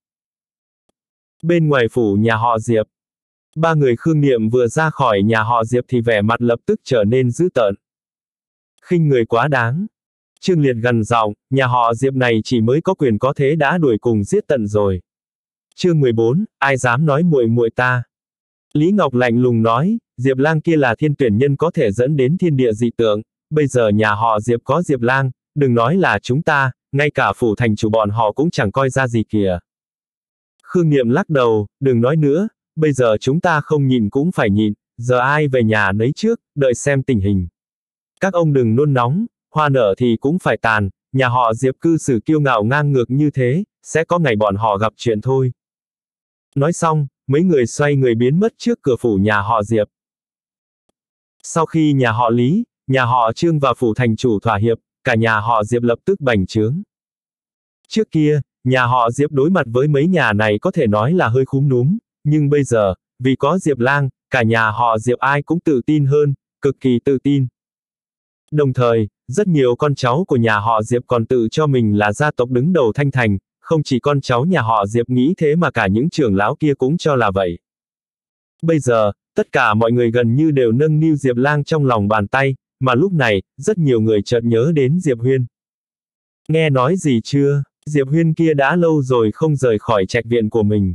Bên ngoài phủ nhà họ Diệp, ba người Khương Niệm vừa ra khỏi nhà họ Diệp thì vẻ mặt lập tức trở nên dữ tợn. Khinh người quá đáng. Trương Liệt gằn giọng, nhà họ Diệp này chỉ mới có quyền có thế đã đuổi cùng giết tận rồi. Chương mười bốn, ai dám nói muội muội ta. Lý Ngọc lạnh lùng nói, Diệp Lang kia là thiên tuyển nhân có thể dẫn đến thiên địa dị tượng, bây giờ nhà họ Diệp có Diệp Lang, đừng nói là chúng ta, ngay cả phủ thành chủ bọn họ cũng chẳng coi ra gì kìa. Khương Niệm lắc đầu, đừng nói nữa, bây giờ chúng ta không nhịn cũng phải nhịn, giờ ai về nhà nấy trước, đợi xem tình hình. Các ông đừng nôn nóng, hoa nở thì cũng phải tàn, nhà họ Diệp cư xử kiêu ngạo ngang ngược như thế, sẽ có ngày bọn họ gặp chuyện thôi. Nói xong, mấy người xoay người biến mất trước cửa phủ nhà họ Diệp. Sau khi nhà họ Lý, nhà họ Trương và phủ thành chủ thỏa hiệp, cả nhà họ Diệp lập tức bành trướng. Trước kia, nhà họ Diệp đối mặt với mấy nhà này có thể nói là hơi khúm núm, nhưng bây giờ, vì có Diệp Lang, cả nhà họ Diệp ai cũng tự tin hơn, cực kỳ tự tin. Đồng thời, rất nhiều con cháu của nhà họ Diệp còn tự cho mình là gia tộc đứng đầu Thanh Thành, không chỉ con cháu nhà họ Diệp nghĩ thế mà cả những trưởng lão kia cũng cho là vậy. Bây giờ, tất cả mọi người gần như đều nâng niu Diệp Lang trong lòng bàn tay, mà lúc này, rất nhiều người chợt nhớ đến Diệp Huyên. Nghe nói gì chưa, Diệp Huyên kia đã lâu rồi không rời khỏi trạch viện của mình.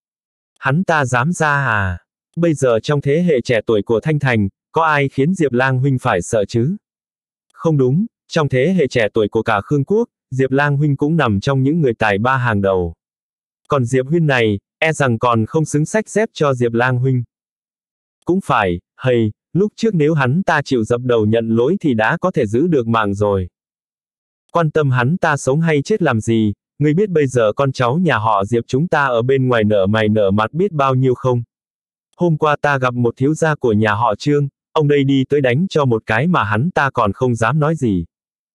Hắn ta dám ra à? Bây giờ trong thế hệ trẻ tuổi của Thanh Thành, có ai khiến Diệp Lang huynh phải sợ chứ? Không đúng, trong thế hệ trẻ tuổi của cả Khương Quốc, Diệp Lang huynh cũng nằm trong những người tài ba hàng đầu. Còn Diệp Huyên này, e rằng còn không xứng sách dép cho Diệp Lang huynh. Cũng phải, hầy, lúc trước nếu hắn ta chịu dập đầu nhận lỗi thì đã có thể giữ được mạng rồi. Quan tâm hắn ta sống hay chết làm gì, ngươi biết bây giờ con cháu nhà họ Diệp chúng ta ở bên ngoài nở mày nở mặt biết bao nhiêu không? Hôm qua ta gặp một thiếu gia của nhà họ Trương, ông đây đi tới đánh cho một cái mà hắn ta còn không dám nói gì.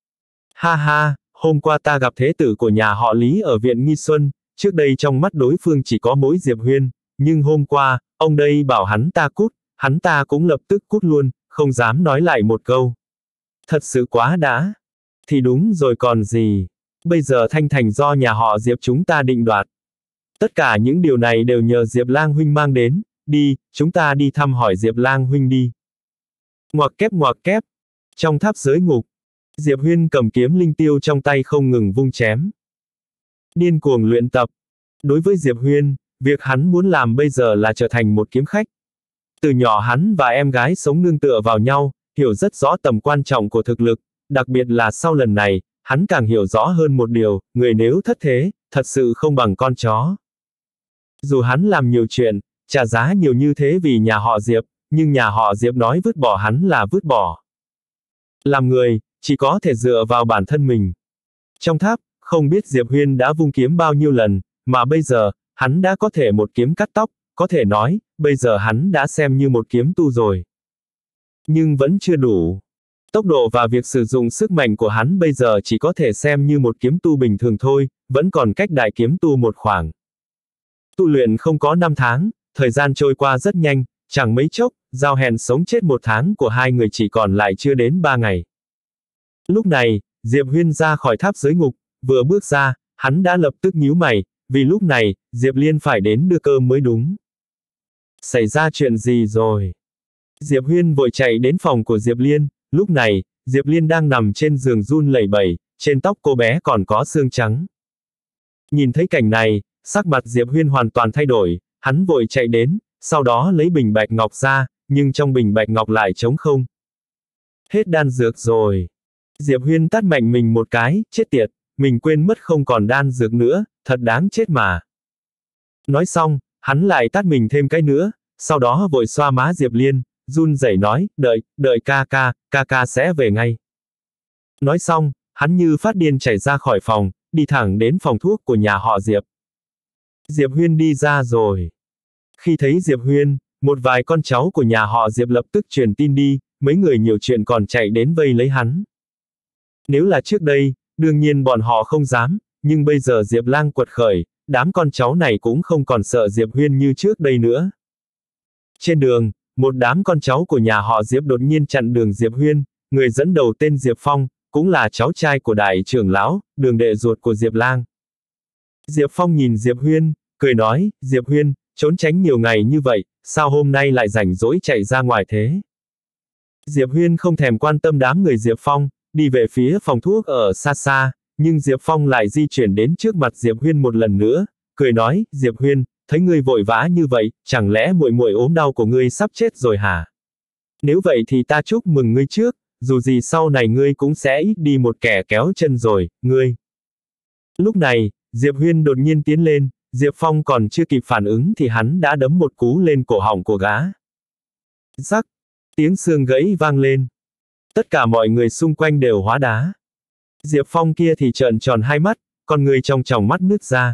Ha ha, hôm qua ta gặp thế tử của nhà họ Lý ở viện Nghi Xuân, trước đây trong mắt đối phương chỉ có mỗi Diệp Huyên, nhưng hôm qua, ông đây bảo hắn ta cút, hắn ta cũng lập tức cút luôn, không dám nói lại một câu. Thật sự quá đã. Thì đúng rồi còn gì. Bây giờ Thanh Thành do nhà họ Diệp chúng ta định đoạt. Tất cả những điều này đều nhờ Diệp Lang huynh mang đến, đi, chúng ta đi thăm hỏi Diệp Lang huynh đi. Ngoặc kép ngoặc kép. Trong tháp giới ngục, Diệp Huyên cầm kiếm linh tiêu trong tay không ngừng vung chém. Điên cuồng luyện tập. Đối với Diệp Huyên, việc hắn muốn làm bây giờ là trở thành một kiếm khách. Từ nhỏ hắn và em gái sống nương tựa vào nhau, hiểu rất rõ tầm quan trọng của thực lực, đặc biệt là sau lần này, hắn càng hiểu rõ hơn một điều, người nếu thất thế, thật sự không bằng con chó. Dù hắn làm nhiều chuyện, trả giá nhiều như thế vì nhà họ Diệp, nhưng nhà họ Diệp nói vứt bỏ hắn là vứt bỏ. Làm người, chỉ có thể dựa vào bản thân mình. Trong tháp, không biết Diệp Huyên đã vung kiếm bao nhiêu lần, mà bây giờ, hắn đã có thể một kiếm cắt tóc, có thể nói, bây giờ hắn đã xem như một kiếm tu rồi. Nhưng vẫn chưa đủ. Tốc độ và việc sử dụng sức mạnh của hắn bây giờ chỉ có thể xem như một kiếm tu bình thường thôi, vẫn còn cách đại kiếm tu một khoảng. Tu luyện không có năm tháng, thời gian trôi qua rất nhanh, chẳng mấy chốc, giao hẹn sống chết một tháng của hai người chỉ còn lại chưa đến ba ngày. Lúc này, Diệp Huyên ra khỏi tháp giới ngục, vừa bước ra, hắn đã lập tức nhíu mày, vì lúc này, Diệp Liên phải đến đưa cơm mới đúng. Xảy ra chuyện gì rồi? Diệp Huyên vội chạy đến phòng của Diệp Liên, lúc này, Diệp Liên đang nằm trên giường run lẩy bẩy, trên tóc cô bé còn có xương trắng. Nhìn thấy cảnh này, sắc mặt Diệp Huyên hoàn toàn thay đổi, hắn vội chạy đến, sau đó lấy bình bạch ngọc ra, nhưng trong bình bạch ngọc lại trống không. Hết đan dược rồi. Diệp Huyên tát mạnh mình một cái, chết tiệt, mình quên mất không còn đan dược nữa, thật đáng chết mà. Nói xong, hắn lại tát mình thêm cái nữa, sau đó vội xoa má Diệp Liên, run rẩy nói, đợi, đợi ca ca, ca ca sẽ về ngay. Nói xong, hắn như phát điên chạy ra khỏi phòng, đi thẳng đến phòng thuốc của nhà họ Diệp. Diệp Huyên đi ra rồi. Khi thấy Diệp Huyên, một vài con cháu của nhà họ Diệp lập tức truyền tin đi, mấy người nhiều chuyện còn chạy đến vây lấy hắn. Nếu là trước đây, đương nhiên bọn họ không dám, nhưng bây giờ Diệp Lang quật khởi, đám con cháu này cũng không còn sợ Diệp Huyên như trước đây nữa. Trên đường, một đám con cháu của nhà họ Diệp đột nhiên chặn đường Diệp Huyên, người dẫn đầu tên Diệp Phong, cũng là cháu trai của đại trưởng lão, đường đệ ruột của Diệp Lang. Diệp Phong nhìn Diệp Huyên, cười nói, Diệp Huyên, trốn tránh nhiều ngày như vậy, sao hôm nay lại rảnh rỗi chạy ra ngoài thế? Diệp Huyên không thèm quan tâm đám người Diệp Phong, đi về phía phòng thuốc ở xa xa, nhưng Diệp Phong lại di chuyển đến trước mặt Diệp Huyên một lần nữa, cười nói, Diệp Huyên, thấy ngươi vội vã như vậy, chẳng lẽ muội muội ốm đau của ngươi sắp chết rồi hả? Nếu vậy thì ta chúc mừng ngươi trước, dù gì sau này ngươi cũng sẽ ít đi một kẻ kéo chân rồi, ngươi. Lúc này, Diệp Huyên đột nhiên tiến lên, Diệp Phong còn chưa kịp phản ứng thì hắn đã đấm một cú lên cổ họng của gã. Rắc, tiếng xương gãy vang lên. Tất cả mọi người xung quanh đều hóa đá. Diệp Phong kia thì trợn tròn hai mắt, con người trong tròng mắt nứt ra.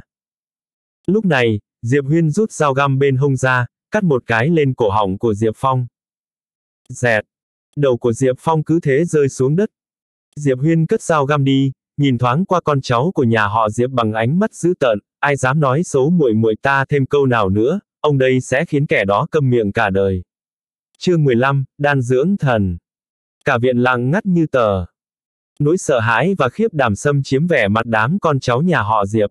Lúc này, Diệp Huyên rút dao găm bên hông ra, cắt một cái lên cổ họng của Diệp Phong. Dẹt! Đầu của Diệp Phong cứ thế rơi xuống đất. Diệp Huyên cất dao găm đi, nhìn thoáng qua con cháu của nhà họ Diệp bằng ánh mắt dữ tợn, ai dám nói xấu muội muội ta thêm câu nào nữa, ông đây sẽ khiến kẻ đó câm miệng cả đời. Chương mười lăm, đan dưỡng thần. Cả viện lặng ngắt như tờ. Nỗi sợ hãi và khiếp đảm xâm chiếm vẻ mặt đám con cháu nhà họ Diệp.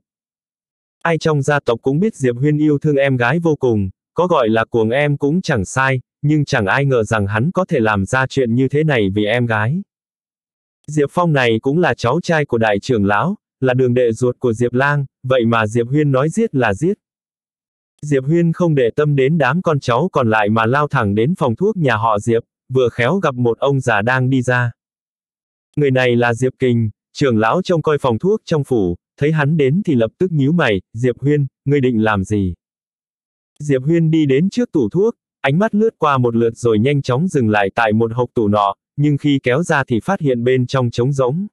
Ai trong gia tộc cũng biết Diệp Huyên yêu thương em gái vô cùng, có gọi là cuồng em cũng chẳng sai, nhưng chẳng ai ngờ rằng hắn có thể làm ra chuyện như thế này vì em gái. Diệp Phong này cũng là cháu trai của đại trưởng lão, là đường đệ ruột của Diệp Lang, vậy mà Diệp Huyên nói giết là giết. Diệp Huyên không để tâm đến đám con cháu còn lại mà lao thẳng đến phòng thuốc nhà họ Diệp, vừa khéo gặp một ông già đang đi ra. Người này là Diệp Kình, trưởng lão trông coi phòng thuốc trong phủ, thấy hắn đến thì lập tức nhíu mày, Diệp Huyên, ngươi định làm gì? Diệp Huyên đi đến trước tủ thuốc, ánh mắt lướt qua một lượt rồi nhanh chóng dừng lại tại một hộc tủ nọ, nhưng khi kéo ra thì phát hiện bên trong trống rỗng.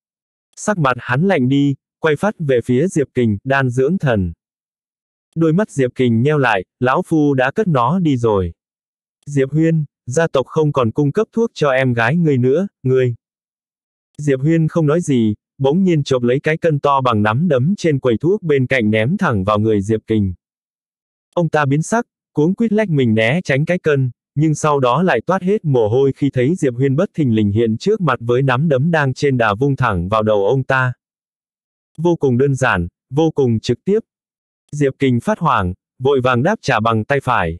Sắc mặt hắn lạnh đi, quay phát về phía Diệp Kình, đan dưỡng thần. Đôi mắt Diệp Kình nheo lại, lão phu đã cất nó đi rồi. Diệp Huyên, gia tộc không còn cung cấp thuốc cho em gái ngươi nữa, ngươi. Diệp Huyên không nói gì, bỗng nhiên chộp lấy cái cân to bằng nắm đấm trên quầy thuốc bên cạnh ném thẳng vào người Diệp Kình. Ông ta biến sắc, cuống quýt lách mình né tránh cái cân, nhưng sau đó lại toát hết mồ hôi khi thấy Diệp Huyên bất thình lình hiện trước mặt với nắm đấm đang trên đà vung thẳng vào đầu ông ta. Vô cùng đơn giản, vô cùng trực tiếp. Diệp Kình phát hoảng, vội vàng đáp trả bằng tay phải.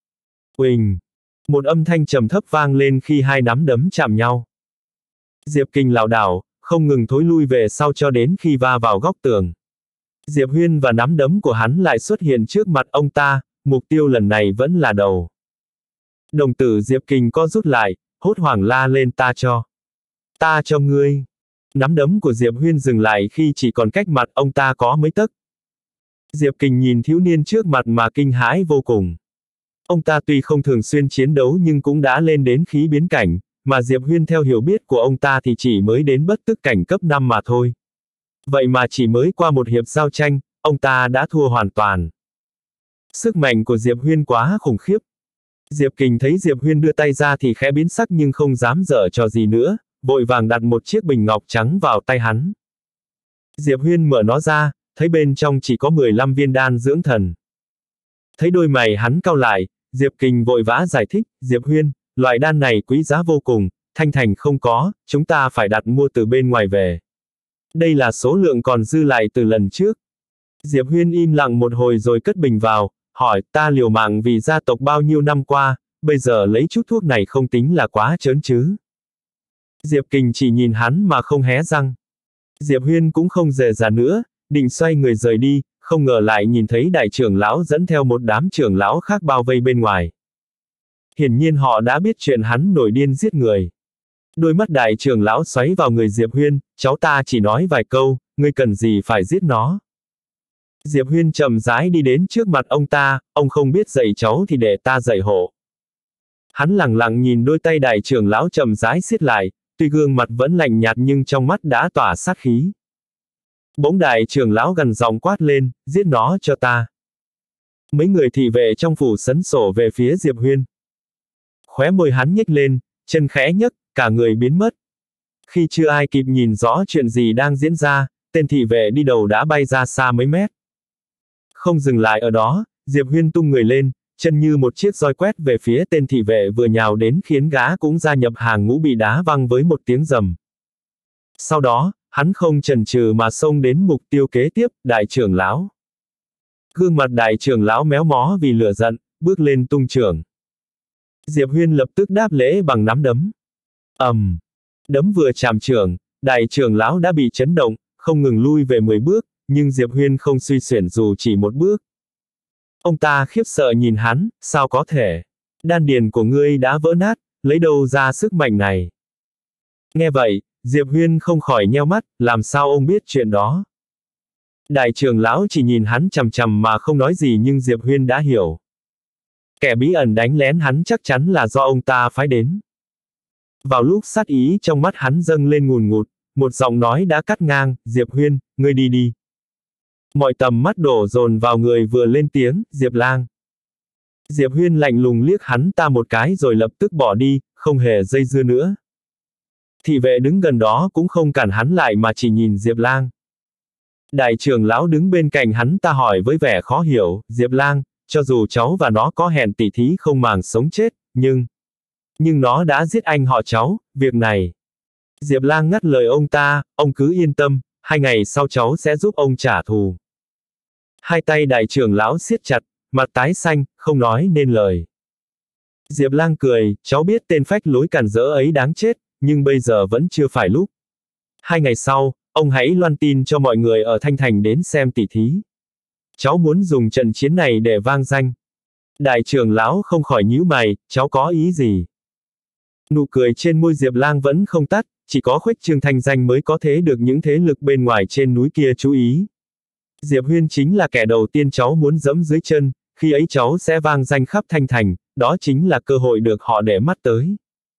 Uỳnh! Một âm thanh trầm thấp vang lên khi hai nắm đấm chạm nhau. Diệp Kình lảo đảo, không ngừng thối lui về sau cho đến khi va vào góc tường. Diệp Huyên và nắm đấm của hắn lại xuất hiện trước mặt ông ta, mục tiêu lần này vẫn là đầu. Đồng tử Diệp Kình co rút lại, hốt hoảng la lên ta cho. Ta cho ngươi. Nắm đấm của Diệp Huyên dừng lại khi chỉ còn cách mặt ông ta có mấy tấc. Diệp Kình nhìn thiếu niên trước mặt mà kinh hãi vô cùng. Ông ta tuy không thường xuyên chiến đấu nhưng cũng đã lên đến khí biến cảnh, mà Diệp Huyên theo hiểu biết của ông ta thì chỉ mới đến bất tức cảnh cấp năm mà thôi. Vậy mà chỉ mới qua một hiệp giao tranh, ông ta đã thua hoàn toàn. Sức mạnh của Diệp Huyên quá khủng khiếp. Diệp Kình thấy Diệp Huyên đưa tay ra thì khẽ biến sắc nhưng không dám giở trò gì nữa, vội vàng đặt một chiếc bình ngọc trắng vào tay hắn. Diệp Huyên mở nó ra, thấy bên trong chỉ có mười lăm viên đan dưỡng thần. Thấy đôi mày hắn cau lại, Diệp Kình vội vã giải thích, Diệp Huyên, loại đan này quý giá vô cùng, Thanh Thành không có, chúng ta phải đặt mua từ bên ngoài về. Đây là số lượng còn dư lại từ lần trước. Diệp Huyên im lặng một hồi rồi cất bình vào, hỏi, ta liều mạng vì gia tộc bao nhiêu năm qua, bây giờ lấy chút thuốc này không tính là quá trớn chứ. Diệp Kình chỉ nhìn hắn mà không hé răng. Diệp Huyên cũng không dè dặt nữa, định xoay người rời đi, không ngờ lại nhìn thấy đại trưởng lão dẫn theo một đám trưởng lão khác bao vây bên ngoài. Hiển nhiên họ đã biết chuyện hắn nổi điên giết người. Đôi mắt đại trưởng lão xoáy vào người Diệp Huyên, cháu ta chỉ nói vài câu, ngươi cần gì phải giết nó. Diệp Huyên chậm rãi đi đến trước mặt ông ta, ông không biết dạy cháu thì để ta dạy hộ. Hắn lẳng lặng nhìn đôi tay đại trưởng lão chậm rãi siết lại, tuy gương mặt vẫn lạnh nhạt nhưng trong mắt đã tỏa sát khí. Bỗng đại trưởng lão gần giọng quát lên, giết nó cho ta. Mấy người thị vệ trong phủ sấn sổ về phía Diệp Huyên. Khóe môi hắn nhếch lên, chân khẽ nhấc, cả người biến mất. Khi chưa ai kịp nhìn rõ chuyện gì đang diễn ra, tên thị vệ đi đầu đã bay ra xa mấy mét. Không dừng lại ở đó, Diệp Huyên tung người lên, chân như một chiếc roi quét về phía tên thị vệ vừa nhào đến khiến gã cũng gia nhập hàng ngũ bị đá văng với một tiếng rầm. Sau đó, hắn không chần chừ mà xông đến mục tiêu kế tiếp, đại trưởng lão. Gương mặt đại trưởng lão méo mó vì lửa giận, bước lên tung chưởng. Diệp Huyên lập tức đáp lễ bằng nắm đấm. ầm, um, đấm vừa chạm chưởng, đại trưởng lão đã bị chấn động, không ngừng lui về mười bước, nhưng Diệp Huyên không suy xuyển dù chỉ một bước. Ông ta khiếp sợ nhìn hắn, sao có thể? Đan điền của ngươi đã vỡ nát, lấy đâu ra sức mạnh này? Nghe vậy, Diệp Huyên không khỏi nheo mắt, làm sao ông biết chuyện đó? Đại trưởng lão chỉ nhìn hắn chằm chằm mà không nói gì nhưng Diệp Huyên đã hiểu. Kẻ bí ẩn đánh lén hắn chắc chắn là do ông ta phái đến. Vào lúc sát ý trong mắt hắn dâng lên ngùn ngụt, một giọng nói đã cắt ngang, Diệp Huyên, ngươi đi đi. Mọi tầm mắt đổ dồn vào người vừa lên tiếng, Diệp Lang. Diệp Huyên lạnh lùng liếc hắn ta một cái rồi lập tức bỏ đi, không hề dây dưa nữa. Thị vệ đứng gần đó cũng không cản hắn lại mà chỉ nhìn Diệp Lang. Đại trưởng lão đứng bên cạnh hắn ta hỏi với vẻ khó hiểu, Diệp Lang, cho dù cháu và nó có hẹn tỉ thí không màng sống chết, nhưng... Nhưng nó đã giết anh họ cháu, việc này... Diệp Lang ngắt lời ông ta, ông cứ yên tâm, hai ngày sau cháu sẽ giúp ông trả thù. Hai tay đại trưởng lão siết chặt, mặt tái xanh, không nói nên lời. Diệp Lang cười, cháu biết tên phách lối cản rỡ ấy đáng chết, nhưng bây giờ vẫn chưa phải lúc. Hai ngày sau, ông hãy loan tin cho mọi người ở Thanh Thành đến xem tỉ thí. Cháu muốn dùng trận chiến này để vang danh. Đại trưởng lão không khỏi nhíu mày, cháu có ý gì? Nụ cười trên môi Diệp Lang vẫn không tắt, chỉ có khuếch trương thanh danh mới có thể được những thế lực bên ngoài trên núi kia chú ý. Diệp Huyên chính là kẻ đầu tiên cháu muốn dẫm dưới chân, khi ấy cháu sẽ vang danh khắp Thanh Thành, đó chính là cơ hội được họ để mắt tới.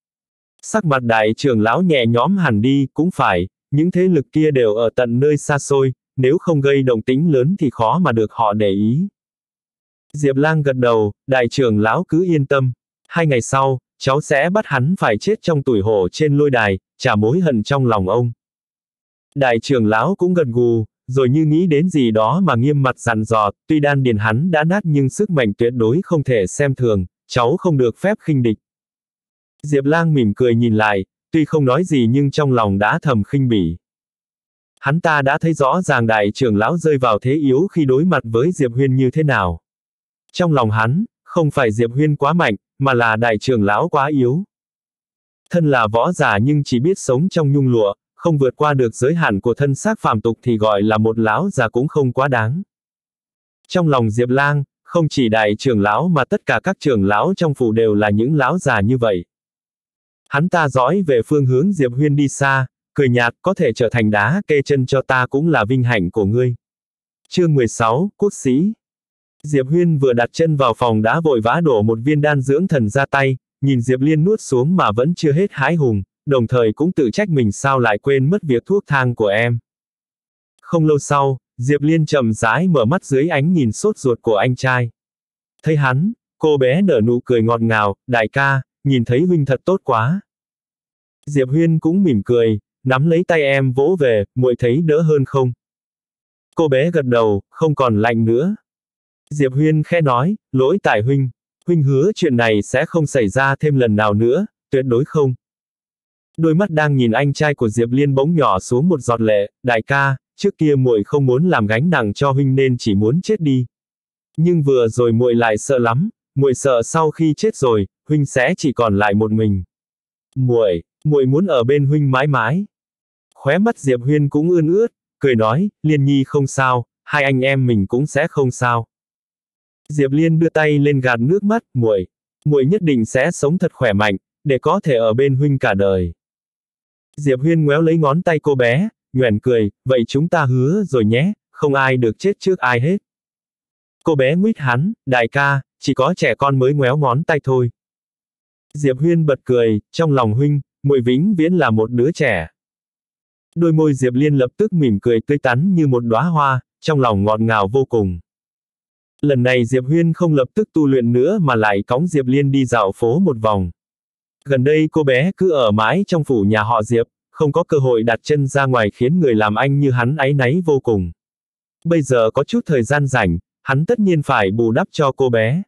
Sắc mặt đại trưởng lão nhẹ nhõm hẳn đi, cũng phải, những thế lực kia đều ở tận nơi xa xôi, nếu không gây động tĩnh lớn thì khó mà được họ để ý. Diệp Lang gật đầu, đại trưởng lão cứ yên tâm, hai ngày sau, cháu sẽ bắt hắn phải chết trong tủi hổ trên lôi đài, trả mối hận trong lòng ông. Đại trưởng lão cũng gật gù, rồi như nghĩ đến gì đó mà nghiêm mặt dặn dò, tuy đan điền hắn đã nát nhưng sức mạnh tuyệt đối không thể xem thường, cháu không được phép khinh địch. Diệp Lang mỉm cười nhìn lại, tuy không nói gì nhưng trong lòng đã thầm khinh bỉ. Hắn ta đã thấy rõ ràng đại trưởng lão rơi vào thế yếu khi đối mặt với Diệp Huyên như thế nào. Trong lòng hắn, không phải Diệp Huyên quá mạnh, mà là đại trưởng lão quá yếu. Thân là võ giả nhưng chỉ biết sống trong nhung lụa, không vượt qua được giới hạn của thân xác phàm tục thì gọi là một lão già cũng không quá đáng. Trong lòng Diệp Lang, không chỉ đại trưởng lão mà tất cả các trưởng lão trong phủ đều là những lão già như vậy. Hắn ta dõi về phương hướng Diệp Huyên đi xa, cười nhạt, có thể trở thành đá kê chân cho ta cũng là vinh hạnh của ngươi. Chương mười sáu, Quốc sĩ. Diệp Huyên vừa đặt chân vào phòng đã vội vã đổ một viên đan dưỡng thần ra tay, nhìn Diệp Liên nuốt xuống mà vẫn chưa hết hãi hùng, đồng thời cũng tự trách mình sao lại quên mất việc thuốc thang của em. Không lâu sau, Diệp Liên chậm rãi mở mắt dưới ánh nhìn sốt ruột của anh trai. Thấy hắn, cô bé nở nụ cười ngọt ngào, đại ca, nhìn thấy huynh thật tốt quá. Diệp Huyên cũng mỉm cười, nắm lấy tay em vỗ về, muội thấy đỡ hơn không? Cô bé gật đầu, không còn lạnh nữa. Diệp Huyên khẽ nói, lỗi tại huynh, huynh hứa chuyện này sẽ không xảy ra thêm lần nào nữa, tuyệt đối không. Đôi mắt đang nhìn anh trai của Diệp Liên bỗng nhỏ xuống một giọt lệ, đại ca, trước kia muội không muốn làm gánh nặng cho huynh nên chỉ muốn chết đi. Nhưng vừa rồi muội lại sợ lắm, muội sợ sau khi chết rồi, huynh sẽ chỉ còn lại một mình. Muội, muội muốn ở bên huynh mãi mãi. Khóe mắt Diệp Huyên cũng ươn ướt, cười nói, Liên Nhi không sao, hai anh em mình cũng sẽ không sao. Diệp Liên đưa tay lên gạt nước mắt, muội, muội nhất định sẽ sống thật khỏe mạnh, để có thể ở bên huynh cả đời. Diệp Huyên ngoéo lấy ngón tay cô bé, nhoẻn cười, vậy chúng ta hứa rồi nhé, không ai được chết trước ai hết. Cô bé nguýt hắn, đại ca, chỉ có trẻ con mới ngoéo ngón tay thôi. Diệp Huyên bật cười, trong lòng huynh, muội vĩnh viễn là một đứa trẻ. Đôi môi Diệp Liên lập tức mỉm cười tươi tắn như một đóa hoa, trong lòng ngọt ngào vô cùng. Lần này Diệp Huyên không lập tức tu luyện nữa mà lại cõng Diệp Liên đi dạo phố một vòng. Gần đây cô bé cứ ở mãi trong phủ nhà họ Diệp, không có cơ hội đặt chân ra ngoài khiến người làm anh như hắn áy náy vô cùng. Bây giờ có chút thời gian rảnh, hắn tất nhiên phải bù đắp cho cô bé.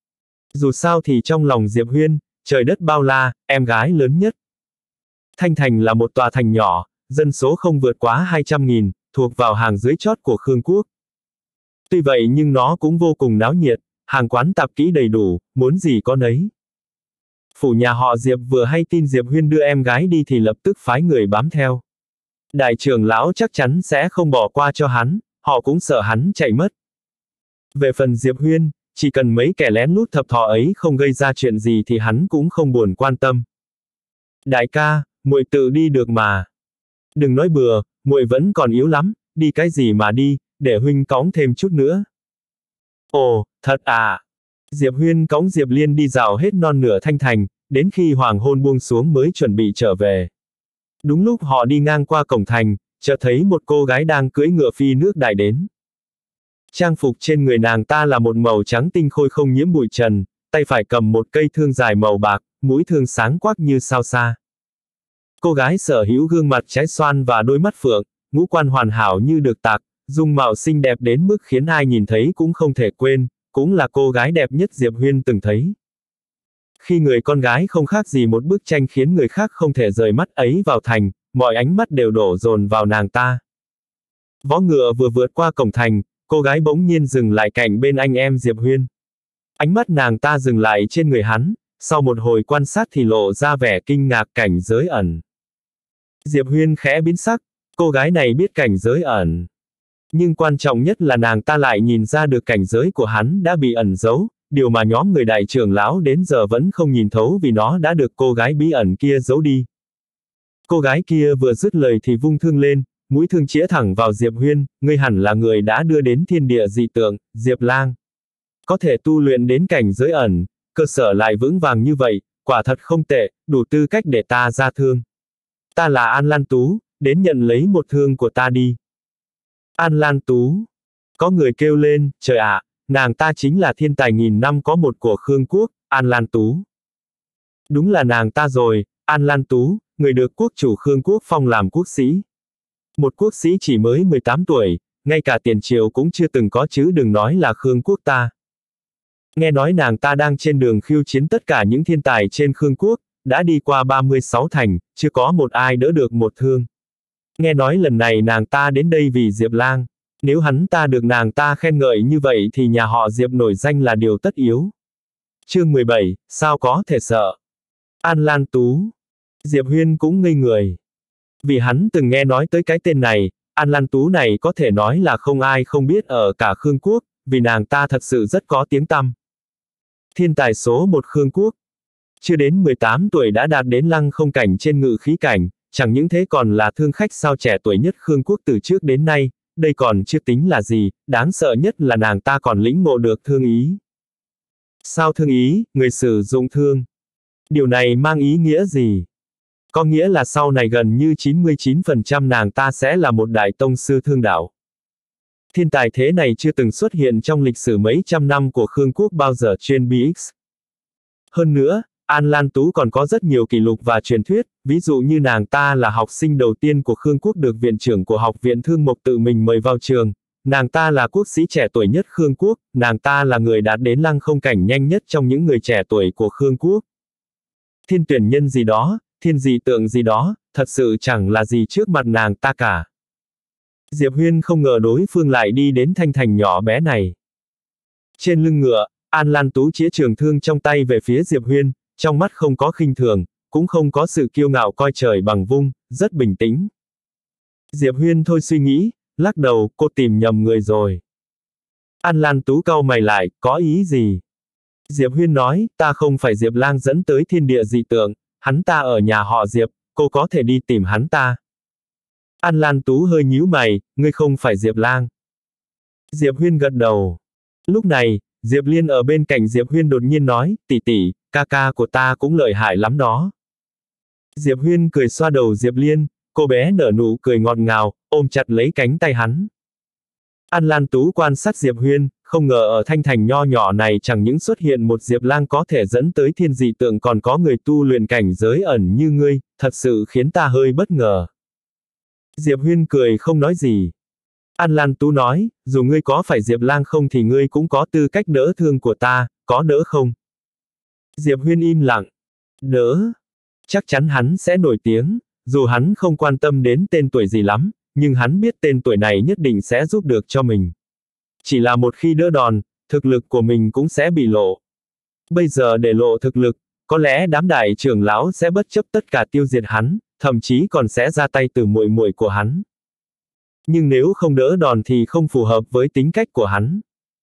Dù sao thì trong lòng Diệp Huyên, trời đất bao la, em gái lớn nhất. Thanh Thành là một tòa thành nhỏ, dân số không vượt quá hai trăm nghìn, thuộc vào hàng dưới chót của Khương Quốc. Tuy vậy nhưng nó cũng vô cùng náo nhiệt, hàng quán tạp kỹ đầy đủ, muốn gì có nấy. Phủ nhà họ Diệp vừa hay tin Diệp Huyên đưa em gái đi thì lập tức phái người bám theo. Đại trưởng lão chắc chắn sẽ không bỏ qua cho hắn, họ cũng sợ hắn chạy mất. Về phần Diệp Huyên, chỉ cần mấy kẻ lén lút thập thò ấy không gây ra chuyện gì thì hắn cũng không buồn quan tâm. Đại ca, muội tự đi được mà. Đừng nói bừa, muội vẫn còn yếu lắm, đi cái gì mà đi, để huynh cõng thêm chút nữa. Ồ, thật à. Diệp Huyên cõng Diệp Liên đi dạo hết non nửa Thanh Thành, đến khi hoàng hôn buông xuống mới chuẩn bị trở về. Đúng lúc họ đi ngang qua cổng thành, chợt thấy một cô gái đang cưỡi ngựa phi nước đại đến. Trang phục trên người nàng ta là một màu trắng tinh khôi không nhiễm bụi trần, tay phải cầm một cây thương dài màu bạc, mũi thương sáng quắc như sao xa. Cô gái sở hữu gương mặt trái xoan và đôi mắt phượng, ngũ quan hoàn hảo như được tạc, dung mạo xinh đẹp đến mức khiến ai nhìn thấy cũng không thể quên, cũng là cô gái đẹp nhất Diệp Huyên từng thấy. Khi người con gái không khác gì một bức tranh khiến người khác không thể rời mắt ấy vào thành, mọi ánh mắt đều đổ dồn vào nàng ta. Vó ngựa vừa vượt qua cổng thành, cô gái bỗng nhiên dừng lại cạnh bên anh em Diệp Huyên. Ánh mắt nàng ta dừng lại trên người hắn, sau một hồi quan sát thì lộ ra vẻ kinh ngạc cảnh giới ẩn. Diệp Huyên khẽ biến sắc, cô gái này biết cảnh giới ẩn. Nhưng quan trọng nhất là nàng ta lại nhìn ra được cảnh giới của hắn đã bị ẩn giấu, điều mà nhóm người đại trưởng lão đến giờ vẫn không nhìn thấu vì nó đã được cô gái bí ẩn kia giấu đi. Cô gái kia vừa dứt lời thì vung thương lên, mũi thương chĩa thẳng vào Diệp Huyên, ngươi hẳn là người đã đưa đến thiên địa dị tượng, Diệp Lang. Có thể tu luyện đến cảnh giới ẩn, cơ sở lại vững vàng như vậy, quả thật không tệ, đủ tư cách để ta ra thương. Ta là An Lan Tú, đến nhận lấy một thương của ta đi. An Lan Tú. Có người kêu lên, trời ạ, nàng ta chính là thiên tài nghìn năm có một của Khương Quốc, An Lan Tú. Đúng là nàng ta rồi, An Lan Tú, người được quốc chủ Khương Quốc phong làm quốc sĩ. Một quốc sĩ chỉ mới mười tám tuổi, ngay cả tiền triều cũng chưa từng có chứ đừng nói là Khương Quốc ta. Nghe nói nàng ta đang trên đường khiêu chiến tất cả những thiên tài trên Khương Quốc, đã đi qua ba mươi sáu thành, chưa có một ai đỡ được một thương. Nghe nói lần này nàng ta đến đây vì Diệp Lang. Nếu hắn ta được nàng ta khen ngợi như vậy thì nhà họ Diệp nổi danh là điều tất yếu. Chương mười bảy, sao có thể sợ? An Lan Tú. Diệp Huyên cũng ngây người. Vì hắn từng nghe nói tới cái tên này, An Lan Tú này có thể nói là không ai không biết ở cả Khương Quốc, vì nàng ta thật sự rất có tiếng tăm. Thiên tài số một Khương Quốc. Chưa đến mười tám tuổi đã đạt đến lăng không cảnh trên ngự khí cảnh, chẳng những thế còn là thương khách sao trẻ tuổi nhất Khương Quốc từ trước đến nay, đây còn chưa tính là gì, đáng sợ nhất là nàng ta còn lĩnh ngộ được thương ý. Sao thương ý, người sử dụng thương? Điều này mang ý nghĩa gì? Có nghĩa là sau này gần như chín mươi chín phần trăm nàng ta sẽ là một đại tông sư thương đạo. Thiên tài thế này chưa từng xuất hiện trong lịch sử mấy trăm năm của Khương Quốc bao giờ trên bê ích. Hơn nữa, An Lan Tú còn có rất nhiều kỷ lục và truyền thuyết, ví dụ như nàng ta là học sinh đầu tiên của Khương Quốc được viện trưởng của học viện Thương Mộc tự mình mời vào trường, nàng ta là quốc sĩ trẻ tuổi nhất Khương Quốc, nàng ta là người đạt đến lăng không cảnh nhanh nhất trong những người trẻ tuổi của Khương Quốc. Thiên tuyển nhân gì đó, thiên dị tượng gì đó, thật sự chẳng là gì trước mặt nàng ta cả. Diệp Huyên không ngờ đối phương lại đi đến thanh thành nhỏ bé này. Trên lưng ngựa, An Lan Tú chĩa trường thương trong tay về phía Diệp Huyên, trong mắt không có khinh thường, cũng không có sự kiêu ngạo coi trời bằng vung, rất bình tĩnh. Diệp Huyên thôi suy nghĩ, lắc đầu, cô tìm nhầm người rồi. An Lan Tú cau mày lại, có ý gì? Diệp Huyên nói, ta không phải Diệp Lang dẫn tới thiên địa dị tượng, hắn ta ở nhà họ Diệp, cô có thể đi tìm hắn ta. An Lan Tú hơi nhíu mày, ngươi không phải Diệp Lang. Diệp Huyên gật đầu. Lúc này, Diệp Liên ở bên cạnh Diệp Huyên đột nhiên nói, tỷ tỷ, ca ca của ta cũng lợi hại lắm đó. Diệp Huyên cười xoa đầu Diệp Liên, cô bé nở nụ cười ngọt ngào, ôm chặt lấy cánh tay hắn. An Lan Tú quan sát Diệp Huyên, không ngờ ở thanh thành nho nhỏ này chẳng những xuất hiện một Diệp Lang có thể dẫn tới thiên dị tượng còn có người tu luyện cảnh giới ẩn như ngươi, thật sự khiến ta hơi bất ngờ. Diệp Huyên cười không nói gì. An Lan Tú nói, dù ngươi có phải Diệp Lang không thì ngươi cũng có tư cách đỡ thương của ta, có đỡ không? Diệp Huyên im lặng. Đỡ. Chắc chắn hắn sẽ nổi tiếng, dù hắn không quan tâm đến tên tuổi gì lắm, nhưng hắn biết tên tuổi này nhất định sẽ giúp được cho mình. Chỉ là một khi đỡ đòn, thực lực của mình cũng sẽ bị lộ. Bây giờ để lộ thực lực, có lẽ đám đại trưởng lão sẽ bất chấp tất cả tiêu diệt hắn, thậm chí còn sẽ ra tay từ muội muội của hắn. Nhưng nếu không đỡ đòn thì không phù hợp với tính cách của hắn.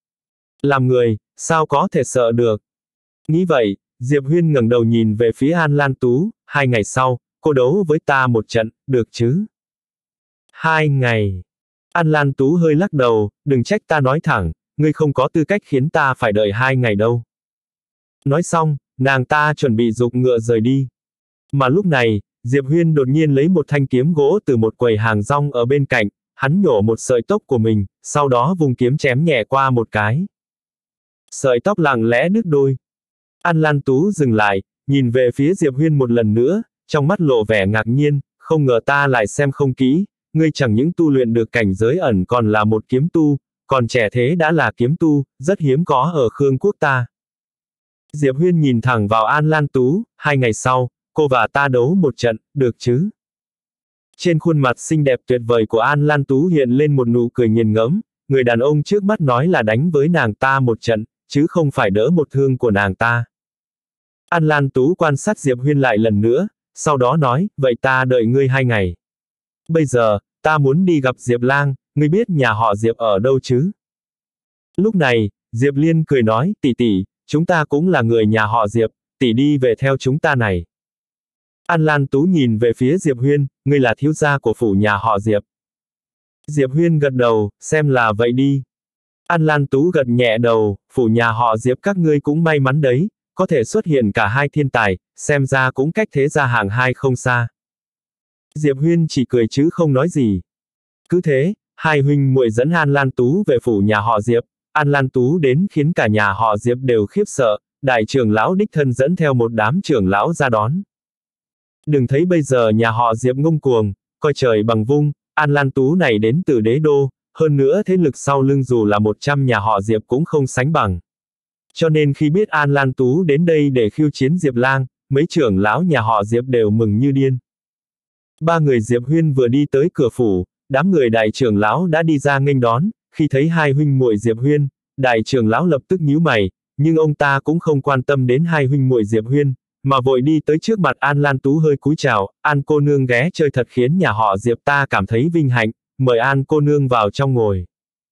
Làm người, sao có thể sợ được? Nghĩ vậy, Diệp Huyên ngẩng đầu nhìn về phía An Lan Tú, hai ngày sau, cô đấu với ta một trận, được chứ? Hai ngày. An Lan Tú hơi lắc đầu, đừng trách ta nói thẳng, ngươi không có tư cách khiến ta phải đợi hai ngày đâu. Nói xong, nàng ta chuẩn bị giục ngựa rời đi. Mà lúc này, Diệp Huyên đột nhiên lấy một thanh kiếm gỗ từ một quầy hàng rong ở bên cạnh, hắn nhổ một sợi tóc của mình, sau đó vùng kiếm chém nhẹ qua một cái. Sợi tóc lặng lẽ đứt đôi. An Lan Tú dừng lại, nhìn về phía Diệp Huyên một lần nữa, trong mắt lộ vẻ ngạc nhiên, không ngờ ta lại xem không kỹ, ngươi chẳng những tu luyện được cảnh giới ẩn còn là một kiếm tu, còn trẻ thế đã là kiếm tu, rất hiếm có ở Khương quốc ta. Diệp Huyên nhìn thẳng vào An Lan Tú, hai ngày sau, cô và ta đấu một trận, được chứ? Trên khuôn mặt xinh đẹp tuyệt vời của An Lan Tú hiện lên một nụ cười nghiền ngẫm, người đàn ông trước mắt nói là đánh với nàng ta một trận, chứ không phải đỡ một thương của nàng ta. An Lan Tú quan sát Diệp Huyên lại lần nữa, sau đó nói, vậy ta đợi ngươi hai ngày. Bây giờ, ta muốn đi gặp Diệp Lang, ngươi biết nhà họ Diệp ở đâu chứ? Lúc này, Diệp Liên cười nói, tỷ tỷ, chúng ta cũng là người nhà họ Diệp, tỷ đi về theo chúng ta này. An Lan Tú nhìn về phía Diệp Huyên, ngươi là thiếu gia của phủ nhà họ Diệp. Diệp Huyên gật đầu, xem là vậy đi. An Lan Tú gật nhẹ đầu, phủ nhà họ Diệp các ngươi cũng may mắn đấy, có thể xuất hiện cả hai thiên tài, xem ra cũng cách thế gia hạng hai không xa. Diệp Huyên chỉ cười chứ không nói gì. Cứ thế, hai huynh muội dẫn An Lan Tú về phủ nhà họ Diệp, An Lan Tú đến khiến cả nhà họ Diệp đều khiếp sợ, đại trưởng lão đích thân dẫn theo một đám trưởng lão ra đón. Đừng thấy bây giờ nhà họ Diệp ngông cuồng, coi trời bằng vung, An Lan Tú này đến từ đế đô, hơn nữa thế lực sau lưng dù là một trăm nhà họ Diệp cũng không sánh bằng. Cho nên khi biết An Lan Tú đến đây để khiêu chiến Diệp Lang, mấy trưởng lão nhà họ Diệp đều mừng như điên. Ba người Diệp Huyên vừa đi tới cửa phủ, đám người đại trưởng lão đã đi ra nghênh đón, khi thấy hai huynh muội Diệp Huyên, đại trưởng lão lập tức nhíu mày, nhưng ông ta cũng không quan tâm đến hai huynh muội Diệp Huyên, mà vội đi tới trước mặt An Lan Tú hơi cúi chào, An cô nương ghé chơi thật khiến nhà họ Diệp ta cảm thấy vinh hạnh, mời An cô nương vào trong ngồi.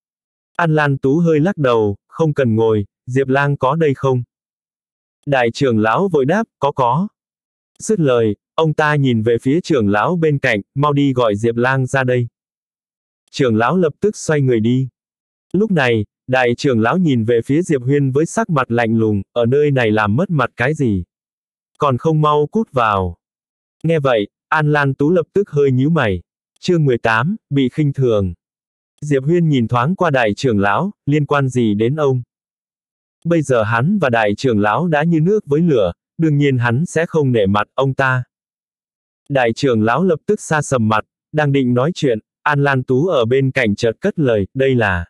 An Lan Tú hơi lắc đầu, không cần ngồi, Diệp Lang có đây không? Đại trưởng lão vội đáp, có có. Dứt lời, ông ta nhìn về phía trưởng lão bên cạnh, mau đi gọi Diệp Lang ra đây. Trưởng lão lập tức xoay người đi. Lúc này, đại trưởng lão nhìn về phía Diệp Huyên với sắc mặt lạnh lùng, ở nơi này làm mất mặt cái gì? Còn không mau cút vào. Nghe vậy, An Lan Tú lập tức hơi nhíu mày. Chương mười tám, bị khinh thường. Diệp Huyên nhìn thoáng qua đại trưởng lão, liên quan gì đến ông? Bây giờ hắn và đại trưởng lão đã như nước với lửa, đương nhiên hắn sẽ không nể mặt ông ta. Đại trưởng lão lập tức sa sầm mặt, đang định nói chuyện, An Lan Tú ở bên cạnh chợt cất lời, đây là.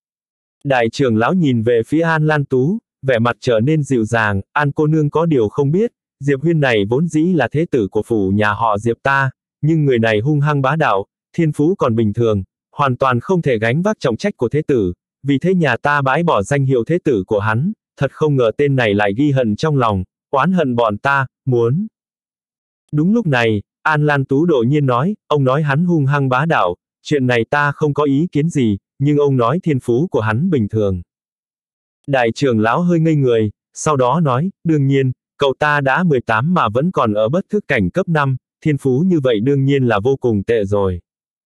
Đại trưởng lão nhìn về phía An Lan Tú, vẻ mặt trở nên dịu dàng, An cô nương có điều không biết, Diệp Huyên này vốn dĩ là thế tử của phủ nhà họ Diệp ta, nhưng người này hung hăng bá đạo, thiên phú còn bình thường, hoàn toàn không thể gánh vác trọng trách của thế tử, vì thế nhà ta bãi bỏ danh hiệu thế tử của hắn, thật không ngờ tên này lại ghi hận trong lòng, oán hận bọn ta, muốn. Đúng lúc này, An Lan Tú đột nhiên nói, ông nói hắn hung hăng bá đạo, chuyện này ta không có ý kiến gì, nhưng ông nói thiên phú của hắn bình thường. Đại trưởng lão hơi ngây người, sau đó nói, đương nhiên, cậu ta đã mười tám mà vẫn còn ở bất thức cảnh cấp năm, thiên phú như vậy đương nhiên là vô cùng tệ rồi.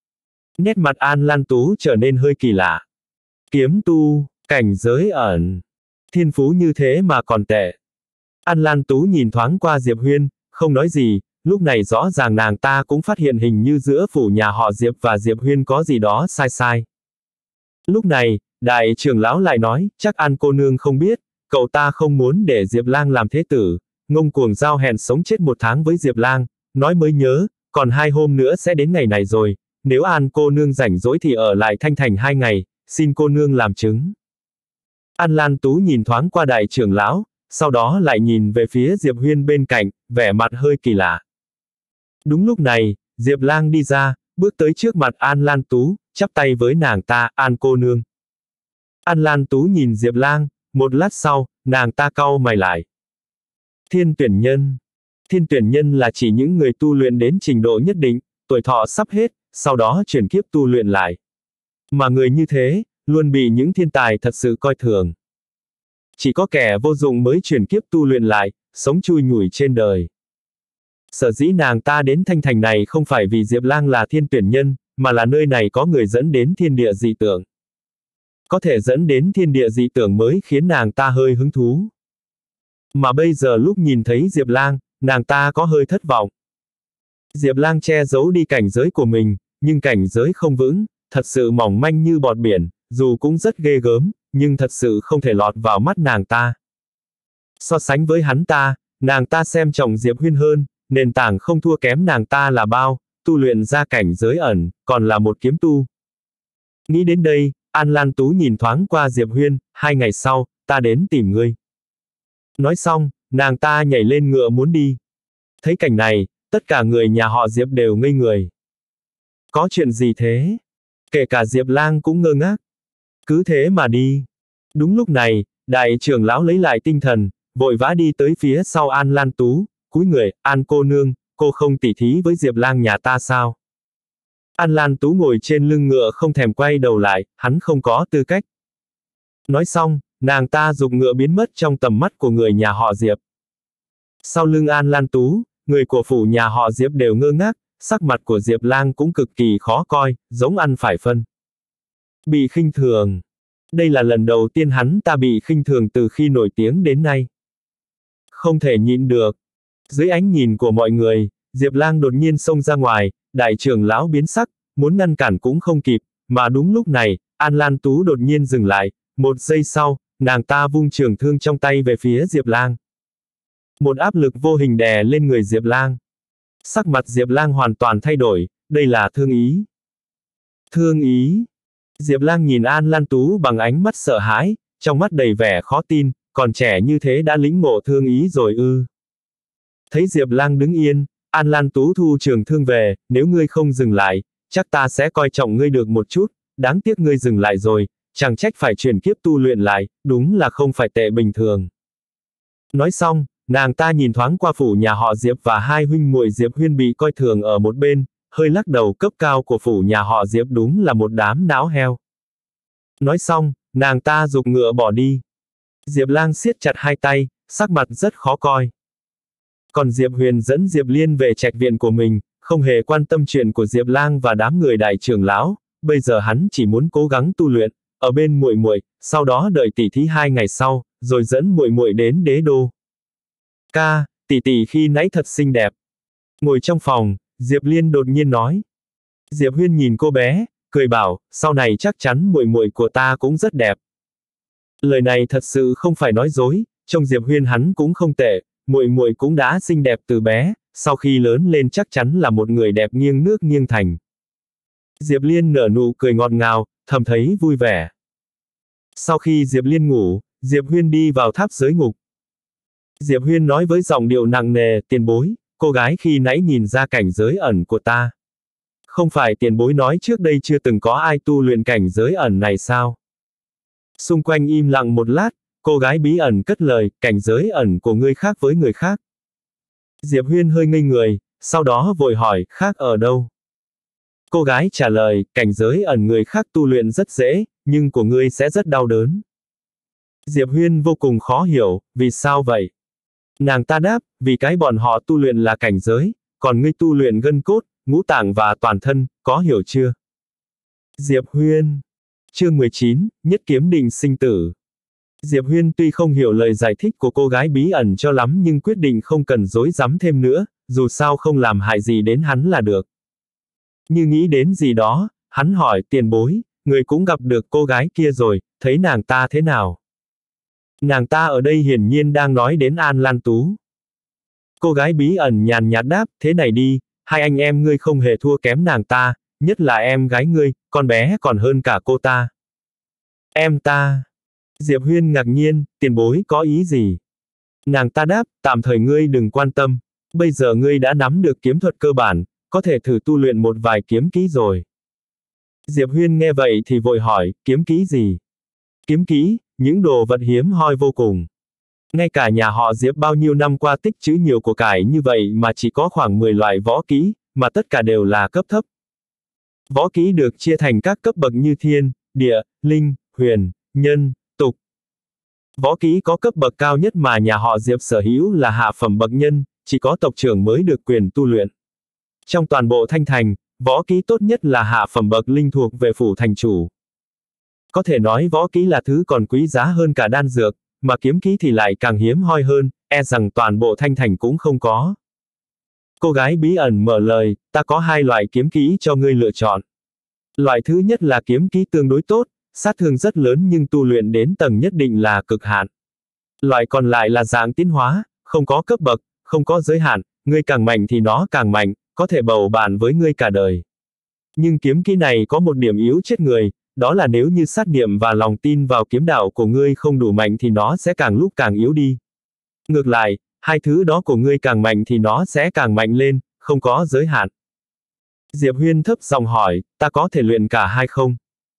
Nét mặt An Lan Tú trở nên hơi kỳ lạ. Kiếm tu, cảnh giới ẩn, thiên phú như thế mà còn tệ. An Lan Tú nhìn thoáng qua Diệp Huyên, không nói gì, lúc này rõ ràng nàng ta cũng phát hiện hình như giữa phủ nhà họ Diệp và Diệp Huyên có gì đó sai sai. Lúc này, đại trưởng lão lại nói, chắc An cô nương không biết, cậu ta không muốn để Diệp Lang làm thế tử, ngông cuồng giao hẹn sống chết một tháng với Diệp Lang, nói mới nhớ, còn hai hôm nữa sẽ đến ngày này rồi, nếu An cô nương rảnh rỗi thì ở lại Thanh Thành hai ngày, xin cô nương làm chứng. An Lan Tú nhìn thoáng qua đại trưởng lão, sau đó lại nhìn về phía Diệp Huyên bên cạnh, vẻ mặt hơi kỳ lạ. Đúng lúc này, Diệp Lang đi ra, bước tới trước mặt An Lan Tú, chắp tay với nàng ta, An cô nương. An Lan Tú nhìn Diệp Lang, một lát sau, nàng ta cau mày lại. Thiên tuyển nhân. Thiên tuyển nhân là chỉ những người tu luyện đến trình độ nhất định, tuổi thọ sắp hết, sau đó chuyển kiếp tu luyện lại. Mà người như thế, luôn bị những thiên tài thật sự coi thường. Chỉ có kẻ vô dụng mới chuyển kiếp tu luyện lại, sống chui nhủi trên đời. Sở dĩ nàng ta đến Thanh Thành này không phải vì Diệp Lang là thiên tuyển nhân, mà là nơi này có người dẫn đến thiên địa dị tượng. Có thể dẫn đến thiên địa dị tượng mới khiến nàng ta hơi hứng thú. Mà bây giờ lúc nhìn thấy Diệp Lang, nàng ta có hơi thất vọng. Diệp Lang che giấu đi cảnh giới của mình, nhưng cảnh giới không vững, thật sự mỏng manh như bọt biển, dù cũng rất ghê gớm, nhưng thật sự không thể lọt vào mắt nàng ta. So sánh với hắn ta, nàng ta xem trọng Diệp Huyên hơn, nền tảng không thua kém nàng ta là bao, tu luyện ra cảnh giới ẩn, còn là một kiếm tu. Nghĩ đến đây, An Lan Tú nhìn thoáng qua Diệp Huyên, hai ngày sau, ta đến tìm ngươi. Nói xong, nàng ta nhảy lên ngựa muốn đi. Thấy cảnh này, tất cả người nhà họ Diệp đều ngây người. Có chuyện gì thế? Kể cả Diệp Lang cũng ngơ ngác. Cứ thế mà đi. Đúng lúc này, đại trưởng lão lấy lại tinh thần, vội vã đi tới phía sau An Lan Tú, cúi người, An cô nương, cô không tỉ thí với Diệp Lang nhà ta sao? An Lan Tú ngồi trên lưng ngựa không thèm quay đầu lại, hắn không có tư cách. Nói xong, nàng ta giục ngựa biến mất trong tầm mắt của người nhà họ Diệp. Sau lưng An Lan Tú, người của phủ nhà họ Diệp đều ngơ ngác, sắc mặt của Diệp Lang cũng cực kỳ khó coi, giống ăn phải phân. Bị khinh thường. Đây là lần đầu tiên hắn ta bị khinh thường từ khi nổi tiếng đến nay. Không thể nhịn được. Dưới ánh nhìn của mọi người, Diệp Lang đột nhiên xông ra ngoài, đại trưởng lão biến sắc, muốn ngăn cản cũng không kịp, mà đúng lúc này, An Lan Tú đột nhiên dừng lại, một giây sau, nàng ta vung trường thương trong tay về phía Diệp Lang. Một áp lực vô hình đè lên người Diệp Lang. Sắc mặt Diệp Lang hoàn toàn thay đổi, đây là thương ý. Thương ý. Diệp Lang nhìn An Lan Tú bằng ánh mắt sợ hãi, trong mắt đầy vẻ khó tin, còn trẻ như thế đã lĩnh ngộ thương ý rồi ư. Thấy Diệp Lang đứng yên, An Lan Tú thu trường thương về, nếu ngươi không dừng lại, chắc ta sẽ coi trọng ngươi được một chút, đáng tiếc ngươi dừng lại rồi, chẳng trách phải chuyển kiếp tu luyện lại, đúng là không phải tệ bình thường. Nói xong, nàng ta nhìn thoáng qua phủ nhà họ Diệp và hai huynh muội Diệp Huyên bị coi thường ở một bên, hơi lắc đầu, cấp cao của phủ nhà họ Diệp đúng là một đám não heo. Nói xong, nàng ta giục ngựa bỏ đi. Diệp Lang siết chặt hai tay, sắc mặt rất khó coi. Còn Diệp Huyền dẫn Diệp Liên về trạch viện của mình, không hề quan tâm chuyện của Diệp Lang và đám người đại trưởng lão, bây giờ hắn chỉ muốn cố gắng tu luyện, ở bên muội muội, sau đó đợi tỷ thí hai ngày sau, rồi dẫn muội muội đến đế đô. Ca, tỷ tỷ khi nãy thật xinh đẹp. Ngồi trong phòng, Diệp Liên đột nhiên nói. Diệp Huyên nhìn cô bé, cười bảo, sau này chắc chắn muội muội của ta cũng rất đẹp. Lời này thật sự không phải nói dối, trông Diệp Huyên hắn cũng không tệ, muội muội cũng đã xinh đẹp từ bé, sau khi lớn lên chắc chắn là một người đẹp nghiêng nước nghiêng thành. Diệp Liên nở nụ cười ngọt ngào, thầm thấy vui vẻ. Sau khi Diệp Liên ngủ, Diệp Huyên đi vào tháp giới ngục. Diệp Huyên nói với giọng điệu nặng nề, tiền bối, cô gái khi nãy nhìn ra cảnh giới ẩn của ta. Không phải tiền bối nói trước đây chưa từng có ai tu luyện cảnh giới ẩn này sao? Xung quanh im lặng một lát, cô gái bí ẩn cất lời, cảnh giới ẩn của ngươi khác với người khác. Diệp Huyên hơi ngây người, sau đó vội hỏi, khác ở đâu? Cô gái trả lời, cảnh giới ẩn người khác tu luyện rất dễ, nhưng của ngươi sẽ rất đau đớn. Diệp Huyên vô cùng khó hiểu, vì sao vậy? Nàng ta đáp, vì cái bọn họ tu luyện là cảnh giới, còn ngươi tu luyện gân cốt, ngũ tạng và toàn thân, có hiểu chưa? Diệp Huyên. Chương mười chín, nhất kiếm định sinh tử. Diệp Huyên tuy không hiểu lời giải thích của cô gái bí ẩn cho lắm nhưng quyết định không cần dối rắm thêm nữa, dù sao không làm hại gì đến hắn là được. Như nghĩ đến gì đó, hắn hỏi, tiền bối, người cũng gặp được cô gái kia rồi, thấy nàng ta thế nào? Nàng ta ở đây hiển nhiên đang nói đến An Lan Tú. Cô gái bí ẩn nhàn nhạt đáp, thế này đi, hai anh em ngươi không hề thua kém nàng ta, nhất là em gái ngươi, con bé còn hơn cả cô ta. Em ta. Diệp Huyên ngạc nhiên, tiền bối có ý gì? Nàng ta đáp, tạm thời ngươi đừng quan tâm, bây giờ ngươi đã nắm được kiếm thuật cơ bản, có thể thử tu luyện một vài kiếm kỹ rồi. Diệp Huyên nghe vậy thì vội hỏi, kiếm kỹ gì? Kiếm kỹ, những đồ vật hiếm hoi vô cùng. Ngay cả nhà họ Diệp bao nhiêu năm qua tích trữ nhiều của cải như vậy mà chỉ có khoảng mười loại võ kỹ, mà tất cả đều là cấp thấp. Võ kỹ được chia thành các cấp bậc như thiên, địa, linh, huyền, nhân, tục. Võ kỹ có cấp bậc cao nhất mà nhà họ Diệp sở hữu là hạ phẩm bậc nhân, chỉ có tộc trưởng mới được quyền tu luyện. Trong toàn bộ Thanh Thành, võ kỹ tốt nhất là hạ phẩm bậc linh thuộc về phủ thành chủ. Có thể nói võ kỹ là thứ còn quý giá hơn cả đan dược, mà kiếm kỹ thì lại càng hiếm hoi hơn, e rằng toàn bộ Thanh Thành cũng không có. Cô gái bí ẩn mở lời, ta có hai loại kiếm kỹ cho ngươi lựa chọn. Loại thứ nhất là kiếm kỹ tương đối tốt, sát thương rất lớn nhưng tu luyện đến tầng nhất định là cực hạn. Loại còn lại là dạng tiến hóa, không có cấp bậc, không có giới hạn, ngươi càng mạnh thì nó càng mạnh, có thể bầu bạn với ngươi cả đời. Nhưng kiếm kỹ này có một điểm yếu chết người, đó là nếu như sát niệm và lòng tin vào kiếm đạo của ngươi không đủ mạnh thì nó sẽ càng lúc càng yếu đi. Ngược lại, hai thứ đó của ngươi càng mạnh thì nó sẽ càng mạnh lên, không có giới hạn. Diệp Huyên thấp giọng hỏi, ta có thể luyện cả hai không?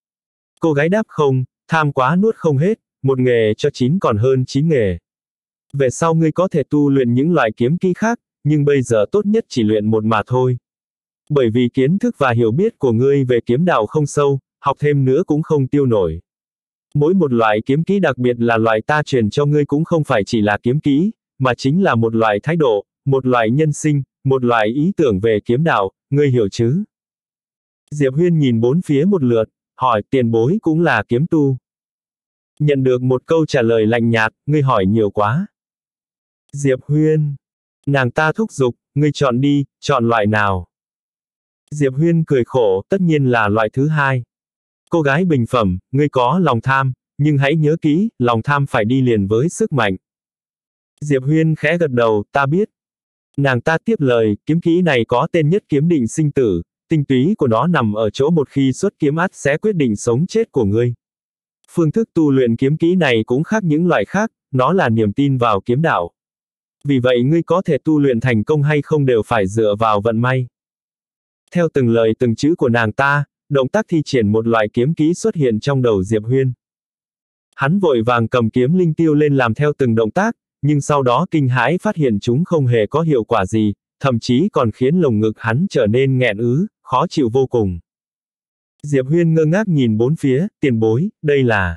Cô gái đáp không, tham quá nuốt không hết, một nghề cho chín còn hơn chín nghề. Về sau ngươi có thể tu luyện những loại kiếm kỹ khác, nhưng bây giờ tốt nhất chỉ luyện một mà thôi. Bởi vì kiến thức và hiểu biết của ngươi về kiếm đạo không sâu, học thêm nữa cũng không tiêu nổi. Mỗi một loại kiếm kỹ đặc biệt là loại ta truyền cho ngươi cũng không phải chỉ là kiếm kỹ, mà chính là một loại thái độ, một loại nhân sinh, một loại ý tưởng về kiếm đạo, ngươi hiểu chứ? Diệp Huyên nhìn bốn phía một lượt, hỏi tiền bối cũng là kiếm tu. Nhận được một câu trả lời lạnh nhạt, ngươi hỏi nhiều quá. Diệp Huyên. Nàng ta thúc giục, ngươi chọn đi, chọn loại nào? Diệp Huyên cười khổ, tất nhiên là loại thứ hai. Cô gái bình phẩm, ngươi có lòng tham, nhưng hãy nhớ kỹ, lòng tham phải đi liền với sức mạnh. Diệp Huyên khẽ gật đầu, ta biết. Nàng ta tiếp lời, kiếm kỹ này có tên nhất kiếm định sinh tử, tinh túy của nó nằm ở chỗ một khi xuất kiếm ắt sẽ quyết định sống chết của ngươi. Phương thức tu luyện kiếm kỹ này cũng khác những loại khác, nó là niềm tin vào kiếm đạo. Vì vậy ngươi có thể tu luyện thành công hay không đều phải dựa vào vận may. Theo từng lời từng chữ của nàng ta, động tác thi triển một loại kiếm kỹ xuất hiện trong đầu Diệp Huyên. Hắn vội vàng cầm kiếm linh tiêu lên làm theo từng động tác, nhưng sau đó kinh hãi phát hiện chúng không hề có hiệu quả gì, thậm chí còn khiến lồng ngực hắn trở nên nghẹn ứ, khó chịu vô cùng. Diệp Huyên ngơ ngác nhìn bốn phía, tiền bối, đây là...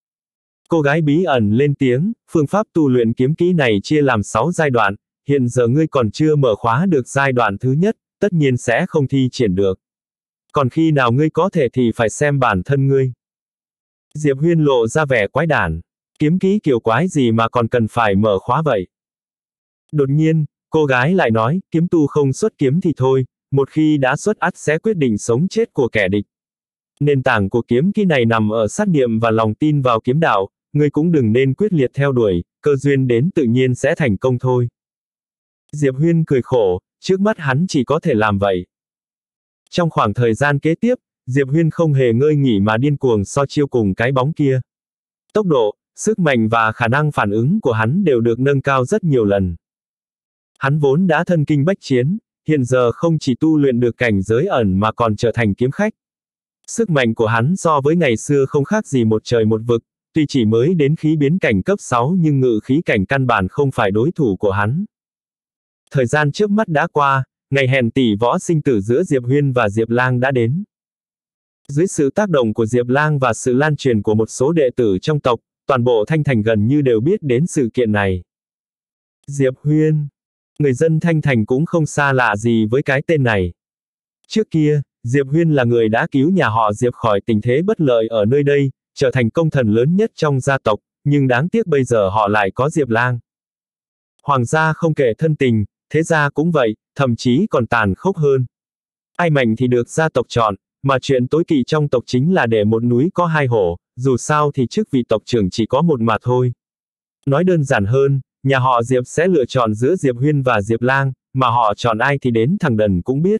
Cô gái bí ẩn lên tiếng, phương pháp tu luyện kiếm kỹ này chia làm sáu giai đoạn, hiện giờ ngươi còn chưa mở khóa được giai đoạn thứ nhất, tất nhiên sẽ không thi triển được. Còn khi nào ngươi có thể thì phải xem bản thân ngươi. Diệp Huyên lộ ra vẻ quái đản, kiếm kỹ kiểu quái gì mà còn cần phải mở khóa vậy. Đột nhiên, cô gái lại nói, kiếm tu không xuất kiếm thì thôi, một khi đã xuất ắt sẽ quyết định sống chết của kẻ địch. Nền tảng của kiếm kỹ này nằm ở sát niệm và lòng tin vào kiếm đạo, ngươi cũng đừng nên quyết liệt theo đuổi, cơ duyên đến tự nhiên sẽ thành công thôi. Diệp Huyên cười khổ, trước mắt hắn chỉ có thể làm vậy. Trong khoảng thời gian kế tiếp, Diệp Huyên không hề ngơi nghỉ mà điên cuồng so chiêu cùng cái bóng kia. Tốc độ, sức mạnh và khả năng phản ứng của hắn đều được nâng cao rất nhiều lần. Hắn vốn đã thân kinh bách chiến, hiện giờ không chỉ tu luyện được cảnh giới ẩn mà còn trở thành kiếm khách. Sức mạnh của hắn so với ngày xưa không khác gì một trời một vực, tuy chỉ mới đến khí biến cảnh cấp sáu nhưng ngự khí cảnh căn bản không phải đối thủ của hắn. Thời gian trước mắt đã qua, ngày hẹn tỷ võ sinh tử giữa Diệp Huyên và Diệp Lang đã đến. Dưới sự tác động của Diệp Lang và sự lan truyền của một số đệ tử trong tộc, toàn bộ Thanh Thành gần như đều biết đến sự kiện này. Diệp Huyên. Người dân Thanh Thành cũng không xa lạ gì với cái tên này. Trước kia, Diệp Huyên là người đã cứu nhà họ Diệp khỏi tình thế bất lợi ở nơi đây, trở thành công thần lớn nhất trong gia tộc, nhưng đáng tiếc bây giờ họ lại có Diệp Lang. Hoàng gia không kể thân tình, thế gia cũng vậy, thậm chí còn tàn khốc hơn. Ai mạnh thì được gia tộc chọn, mà chuyện tối kỵ trong tộc chính là để một núi có hai hổ, dù sao thì chức vị tộc trưởng chỉ có một mà thôi. Nói đơn giản hơn, nhà họ Diệp sẽ lựa chọn giữa Diệp Huyên và Diệp Lang, mà họ chọn ai thì đến thằng đần cũng biết.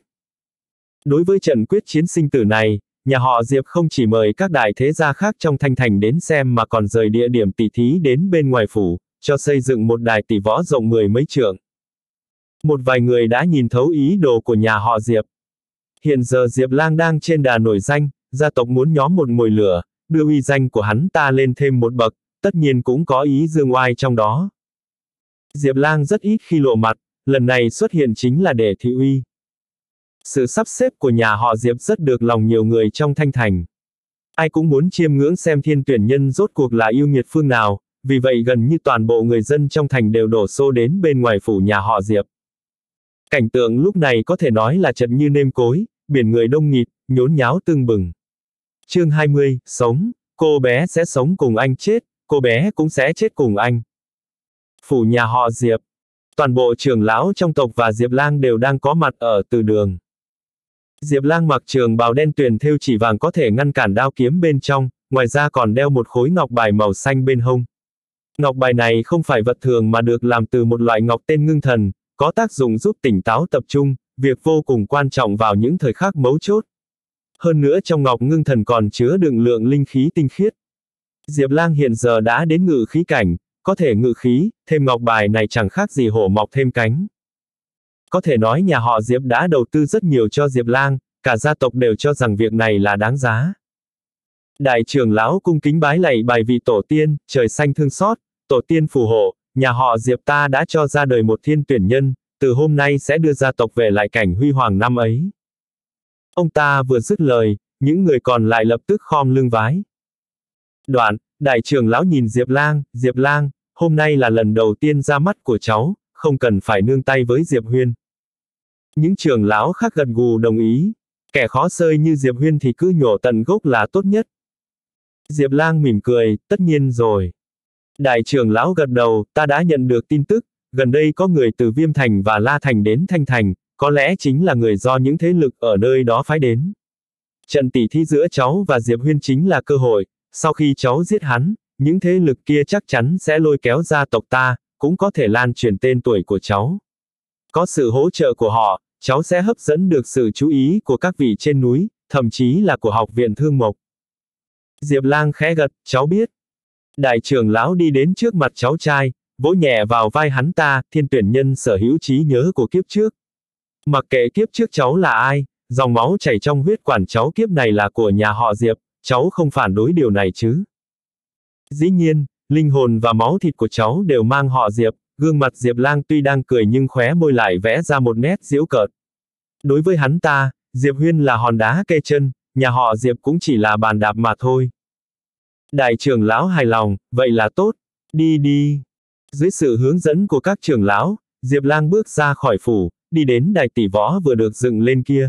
Đối với trận quyết chiến sinh tử này, nhà họ Diệp không chỉ mời các đại thế gia khác trong Thanh Thành đến xem mà còn rời địa điểm tỷ thí đến bên ngoài phủ, cho xây dựng một đài tỷ võ rộng mười mấy trượng. Một vài người đã nhìn thấu ý đồ của nhà họ Diệp. Hiện giờ Diệp Lang đang trên đà nổi danh, gia tộc muốn nhóm một mồi lửa, đưa uy danh của hắn ta lên thêm một bậc, tất nhiên cũng có ý dương oai trong đó. Diệp Lang rất ít khi lộ mặt, lần này xuất hiện chính là để thị uy. Sự sắp xếp của nhà họ Diệp rất được lòng nhiều người trong Thanh Thành. Ai cũng muốn chiêm ngưỡng xem thiên tuyển nhân rốt cuộc là yêu nghiệt phương nào, vì vậy gần như toàn bộ người dân trong thành đều đổ xô đến bên ngoài phủ nhà họ Diệp. Cảnh tượng lúc này có thể nói là chật như nêm cối, biển người đông nghịt, nhốn nháo tưng bừng. Chương hai mươi, sống, cô bé sẽ sống cùng anh chết, cô bé cũng sẽ chết cùng anh. Phủ nhà họ Diệp. Toàn bộ trưởng lão trong tộc và Diệp Lang đều đang có mặt ở từ đường. Diệp Lang mặc trường bào đen tuyền thêu chỉ vàng có thể ngăn cản đao kiếm bên trong, ngoài ra còn đeo một khối ngọc bài màu xanh bên hông. Ngọc bài này không phải vật thường mà được làm từ một loại ngọc tên ngưng thần, có tác dụng giúp tỉnh táo tập trung, việc vô cùng quan trọng vào những thời khắc mấu chốt. Hơn nữa trong ngọc ngưng thần còn chứa đựng lượng linh khí tinh khiết. Diệp Lang hiện giờ đã đến ngự khí cảnh, có thể ngự khí, thêm ngọc bài này chẳng khác gì hổ mọc thêm cánh. Có thể nói nhà họ Diệp đã đầu tư rất nhiều cho Diệp Lang, cả gia tộc đều cho rằng việc này là đáng giá. Đại trưởng lão cung kính bái lạy bài vị tổ tiên, trời xanh thương xót, tổ tiên phù hộ, nhà họ Diệp ta đã cho ra đời một thiên tuyển nhân, từ hôm nay sẽ đưa gia tộc về lại cảnh huy hoàng năm ấy. Ông ta vừa dứt lời, những người còn lại lập tức khom lưng vái. Đoạn, đại trưởng lão nhìn Diệp Lang, Diệp Lang, hôm nay là lần đầu tiên ra mắt của cháu, không cần phải nương tay với Diệp Huyên. Những trưởng lão khác gật gù đồng ý, kẻ khó xơi như Diệp Huyên thì cứ nhổ tận gốc là tốt nhất. Diệp Lang mỉm cười, tất nhiên rồi. Đại trưởng lão gật đầu, ta đã nhận được tin tức, gần đây có người từ Viêm Thành và La Thành đến Thanh Thành, có lẽ chính là người do những thế lực ở nơi đó phái đến. Trận tỷ thí giữa cháu và Diệp Huyên chính là cơ hội, sau khi cháu giết hắn, những thế lực kia chắc chắn sẽ lôi kéo gia tộc ta, cũng có thể lan truyền tên tuổi của cháu. Có sự hỗ trợ của họ, cháu sẽ hấp dẫn được sự chú ý của các vị trên núi, thậm chí là của học viện Thương Mộc. Diệp Lang khẽ gật, cháu biết. Đại trưởng lão đi đến trước mặt cháu trai, vỗ nhẹ vào vai hắn ta, thiên tuyển nhân sở hữu trí nhớ của kiếp trước. Mặc kệ kiếp trước cháu là ai, dòng máu chảy trong huyết quản cháu kiếp này là của nhà họ Diệp, cháu không phản đối điều này chứ. Dĩ nhiên, linh hồn và máu thịt của cháu đều mang họ Diệp, gương mặt Diệp Lang tuy đang cười nhưng khóe môi lại vẽ ra một nét giễu cợt. Đối với hắn ta, Diệp Huyên là hòn đá kê chân, nhà họ Diệp cũng chỉ là bàn đạp mà thôi. Đại trưởng lão hài lòng, vậy là tốt, đi đi. Dưới sự hướng dẫn của các trưởng lão, Diệp Lang bước ra khỏi phủ, đi đến đài tỷ võ vừa được dựng lên kia.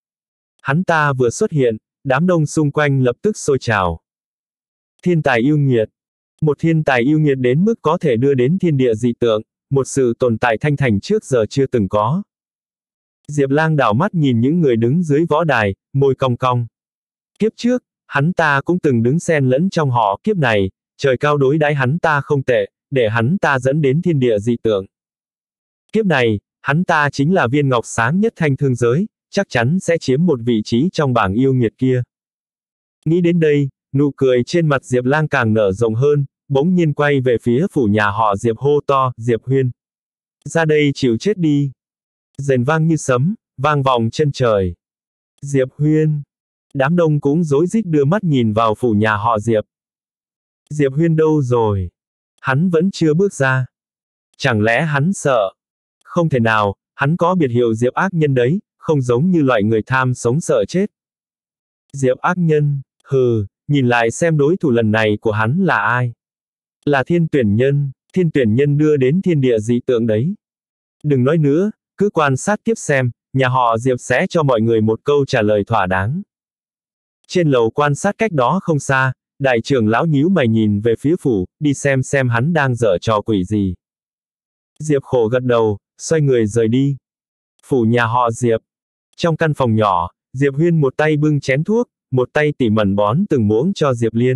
Hắn ta vừa xuất hiện, đám đông xung quanh lập tức sôi trào. Thiên tài yêu nghiệt. Một thiên tài yêu nghiệt đến mức có thể đưa đến thiên địa dị tượng, một sự tồn tại Thanh Thành trước giờ chưa từng có. Diệp Lang đảo mắt nhìn những người đứng dưới võ đài, môi cong cong. Kiếp trước, hắn ta cũng từng đứng xen lẫn trong họ, kiếp này, trời cao đối đãi hắn ta không tệ, để hắn ta dẫn đến thiên địa dị tượng. Kiếp này, hắn ta chính là viên ngọc sáng nhất thanh thương giới, chắc chắn sẽ chiếm một vị trí trong bảng yêu nghiệt kia. Nghĩ đến đây, nụ cười trên mặt Diệp Lang càng nở rộng hơn, bỗng nhiên quay về phía phủ nhà họ Diệp hô to, Diệp Huyên. Ra đây chịu chết đi. Rền vang như sấm, vang vọng chân trời. Diệp Huyên. Đám đông cũng rối rít đưa mắt nhìn vào phủ nhà họ Diệp. Diệp Huyên đâu rồi? Hắn vẫn chưa bước ra. Chẳng lẽ hắn sợ? Không thể nào, hắn có biệt hiệu Diệp ác nhân đấy, không giống như loại người tham sống sợ chết. Diệp ác nhân, hừ, nhìn lại xem đối thủ lần này của hắn là ai. Là thiên tuyển nhân, thiên tuyển nhân đưa đến thiên địa dị tượng đấy. Đừng nói nữa, cứ quan sát tiếp xem, nhà họ Diệp sẽ cho mọi người một câu trả lời thỏa đáng. Trên lầu quan sát cách đó không xa, đại trưởng lão nhíu mày nhìn về phía phủ, đi xem xem hắn đang giở trò quỷ gì. Diệp khổ gật đầu, xoay người rời đi. Phủ nhà họ Diệp. Trong căn phòng nhỏ, Diệp Huyên một tay bưng chén thuốc, một tay tỉ mẩn bón từng muỗng cho Diệp Liên.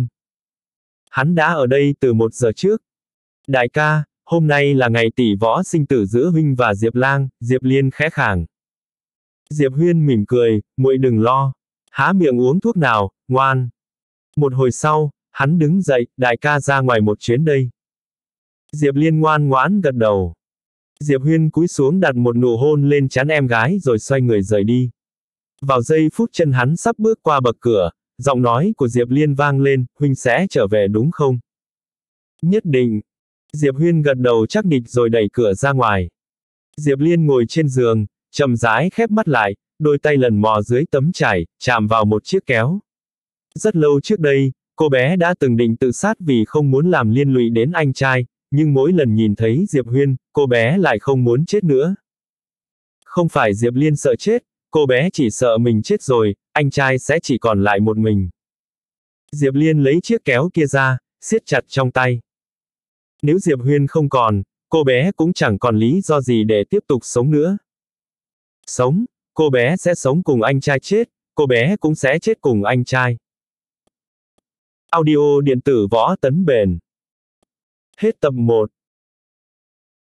Hắn đã ở đây từ một giờ trước. Đại ca, hôm nay là ngày tỷ võ sinh tử giữa huynh và Diệp Lang, Diệp Liên khẽ khàng. Diệp Huyên mỉm cười, muội đừng lo. Há miệng uống thuốc nào, ngoan. Một hồi sau, hắn đứng dậy, đại ca ra ngoài một chuyến đây. Diệp Liên ngoan ngoãn gật đầu. Diệp Huyên cúi xuống đặt một nụ hôn lên trán em gái rồi xoay người rời đi. Vào giây phút chân hắn sắp bước qua bậc cửa, giọng nói của Diệp Liên vang lên, huynh sẽ trở về đúng không? Nhất định. Diệp Huyên gật đầu chắc nịch rồi đẩy cửa ra ngoài. Diệp Liên ngồi trên giường, chậm rãi khép mắt lại, đôi tay lần mò dưới tấm trải, chạm vào một chiếc kéo. Rất lâu trước đây, cô bé đã từng định tự sát vì không muốn làm liên lụy đến anh trai, nhưng mỗi lần nhìn thấy Diệp Huyên, cô bé lại không muốn chết nữa. Không phải Diệp Liên sợ chết, cô bé chỉ sợ mình chết rồi, anh trai sẽ chỉ còn lại một mình. Diệp Liên lấy chiếc kéo kia ra, siết chặt trong tay. Nếu Diệp Huyên không còn, cô bé cũng chẳng còn lý do gì để tiếp tục sống nữa. Sống, cô bé sẽ sống cùng anh trai chết, cô bé cũng sẽ chết cùng anh trai. Audio điện tử Võ Tấn Bền. Hết tập một.